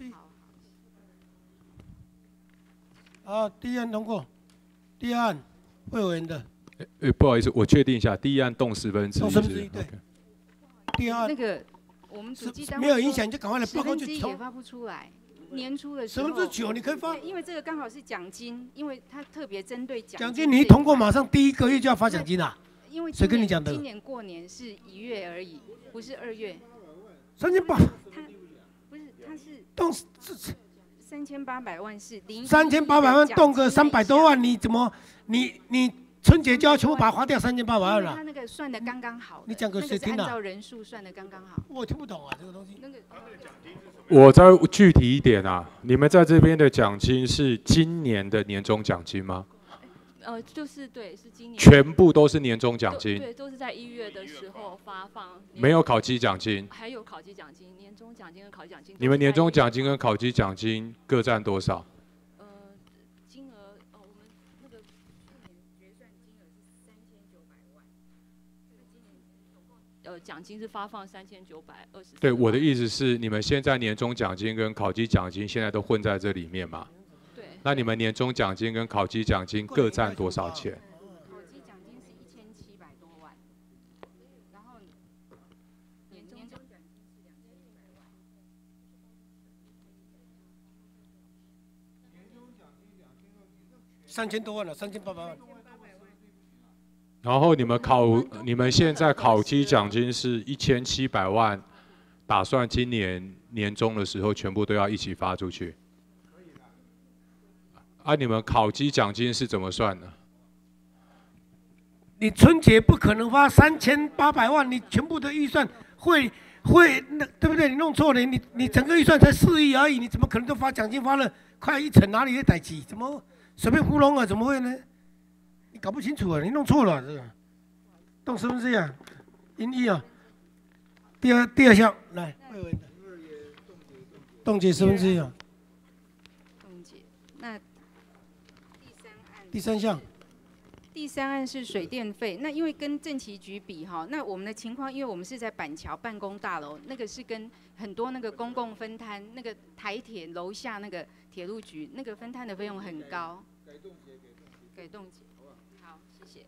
第一案通过，第二案会委员的。 不好意思，我确定一下，第一案冻1/10。 对。第二案那个我们主机单位没有影响，就赶快来报告就也发不出来。 年初的时候 9%你可以发， 因为这个刚好是奖金，因为它特别针对奖奖金你一通过马上第1个月就要发奖金啦。 因为谁跟你讲的？ 今年过年是1月而已，不是2月。 3800， 不是，它是动 3800万是 3800万动个300多万，你怎么你春节就要全部把它花掉3800万了？ 他那个算的刚刚好， 你讲给谁听啊？ 按照人数算的刚刚好。 我听不懂啊，这个东西。 我再具体一点啊，你们在这边的奖金是今年的年终奖金吗？ 就是对，是今年。 全部都是年终奖金。 对，都是在1月的时候发放。 没有考绩奖金。 还有考绩奖金，年终奖金跟考绩奖金。 你们年终奖金跟考绩奖金各占多少？ 金额我们那个去年决算金额是3900万，今年总共奖金是发放3920。 对，我的意思是，你们现在年终奖金跟考绩奖金现在都混在这里面嘛？ 对。 那你们年终奖金跟考绩奖金各占多少钱？ 考绩奖金是1700多万，然后年终奖金是2100万。 3000多万了，3800万。 然后你们现在考绩奖金是1700万，打算今年年终的时候全部都要一起发出去。你们考绩奖金是怎么算的？ 你春节不可能发3800万，你全部的预算会那对不对？你弄错了，你整个预算才4亿而已，你怎么可能都发奖金发了快1成？哪里会逮起？怎么随便糊弄啊？怎么会呢？你搞不清楚啊！你弄错了，这个动身份证啊，音译啊。第二项来，冻结身份证啊。 冻结，那第三项。 第3案是水电费，那因为跟政企局比哈，那我们的情况，因为我们是在板桥办公大楼，那个是跟很多那个公共分摊，那个台铁楼下那个铁路局，那个分摊的费用很高。改冻结，好，谢谢。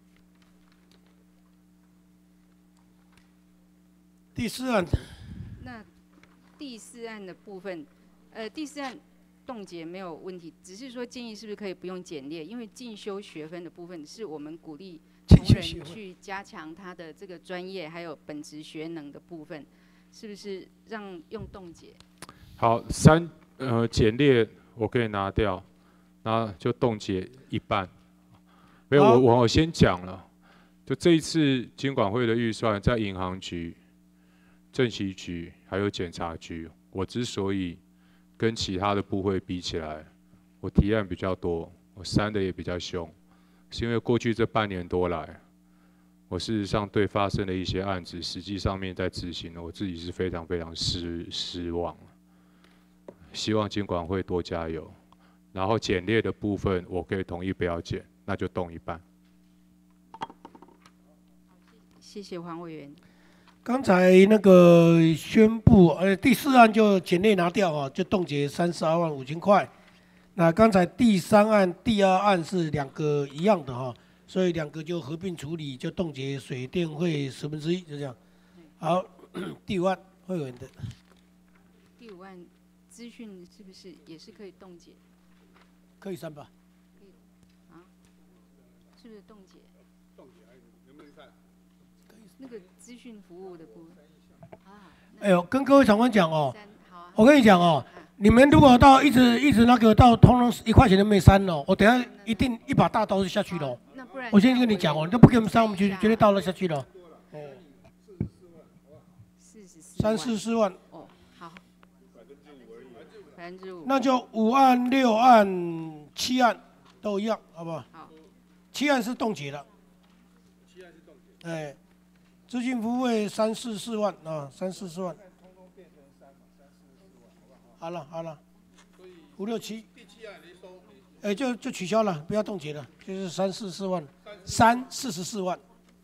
第4案。 那第4案的部分，第4案。冻结没有问题，只是说建议是不是可以不用减列，因为进修学分的部分是我们鼓励同仁去加强他的这个专业还有本职学能的部分，是不是让用冻结？ 好，减列我可以拿掉，那就冻结一半。没有，我先讲了，就这一次金管会的预算在银行局、政企局还有检察局，我之所以跟其他的部会比起来，我提案比较多，我删的也比较凶，是因为过去这半年多来，我事实上对发生的一些案子，实际上面在执行，我自己是非常非常失望。希望金管会多加油，然后减列的部分，我可以同意不要减，那就冻一半。 谢谢黄委员。 刚才那个宣布，第4案就减列拿掉啊，就冻结32万5千块。那刚才第3案、第2案是2个一样的哈，所以2个就合并处理，就冻结水电费1/10，就这样。好，第5案会员的。 第5案资讯是不是也是可以冻结？ 可以删吧？ 可以啊？是不是冻结？ 冻结能不能删？ 那个资讯服务的部分哎呦，跟各位长官讲哦，我跟你讲哦，你们如果到一直那个到通通1块钱都没删哦，我等下一定一把大刀就下去了。我先跟你讲哦，你都不给我们删，我们绝对倒了下去了。34万。 哦，好。5%。 那就5案、6案、7案都一样，好不好？ 好。 7案是冻结了。7案是冻结。哎。资讯服务费344万啊，344万。好了，5、6、7。第7案你收。就取消了，不要冻结了，就是344万，344万。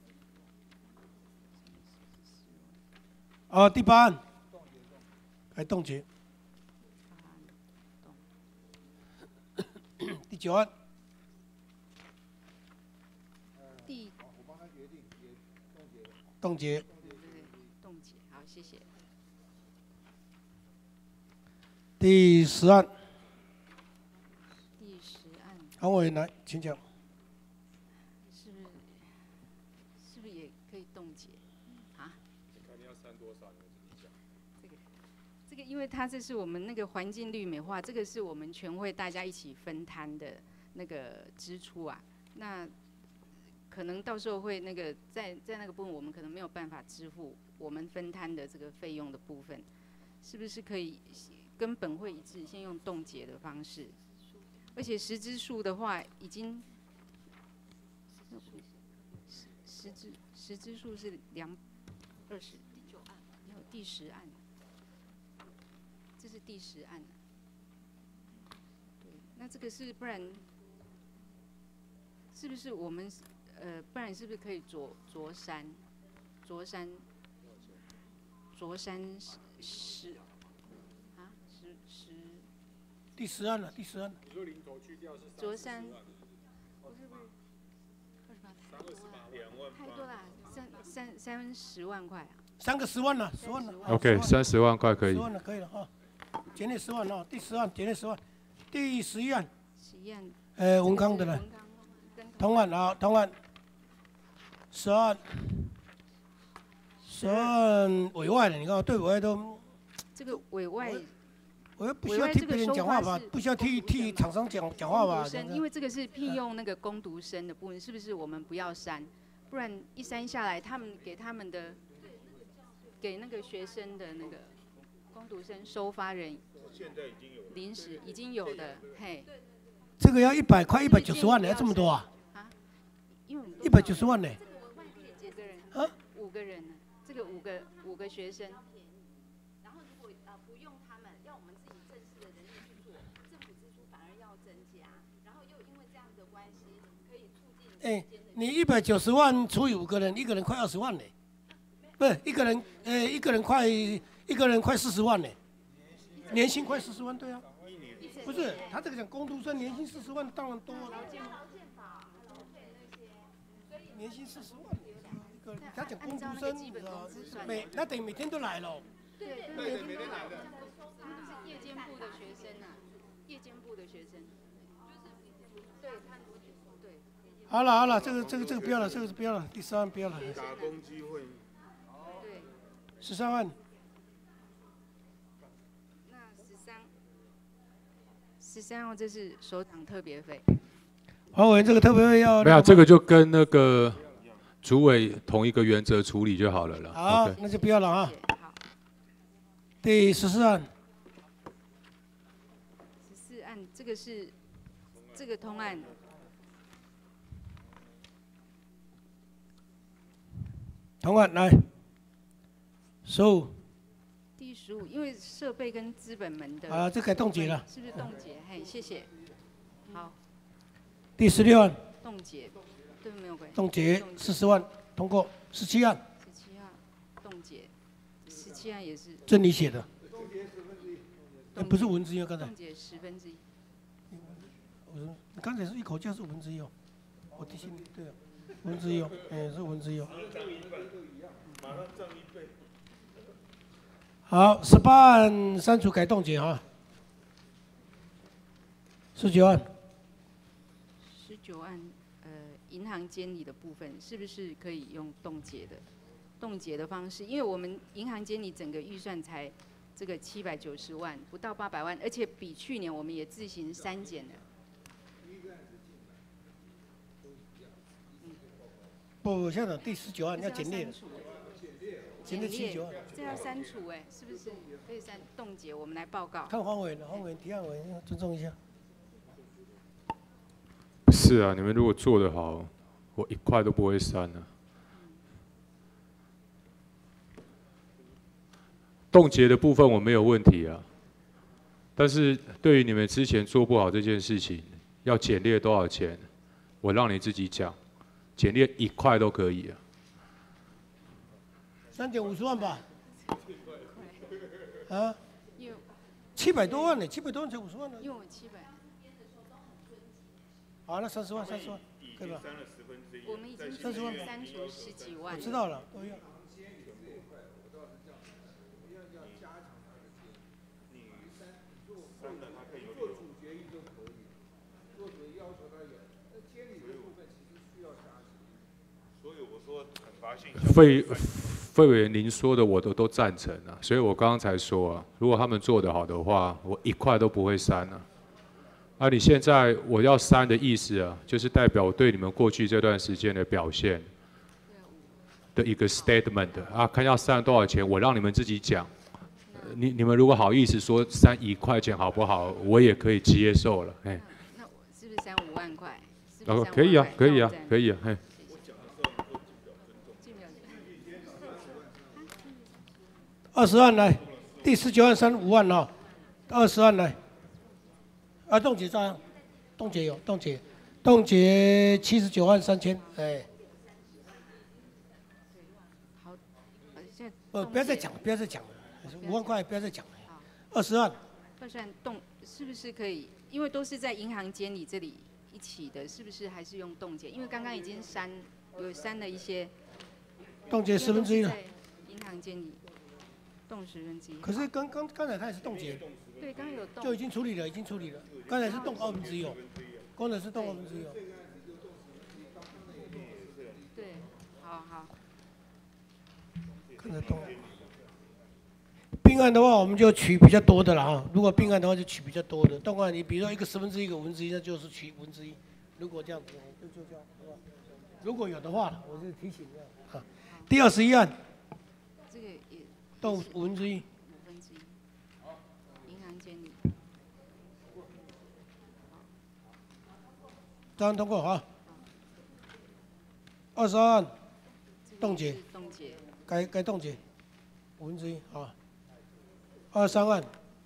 第8案，还冻结。第9案。冻结。 冻结，好，谢谢。 第10案。 第10案。 黄委员来，请讲。 是不是也可以冻结？啊？ 看你要删多少，你自己讲。 这个，因为它这是我们那个环境绿美化，这个是我们全会大家一起分摊的那个支出啊。那可能到时候会那个在那个部分，我们可能没有办法支付我们分摊的这个费用的部分，是不是可以跟本会一致，先用冻结的方式？而且实支数的话，已经实支数是220，没有第10案，这是第10案。对，那这个是不然，是不是我们不然是不是可以着山10啊10 第10案了，第10案。 你说零头去掉是着山， 不是 2万，太多了，30万块啊。 3个10万了，10万了。 OK， 30万块可以。 10万了，可以了哈。减列10万哦，第10案减列10万，第11案。 11案。 文康的了。同案啊，同案。12案委外的，你看对委外都。 这个委外。 我不需要替别人讲话吧？不需要替厂商讲话吧？ 因为这个是聘用那个工读生的部分，是不是我们不要删？不然一删下来，他们给给那个学生的那个工读生收发人，临时已经有的，嘿。 这个要100块190万呢，要这么多啊？ 啊 ？190万呢？ 几个人？ 啊 ？5个人呢？这个5个学生。然后如果不用他们，要我们自己正式的人力去做，政府支出反而要增加，然后又因为这样的关系，可以促进。 你190万除以5个人，一个人快20万呢，不是一个人快40万呢，年薪快40万，对啊，不是他这个讲工读生年薪40万当然多了，年薪40万，他讲工读生那等于每天都来了。 对，每天来的。他们是夜间部的学生啊，夜间部的学生，对，对。 好了，这个不要了，这个不要了，第3案不要了。 打工机会。 对。 13案。 那13号这是首长特别费。 黄委员，这个特别费要。 没有，这个就跟那个主委同一个原则处理就好了啦。 好，那就不要了啊。第14案。 14案，这个是这个通案。 同案来，15。 第15，因为设备跟资本门的。 啊，这该冻结了。 是不是冻结？嘿，谢谢。好。 第16案。 冻结，对，没有关系。 冻结40万，通过。17案。 17案，冻结。17案也是。 这你写的。不是文字哦，刚才。 冻结1/10。 我说，你刚才是一口价是1/10哦，我提醒你，对啊，1/10哦，是1/10哦。 马上涨1倍。 好，18案删除改冻结哈。19案。 19案，银行监理的部分是不是可以用冻结的方式？因为我们银行监理整个预算才这个790万，不到800万，而且比去年我们也自行删减了。 不，校长，第19案要减列。减列79案。 这要删除是不是可以冻结？我们来报告。 看黄委员的，黄委员提案委员尊重一下。 是啊，你们如果做得好，我1块都不会删啊。冻结的部分我没有问题啊，但是对于你们之前做不好这件事情，要减列多少钱，我让你自己讲，减列1块都可以啊。 3.50万吧。啊？700多万呢，700多万才50万呢。 用了700。 好，那30万，可以吧？ 我们已经30万删除10几万。 我知道了，都要。 费委员您说的我都赞成啊，所以我刚刚才说啊，如果他们做得好的话，我1块都不会删啊。啊，你现在我要删的意思啊，就是代表我对你们过去这段时间的表现的一个 statement 啊，看要删多少钱，我让你们自己讲。你们如果好意思说删1块钱好不好，我也可以接受了，哎。 那我是不是删5万块？ 哦，可以啊，可以啊，可以啊，哎。 20万来，第19案删5万哈，20万来。啊，冻结照样，冻结有，冻结79万3000，哎。 好， 不要再讲了，不要再讲了，5万块不要再讲了，20万。 20万是不是可以？因为都是在银行监理这里一起的，是不是还是用冻结？因为刚刚已经有删了一些。 冻结1/10了。 银行监理，冻1/10。 可是刚才他也是冻结。 对，刚刚有冻。 就已经处理了，已经处理了。刚才是冻1/2哦，刚才是冻1/2哦。 对，好。 刚才冻。并案的话，我们就取比较多的了哈。如果并案的话，就取比较多的。冻案你比如说一个1/10，一个1/5，那就是取1/5。如果这样子，就这样，是吧？如果有的话，我是提醒这样啊。第21案。 这个也冻1/5。 银行监理。 这样通过哈。22案，冻结。 冻结。 该冻结，1/5啊。23案。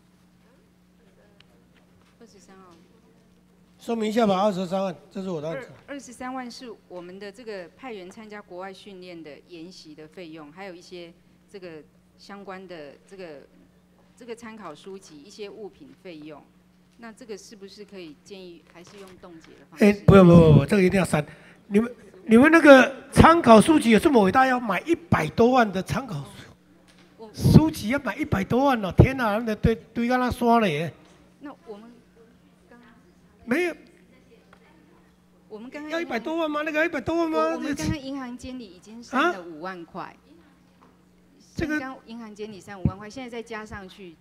23案。 说明一下吧，23案，这是我的案子。 23万是我们的这个派员参加国外训练的研习的费用，还有一些这个相关的这个参考书籍、一些物品费用。那这个是不是可以建议还是用冻结的方式？ 不，这个一定要删。你们那个参考书籍有这么伟大，要买100多万的参考书籍要买100多万哦！天哪，那堆刚刚刷了耶。 那我们刚没有。 我们刚刚要100多万吗？那个100多万吗？ 我们刚刚银行监理已经删了5万块。这个刚银行监理删5万块，现在再加上去。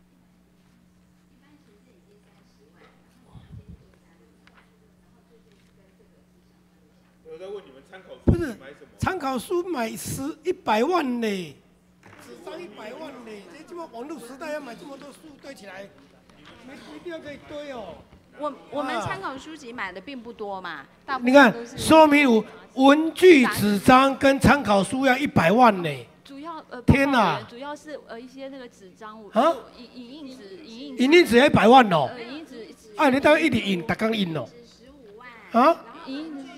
我在问你们参考书不是买什么？ 参考书买100万呢，纸张100万呢，这么网络时代要买这么多书堆起来，没地方可以堆哦。 我们参考书籍买的并不多嘛，大部你看分都是说明文具、纸张跟参考书要100万呢。 主要天哪！ 主要是一些那个纸张， 啊， 影印纸要100万哦。 影印纸。 啊，你当一直印，大刚印哦。啊？ 影印纸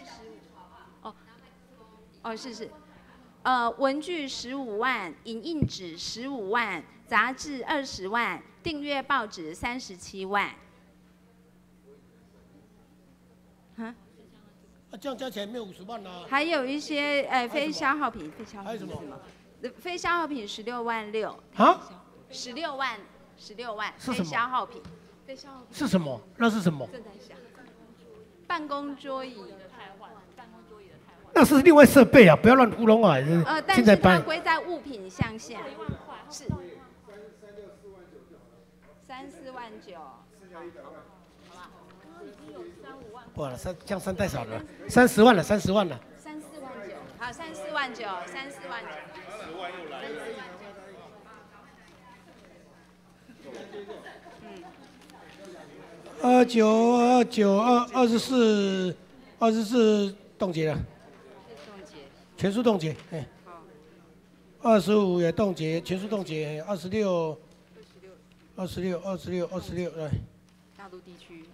是，文具15万，影印纸15万，杂志20万，订阅报纸37万。 这样加起来没有50万啊。 还有一些非消耗品， 还有什么？ 非消耗品16万6。 啊 ？16万是什么？ 非消耗品。非消耗品是什么？那是什么？ 正在想。办公桌椅。 那是另外设备啊，不要乱糊弄啊！ 但是它归在物品项下。是。34万9。 不好了，这样删太少了，30万了，30万了。 34万9，好，34万9，34万9。10万又来了。 29、24冻结了。全数冻结，哎。25也冻结，全数冻结，26来。 大陆地区。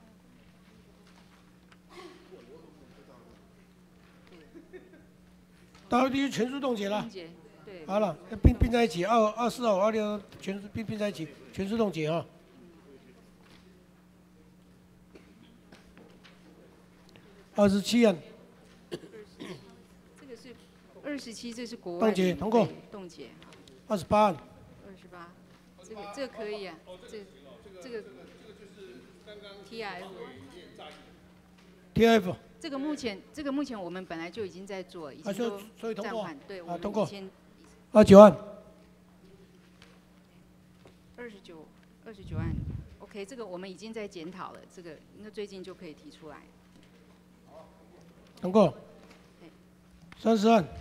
大陆地区全数冻结了。 对。 好了，并在一起，24号、26全数并在一起，全数冻结啊。27案。 这个是27，这是国外。 冻结通过。 冻结。 28案。 这个可以啊，这个 TIF。 TF。 这个目前我们本来就已经在做，已经都所以通过暂缓。对，我们通过。 先 29案。 29案 ，OK， 这个我们已经在检讨了，这个应该最近就可以提出来。 通过。30案。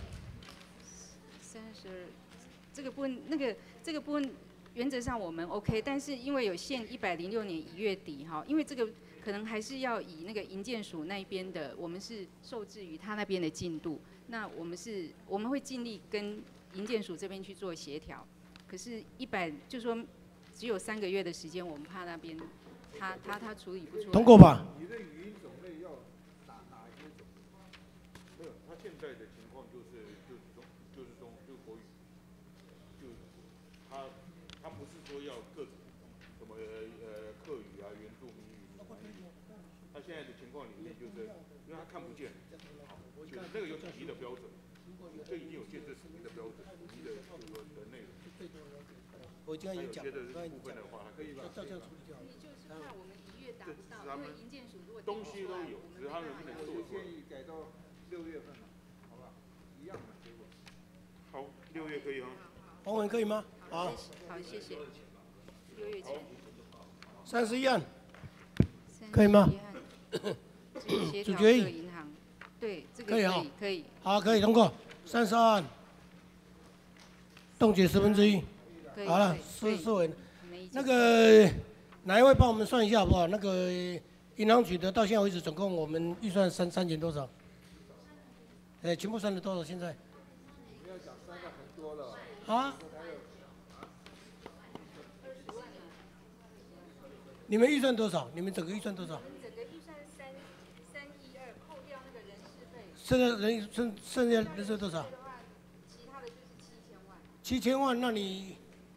这个部分这个部分原则上我们 OK， 但是因为有限106年1月底哈，因为这个可能还是要以那个营建署那边的，我们是受制于他那边的进度，那我们会尽力跟营建署这边去做协调，可是就是说只有3个月的时间，我们怕那边他处理不出来。 通过吧。 你的语音种类要哪一些种？ 没有，他现在的情况就是国语，他不是说要各种什么客语啊、原住民语、他现在的情况里面就是，因为他看不见，就是那个有统一的标准，这已经有建设统一的标准，统一的内容。 我刚才也讲了， 部分的话，可以吧？ 照这样处理就好了。 就是怕我们1月达不到，因为营建署如果东西都有，只是他们不能做。 建议改到6月份了，好吧？一样的结果。 好，6月可以啊。 黄文可以吗？好。 好，谢谢。6月前。 31案。可以吗？ 主决议。 银行，对，这个可以啊。 可以。 好，可以通过。32案。冻结1/10。好了，4委。那个哪一位帮我们算一下好不好？那个银行局的到现在为止，总共我们预算删减多少？全部删了多少？现在？ 不要讲删了很多了。 啊？你们预算多少？你们整个预算多少？ 整个预算312，扣掉那个人事费。 剩下人事多少？ 其他的就是7000万。 7000万，那你？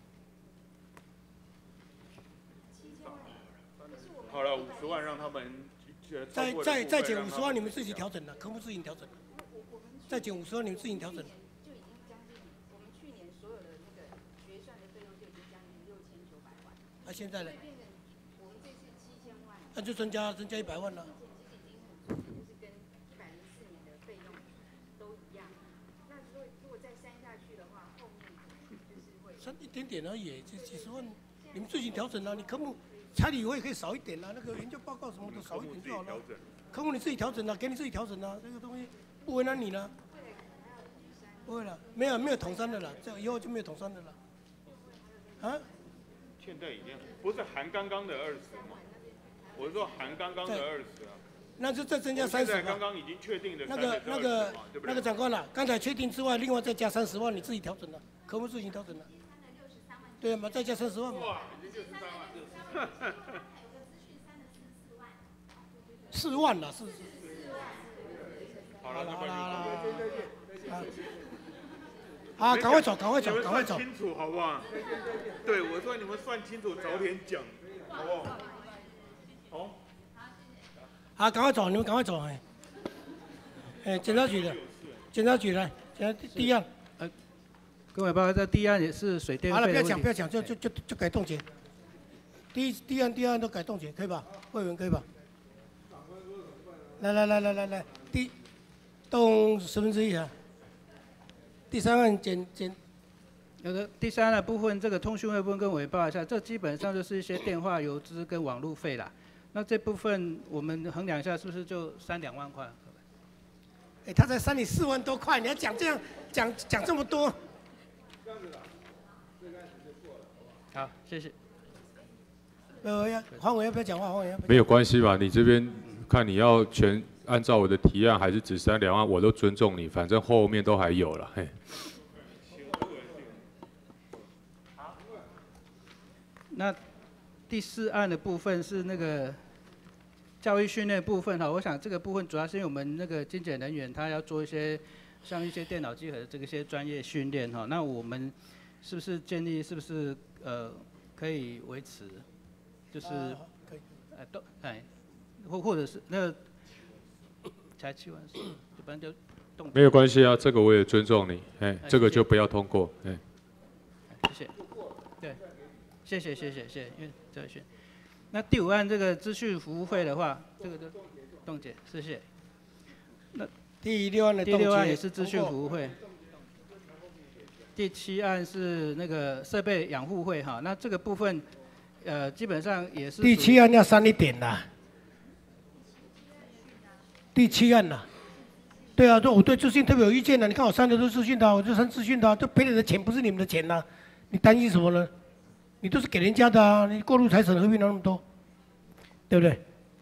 好了，50万让他们再减50万，你们自己调整了，科目自行调整。再减50万，你们自行调整。 就已经将近，我们去年所有的那个决算的费用就已经将近6900万。 那现在呢？ 我们这次7000万。 那就增加100万了。 就是跟104年的费用都一样。那如果再删下去的话，后面就是会。 删一点点而已，这几十万，你们自行调整啊，你科目。彩礼费可以少一点啦，那个研究报告什么的少一点就好了。科目你自己调整啦，给你自己调整啦，这个东西不为难你了。不会了，没有统删的了，这以后就没有统删的了。啊？ 现在已经不是含刚刚的20吗？我是说含刚刚的20啊。 那就再增加30万。 现在刚刚已经确定的那个长官了，刚才确定之外，另外再加30万，你自己调整了，科目自行调整了。对嘛，再加30万嘛。 哇，已经63万。 4万了，是。 好了， 好，赶快走。 清楚好不好？对，我说你们算清楚，早点讲，好不好？好。 好，赶快走，你们赶快走，检察局来，第一案。 各位报告，这第一案也是水电费。 好了，不要讲，就改冻结。第一案都改冻结，可以吧？委员可以吧？来，动1/10啊。第3案减。 有的第3案的部分，这个通讯费部分跟委员报告一下，这基本上就是一些电话、邮资跟网路费啦。那这部分我们衡量一下，是不是就3、2万块？ 他才删你4万多块，你要讲这样讲这么多。 这样子的，这个案子就过了，好不好？好，谢谢。 黄委要不要讲话？黄委没有关系吧？你这边看你要全按照我的提案，还是只删2万，我都尊重你，反正后面都还有了，嘿。 那第4案的部分是那个教育训练部分哈，我想这个部分主要是因为我们那个精简人员他要做一些像一些电脑机核这些专业训练哈，那我们是不是建议是不是可以维持？就是，或者是那个才7万4，一般就动。 没有关系啊，这个我也尊重你，这个就不要通过， 谢谢。对，谢谢，因为这个那第5案这个资讯服务费的话，这个就冻结，谢谢。那第6案的第6案也是资讯服务会。第7案是那个设备养护会哈，那这个部分，基本上也是。 第7案要删一点啦。第7案啦。对啊，我对资讯特别有意见的。你看我删的都是资讯的，我就删资讯的，这别人的钱不是你们的钱呐，你担心什么呢？你都是给人家的啊，你过路财产何必拿那么多？对不对？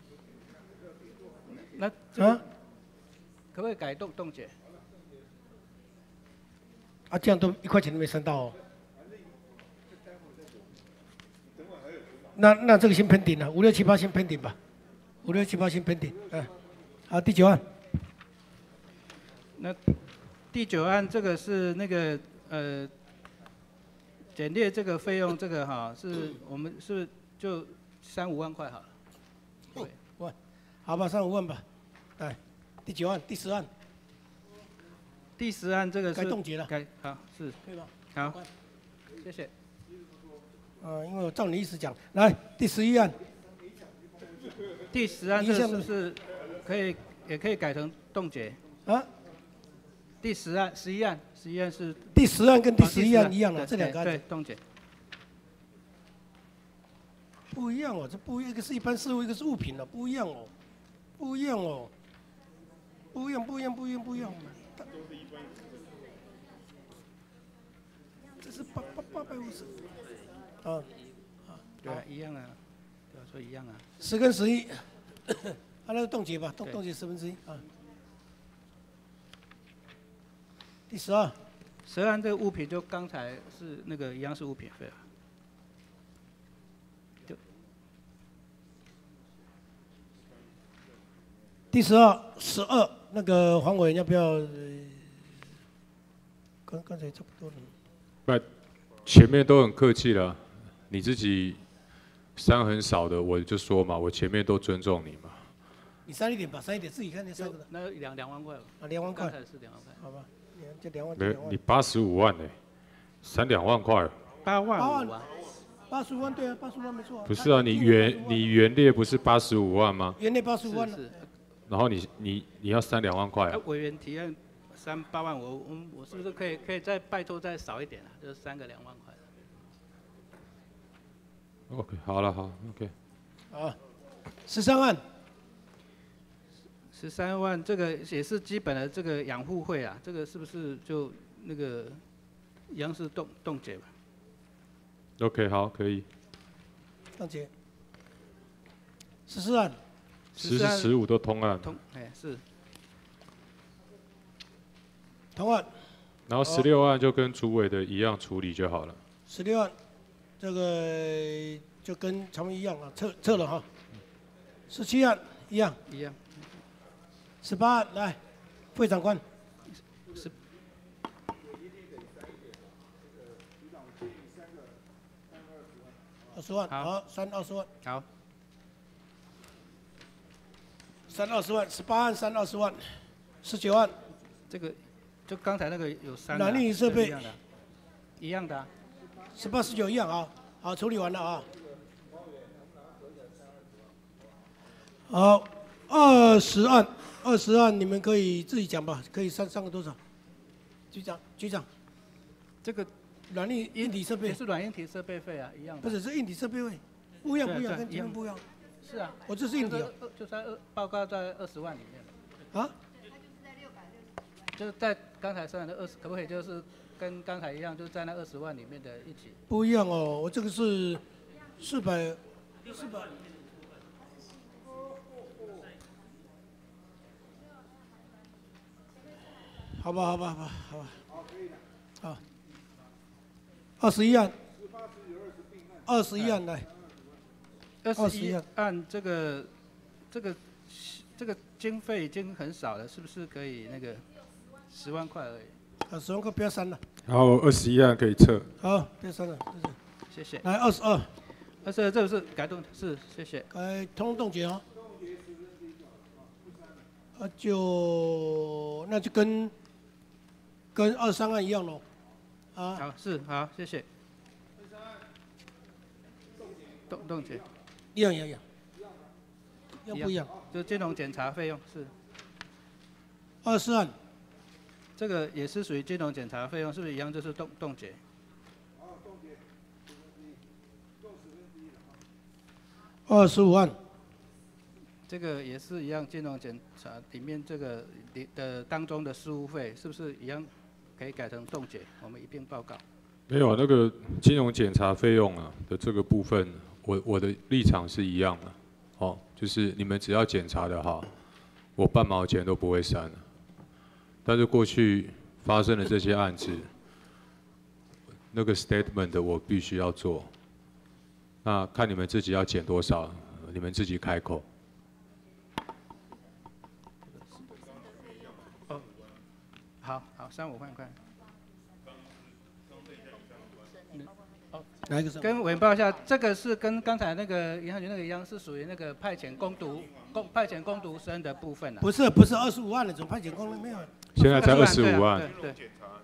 那可不可以改冻结？ 啊，这样都1块钱都没删到哦。那这个先pending了，5、6、7、8先pending吧，5、6、7、8先pending。好，第9案。 那第9案这个是那个简列这个费用这个哈，是我们是就3、5万块好了。 对，5万，好吧，3、5万吧。来，第9案，第10案。 第10案这个是该冻结了。 好，是。 可以吧？ 好，谢谢。 因为我照你意思讲，来第11案。 第10案这是不是也可以改成冻结？ 啊？ 第11案是。 第10案跟第11案一样的，这2个案子。 对，冻结。 不一样哦，这不一样，一个是一般事务，一个是物品了，不一样哦，不一样哦，不一样。这是850。啊。 对啊，一样啊，对啊，说一样啊。 10跟11，那就冻结吧，冻结1/10啊。第12 案这个物品就刚才是那个一样是物品费啊。 第12那个黄委员要不要？刚才差不多了。 不，前面都很客气了，你自己删很少的，我就说嘛，我前面都尊重你嘛。 你删一点吧，删一点，自己看那3个的。 那2万块吧。 啊，2万块。 刚才是2万块。 好吧，就2万。 没，你85万呢，删2万块。 8万5啊。 85万，对啊，85万没错。 不是啊，你原列不是85万吗？ 原列85万。 是。 然后你要删2万块啊？ 委员提案删8万，我是不是可以再拜托再少一点啊？就是删个2万块。 OK， 好了好 ，OK。 好，13万。 13万，这个也是基本的这个养护费啊，这个是不是就那个一样是冻结吧 ？OK， 好，可以。 冻结。14万。 14、15都通案。 是。 通案。 然后16案就跟主委的一样处理就好了。 16案，这个就跟常委一样啊，撤了哈。17案一样。 一样。 18案来，副长官。20万，好，3、20万。 好。 3、20万，18案3、20万，19案。 这个就刚才那个有3。 蓝绿设备。 一样的。 18、19一样啊，好，处理完了啊。好，20案你们可以自己讲吧，可以上个多少？局长， 这个软硬体设备也是软硬体设备费啊，一样的。 不是硬体设备费，不一样，跟前面不一样。 是啊， 我这是硬体啊。 就在报告在20万里面。 啊？ 就是在刚才算的20，可不可以就是跟刚才一样，就在那20万里面的一起？ 不一样哦，我这个是400。好吧。好。21案。21案来。 21案这个经费已经很少了，是不是可以那个10万块而已 ？10万块不要删了。 好，21案可以撤。 好，不要删了， 谢谢。 来22。 这个是改动，是谢谢。 改通冻结哦。那就跟23案一样喽。啊。 好，好，谢谢。冻结。 一样。 又不一样。 就金融检查费用是 24万， 这个也是属于金融检查费用，是不是一样？就是冻结。 25万， 这个也是一样，金融检查里面这个的当中的事务费，是不是一样可以改成冻结？我们一并报告。 没有那个金融检查费用啊的这个部分，我的立场是一样的，哦，就是你们只要检查的好，我半毛钱都不会删的。但是过去发生的这些案子，那个 statement 的我必须要做。那看你们自己要减多少，你们自己开口。 哦，好，35万块。 哪一个是？ 跟委员报一下，这个是跟刚才那个银行局那个一样，是属于那个派遣攻读生的部分啊。 不是25万的，怎么派遣工没有？ 现在才25万。 对。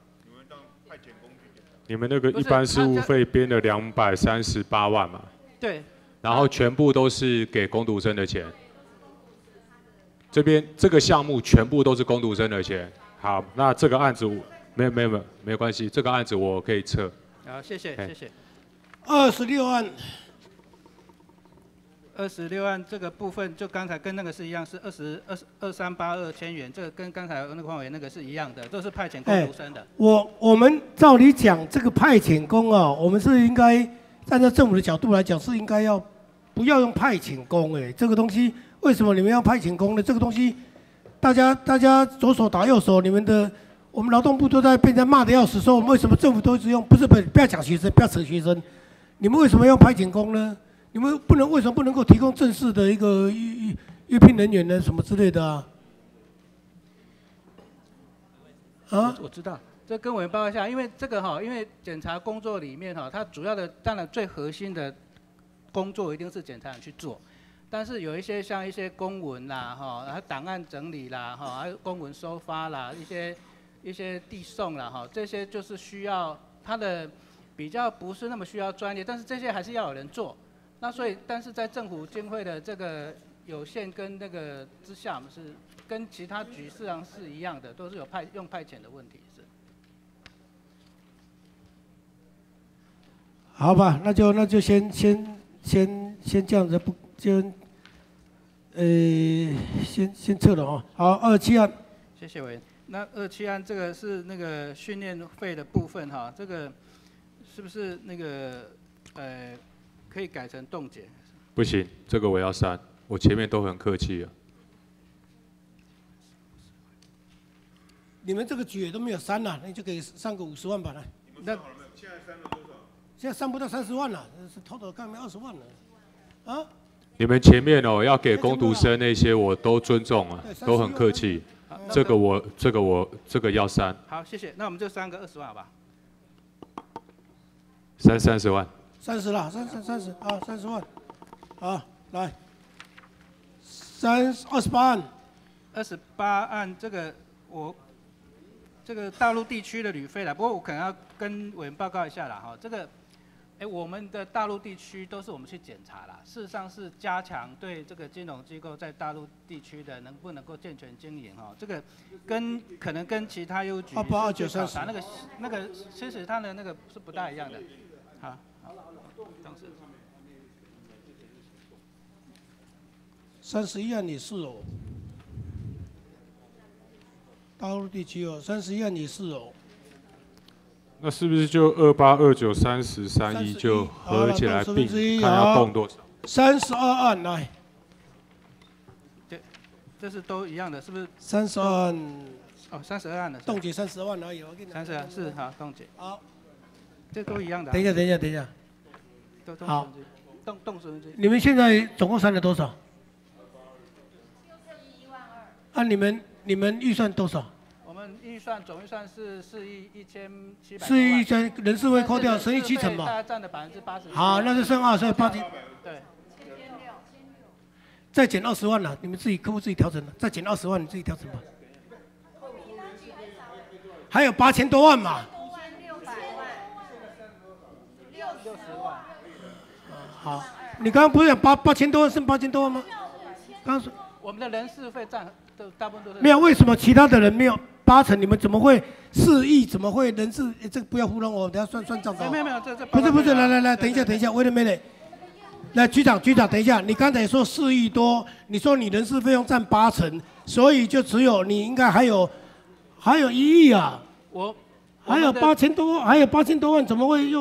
你们那个一般事务费编了238万嘛？ 对。 然后全部都是给工读生的钱。这边这个项目全部都是工读生的钱。好，那这个案子没关系，这个案子我可以撤。 好，谢谢。 26万。 26万这个部分，就刚才跟那个是一样，是2382千元，这个跟刚才那个黄委员那个是一样的，都是派遣工读生的。 我们照理讲，这个派遣工啊，我们是应该站在政府的角度来讲，是应该不要用派遣工。这个东西为什么你们要派遣工呢？这个东西大家左手打右手，我们劳动部都在被人家骂得要死，说我们为什么政府都一直用不要讲学生，不要扯学生，你们为什么要派遣工呢？你们为什么不能够提供正式的一个预聘人员呢？什么之类的啊？ 我知道，这跟委员报告一下，因为这个因为检查工作里面它主要的当然最核心的工作一定是检察长去做，但是有一些像一些公文啦然后档案整理啦还有公文收发啦一些递送啦这些就是需要它的比较不是那么需要专业，但是这些还是要有人做。那所以，但是在政府经费的这个有限跟那个之下，我们是跟其他局事实上是一样的，都是有用派遣的问题是。 好吧，那就先这样子，先撤了哦。好，27案。 谢谢委员。那27案这个是那个训练费的部分这个是不是那个可以改成冻结？ 不行，这个我要删。我前面都很客气了。 你们这个局也都没有删了，那就给上个50万吧来。 那现在删了多少？ 现在删不到30万了，是偷偷看没20万了。啊？ 你们前面要给工读生那些我都尊重啊，都很客气。这个要删。 好，谢谢。那我们就删个20万好吧 ？30万。 30了，30啊，30万，好，来，28案。 28案这个这个大陆地区的旅费啦，不过我可能要跟委员报告一下啦这个，我们的大陆地区都是我们去检查啦，事实上是加强对这个金融机构在大陆地区的能不能够健全经营这个可能跟其他邮局 282930 那个其实它的那个是不大一样的，好。 31案也是哦，大陆地区31案也是哦。 那是不是就28、29、30、31就合起来并看要动多少 ？32案来。 对，这是都一样的，是不是 ？32案。 哦，32案的。 冻结30万而已，我跟你讲。 32案是好冻结。 好。 这都一样的。 等一下。好。 动手机。 你们现在总共删了多少？你们预算多少？ 我们总预算是4亿1700。 4亿1000，人事会扣掉，剩余70%嘛。 大概占了80%。 好，那就剩28亿。 对。 再减20万了，你们客户自己调整了，再减20万，你自己调整吧。还有8000多万嘛。 60万。 好，你刚刚不是讲8000多万，剩8000多万吗？ 刚说我们的人事费占都大部分都是没有，为什么其他的人没有8成？你们怎么会4亿？怎么会人事？这个不要糊弄我，等下算账的。 没有，这不是，来，等一下，wait a minute。来，局长，等一下，你刚才说4亿多，你说你人事费用占8成，所以就只有你应该还有1亿啊。还有8000多，还有8000多万，怎么会又？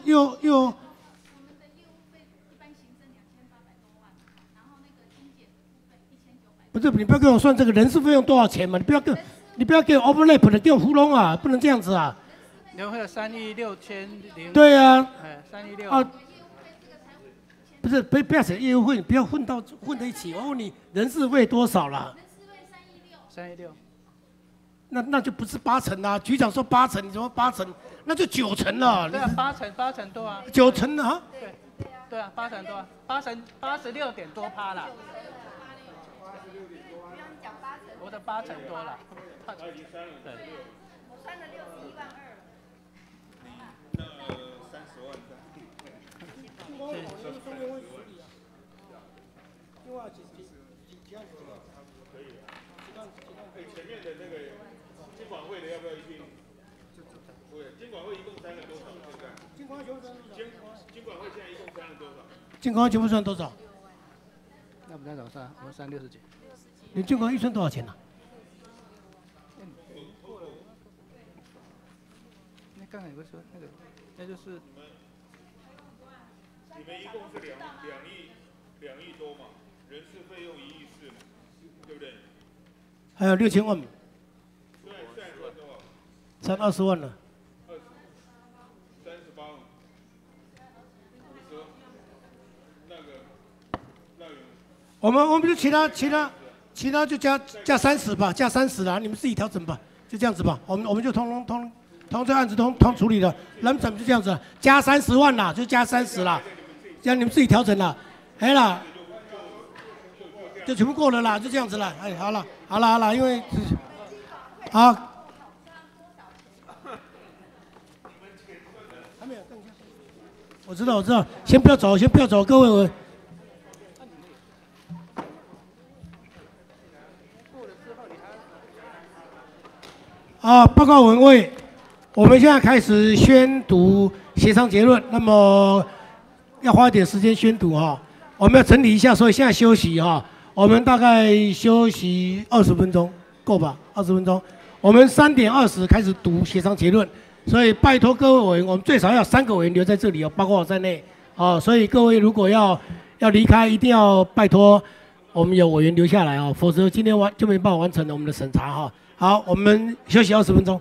不是，你不要跟我算这个人事费用多少钱嘛？你不要给我 overlap 的，给我糊弄啊，不能这样子啊。 年会3亿6000。 对啊。 3亿6。 啊。不是，不要写业务费，不要混在一起。我问你，人事费多少啦 ？3亿6。 那就不是8成啦。局长说8成，你怎么8成？那就9成了。 对啊，8成多啊。 9成啊？ 对啊，8成多啊，86点多%啦。我的8成多了。对。 我算了61万2。 那30万。可以啊。前面的那个经管会的要不要一并？对，经管会一共删了多少？现在？经管会现在一共删了多少？ 经管会全部算多少？ 那不在早上，我们算60几。 你经管预算多少钱呢？ 那刚才不是说那个，那就是。 你们一共是2亿多嘛，人事费用1亿4嘛，对不对？ 还有6000万。 现在算多少？ 才20万了。 38万。50。那个。 我们就其他就加30吧，加30啦，你们自己调整吧，就这样子吧。我们就通这案子通处理了，人怎么就这样子，加30万啦，就加30啦，这样你们自己调整啦，哎啦，就全部过了啦，就这样子啦，哎，好了，因为好。还没有，等一下。我知道，先不要走，各位我。报告委员会，我们现在开始宣读协商结论。那么要花一点时间宣读哈，我们要整理一下，所以现在休息哈。我们大概休息20分钟，够吧？20分钟。我们3点20开始读协商结论，所以拜托各位委员，我们最少要3个委员留在这里哦，包括我在内。所以各位如果要离开，一定要拜托我们有委员留下来哦，否则今天就没办法完成我们的审查哈。好，我们休息20分钟。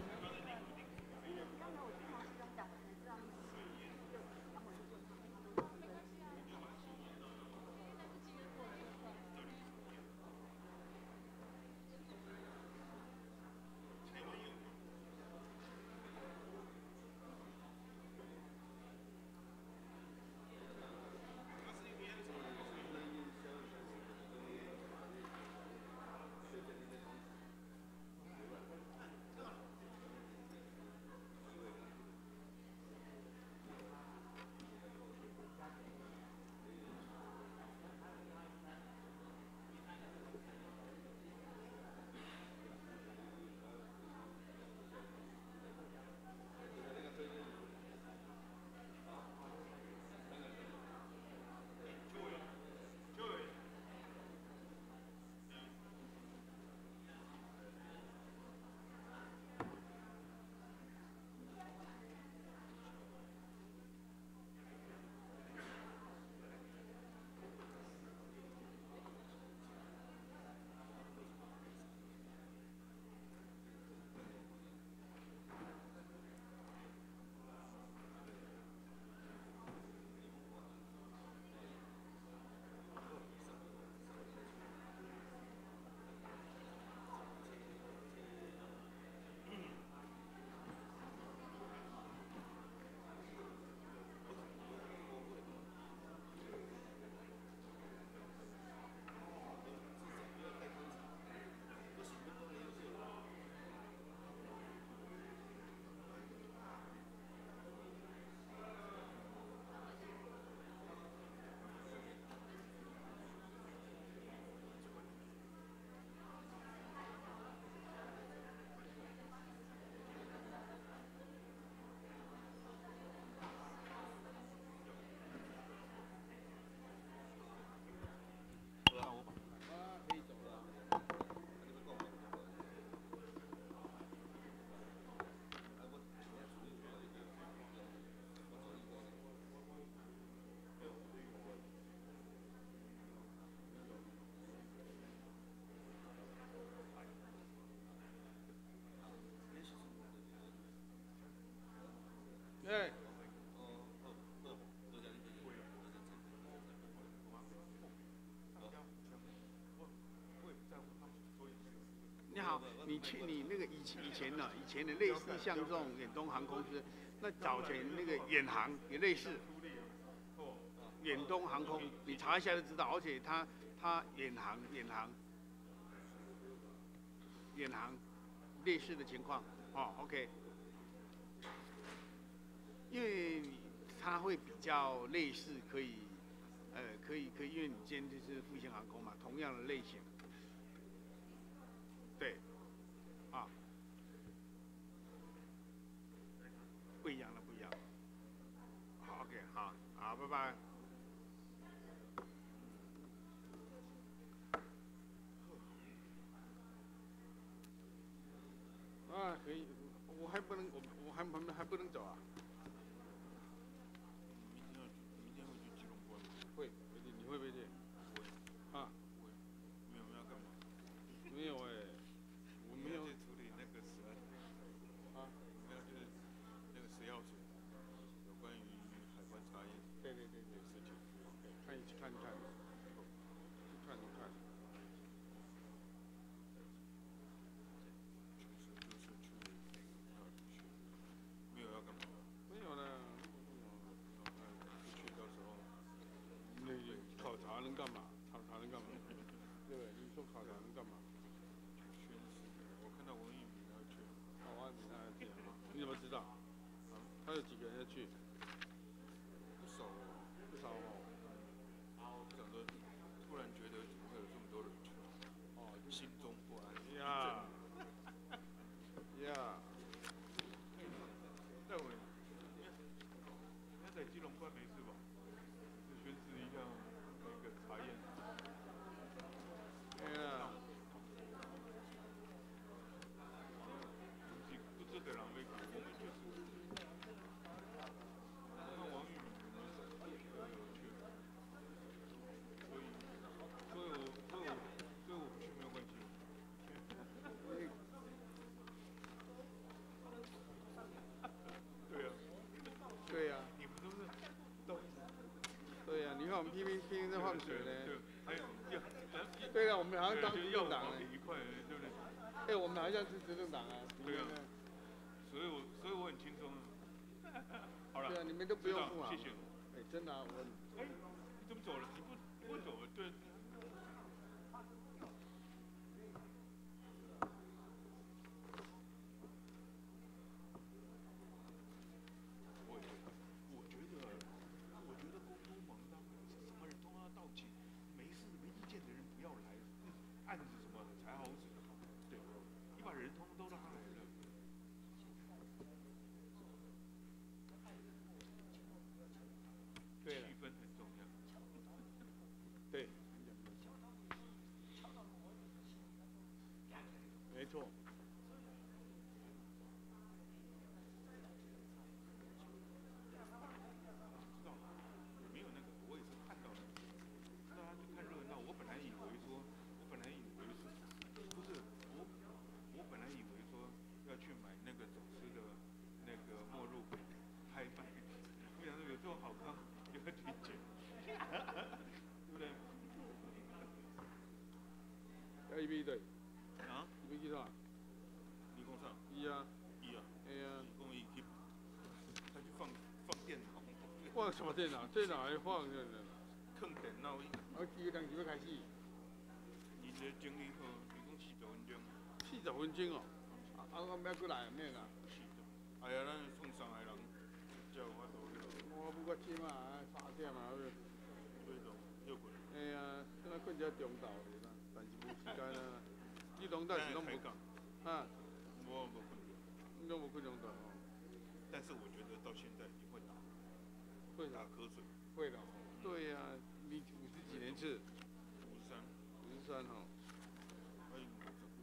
好，你那个以前的类似像这种远东航空是，那早前那个远航也类似，远东航空你查一下就知道，而且它远航类似的情况，哦 ，OK， 因为它会比较类似，可以，因为你今天就是复兴航空嘛，同样的类型，对，啊，不一样了，不一样。好 ，OK， 好，拜拜。啊，可以，我还不能走啊。明天会去基隆关吗？会，你会不会去？会。啊？会。没有要干嘛？没有我没有。去处理那个10案。啊？没有，就是那个10号水，有关于海关查验。对的事情。看一看。没有要干嘛？没有了。去到时候，那考察能干嘛？对不对？你说考察能干嘛？宣誓。我看到王一鸣要去。王一鸣他要去吗？你怎么知道？啊？他有几个人要去？不少哦。不想说，突然觉得怎么会有这么多人去？哦，心中不安。呀。待会，他在基隆关没事吧？就宣誓一下那个查验。哎呀。不这个人没看，我们就是。那王玉敏有没有走？有去。所以我不去没有关系。对呀，你们都是都。对呀，你看我们拼命在放水呢。对，还有对啊，我们好像当执政党呢。一块，对不对？我们好像是执政党啊。对啊。所以我很轻松啊。好了。对啊，你们都不用付啊。谢谢。真的啊，你怎么走了？你不走了？对。我觉得沟通忙当什么人都要到齐，没意见的人不要来，案子什么才好使。对，你把人通都拉来了。对，气氛很重要。对，没错。没有那个，我也是看到了，大家就看热闹。我本来以为是，不是我本来以为说要去买那个走私的那个没入拍卖，不想说有这种好康，有个理解，对不对？A B 对。啊？你去哪？你讲啥？伊啊。哎呀。讲伊去，他去放电脑。放什么电脑？电脑还放着呢。放电脑。我几个当时要开始。你这整理好，一共40分钟。40分钟哦。我要过来咩啊？哎呀，咱送上海人，才有法度了。我不过起码3点嘛，对头，休困。哎呀，今仔困只中昼的啦，但是无时间啊。你拢到时拢无讲。啊？我无困。你拢无困中昼哦。但是我觉得到现在你会打。会打瞌睡。会的。对呀，你50几年次。53哈。欢迎。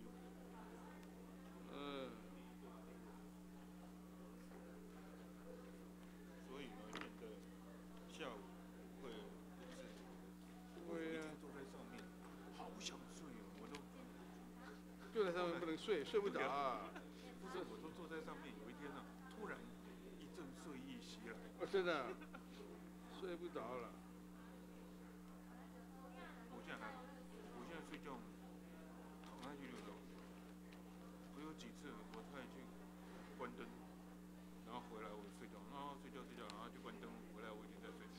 所以呢，现在下午会会啊，坐在上面，好想睡哦，我都坐在上面不能睡，睡不着啊。不是，我说坐在上面，有一天呢，突然一阵睡意袭来。哦，真的，睡不着了。我现在睡觉躺下去就走。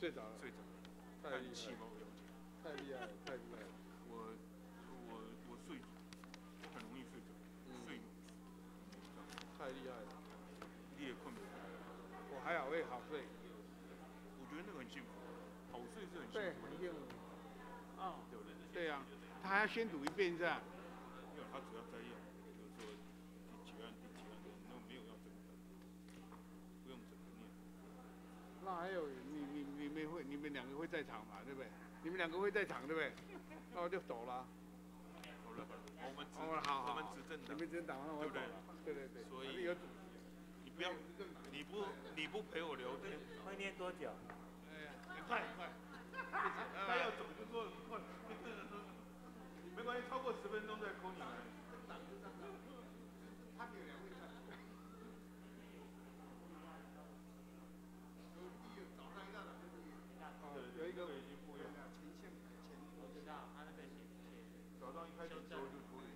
睡着了， 睡着了， 太厉害气毛了解， 太厉害了，太厉害了。 我睡很容易睡着，睡太厉害了。 你也困不着。 我还好会好睡。 我觉得那个很幸福，好睡是很幸福的。 对，很幸福。 啊，对不对？ 对呀，他还要宣读一遍是吧？ 因为他主要在用，就是说第几案，那没有要整个，不用整个念。 那还有你们两个会在场嘛？对不对？你们两个会在场对不对？那我就走了。 好了，我们好， 我们执政党， 你们执政党，那我走了。对对对。 所以你不要，你不陪我聊天， 会念多久？ 很快。他要走就说很快，没关系，超过10分钟再扣你来。 他们有2位在。早上一大早有一个已经不用了， 前我知道他那个早上一开始之后就处理。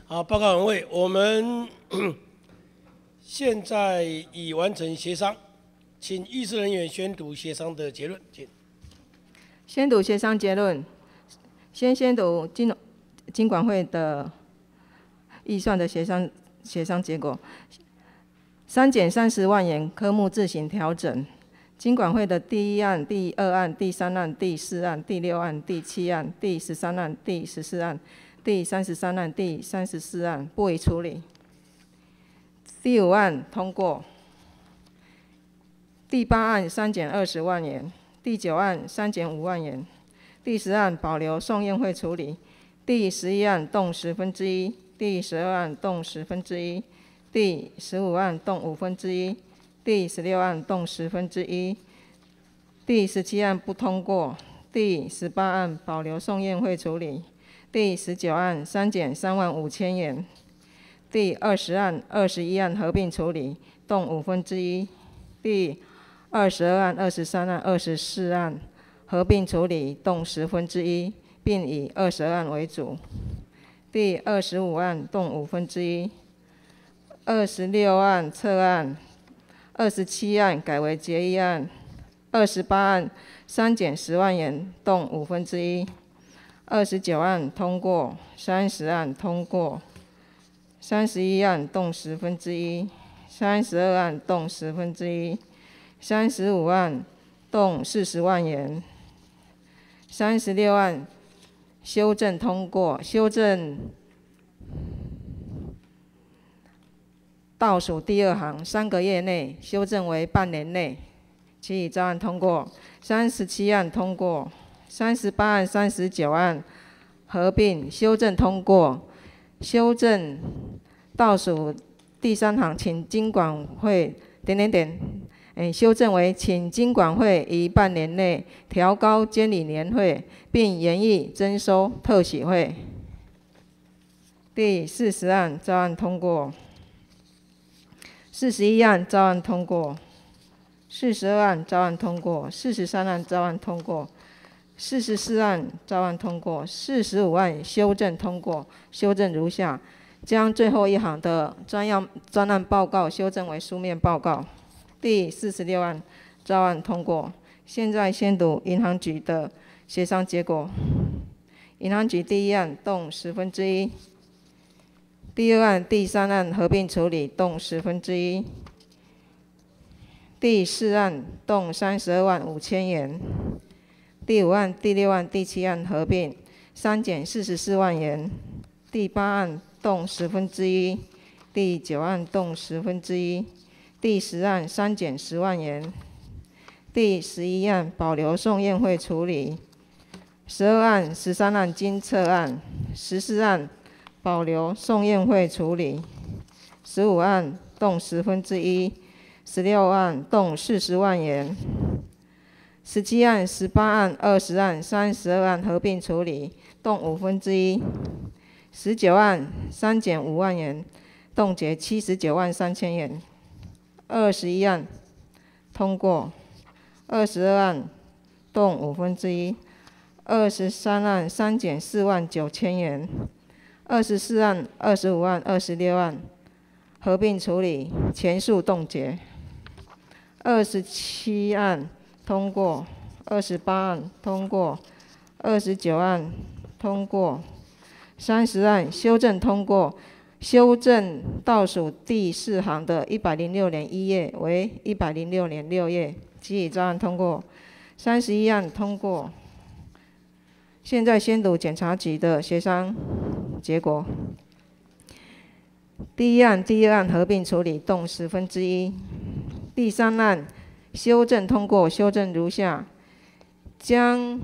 好，报告委员会，我们现在已完成协商，请议事人员宣读协商的结论，请。 宣读协商结论，先宣读金管会的预算的协商结果。删减30万元，科目自行调整。金管会的第1案、第2案、第3案、第4案、第6案、第7案、第13案、第14案、第33案、第34案不予处理。第5案通过。第8案删减20万元。第9案删减5万元。第10案保留送验会处理。第11案动1/10。第12案动1/10。第15案动1/5。第16案动1/10。第17案不通过。第18案保留送验会处理。第19案删减3万5千元。第20案、21案合并处理，动1/5。第22案、23案、24案合并处理，动1/10，并以22案为主。第25案动1/5。26案撤案。27案改为决议案。28案删减10万元，动1/5。29案通过。30案通过。31案动1/10。32案动1/10。35案动40万元。36案修正通过，修正倒数第2行3个月内修正为半年内，其余照案通过。37案通过。38案、39案合并修正通过，修正倒数第3行，请金管会……修正为请金管会于半年内调高监理年会，并研议征收特许费。第40案照案通过。41案照案通过。42案照案通过。43案照案通过。44案照案通过。45案修正通过，修正如下：将最后一行的专案报告修正为书面报告。第46案照案通过。现在宣读银行局的协商结果。银行局第1案动1/10。第2案、第3案合并处理，动1/10。第4案动32万5千元。第5案、第6案、第7案合并，删减44万元。第8案动1/10。第9案动1/10。第10案删减10万元。第11案保留送验会处理。12案、13案经撤案。14案保留送验会处理。15案动1/10。16案动40万元。17案、18案、20案、32案合并处理，动1/5。19案删减5万元，冻结79万3千元。21案通过。22案动1/5。23案删减4万9千元。24案、25案、26案合并处理，全数冻结。27案通过。28案通过。29案通过。30案修正通过，修正倒数第4行的106年1月为106年6月，其余照案通过。31案通过。现在宣读检察局的协商结果。第1案、第2案合并处理，动1/10。第3案修正通过，修正如下：将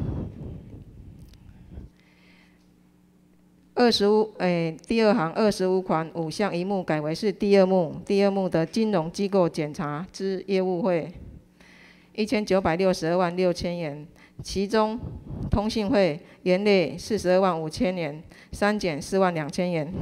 第2行25款5项1目改为是第2目，第2目的金融机构检查之业务费1962万6千元，其中通信费原列42万5千元，删减4万2千元。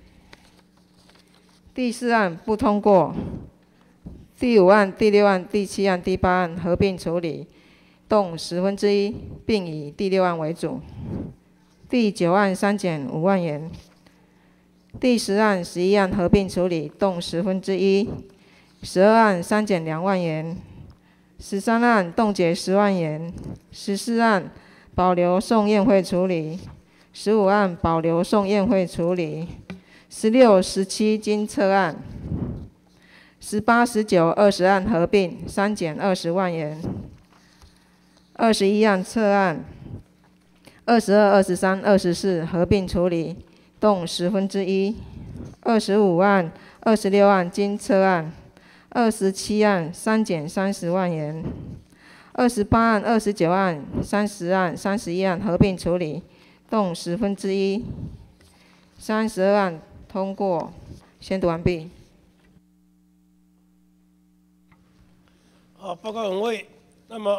第4案不通过。第5案、第6案、第7案、第8案合并处理，动1/10，并以第6案为主。第9案删减5万元。 第10案、11案合并处理，动1/10；12案删减2万元；13案冻结10万元；14案保留送验会处理；15案保留送验会处理；16、17经撤案；18、19、20案合并，删减20万元；21案撤案；22、23、24合并处理，动1/10；25案、26案经撤案；27案删减30万元；28案、29案、30案、31案合并处理，动1/10；32案通过。宣读完毕。 好，报告委员会。那么，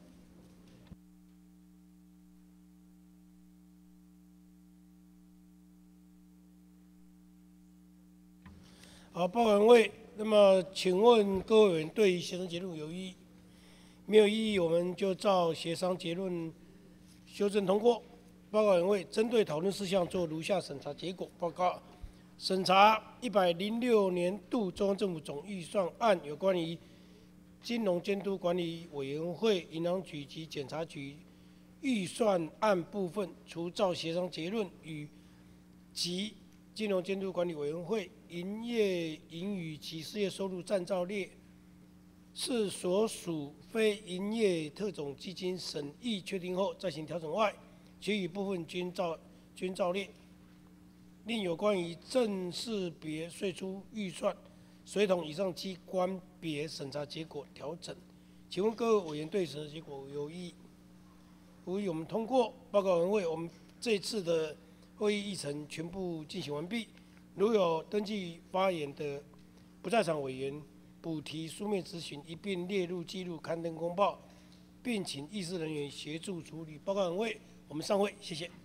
好，报告委员会。那么，请问各位委员对协商结论有异议？没有异议，我们就照协商结论修正通过。报告委员会针对讨论事项做如下审查结果报告：审查106年度中央政府总预算案有关于金融监督管理委员会、银行局及检察局预算案部分，除照协商结论与及金融监督管理委员会营业盈余及事业收入占照列是所属非营业特种基金审议确定后再行调整外，其余部分均照列。另有关于正式别税出预算，随同以上机关别审查结果调整。请问各位委员对审查结果有异议？无异，我们通过。报告委员会，我们这一次的会议议程全部进行完毕。如有登记发言的不在场委员，补提书面质询一并列入记录，刊登公报，并请议事人员协助处理。报告委员会，我们散会，谢谢。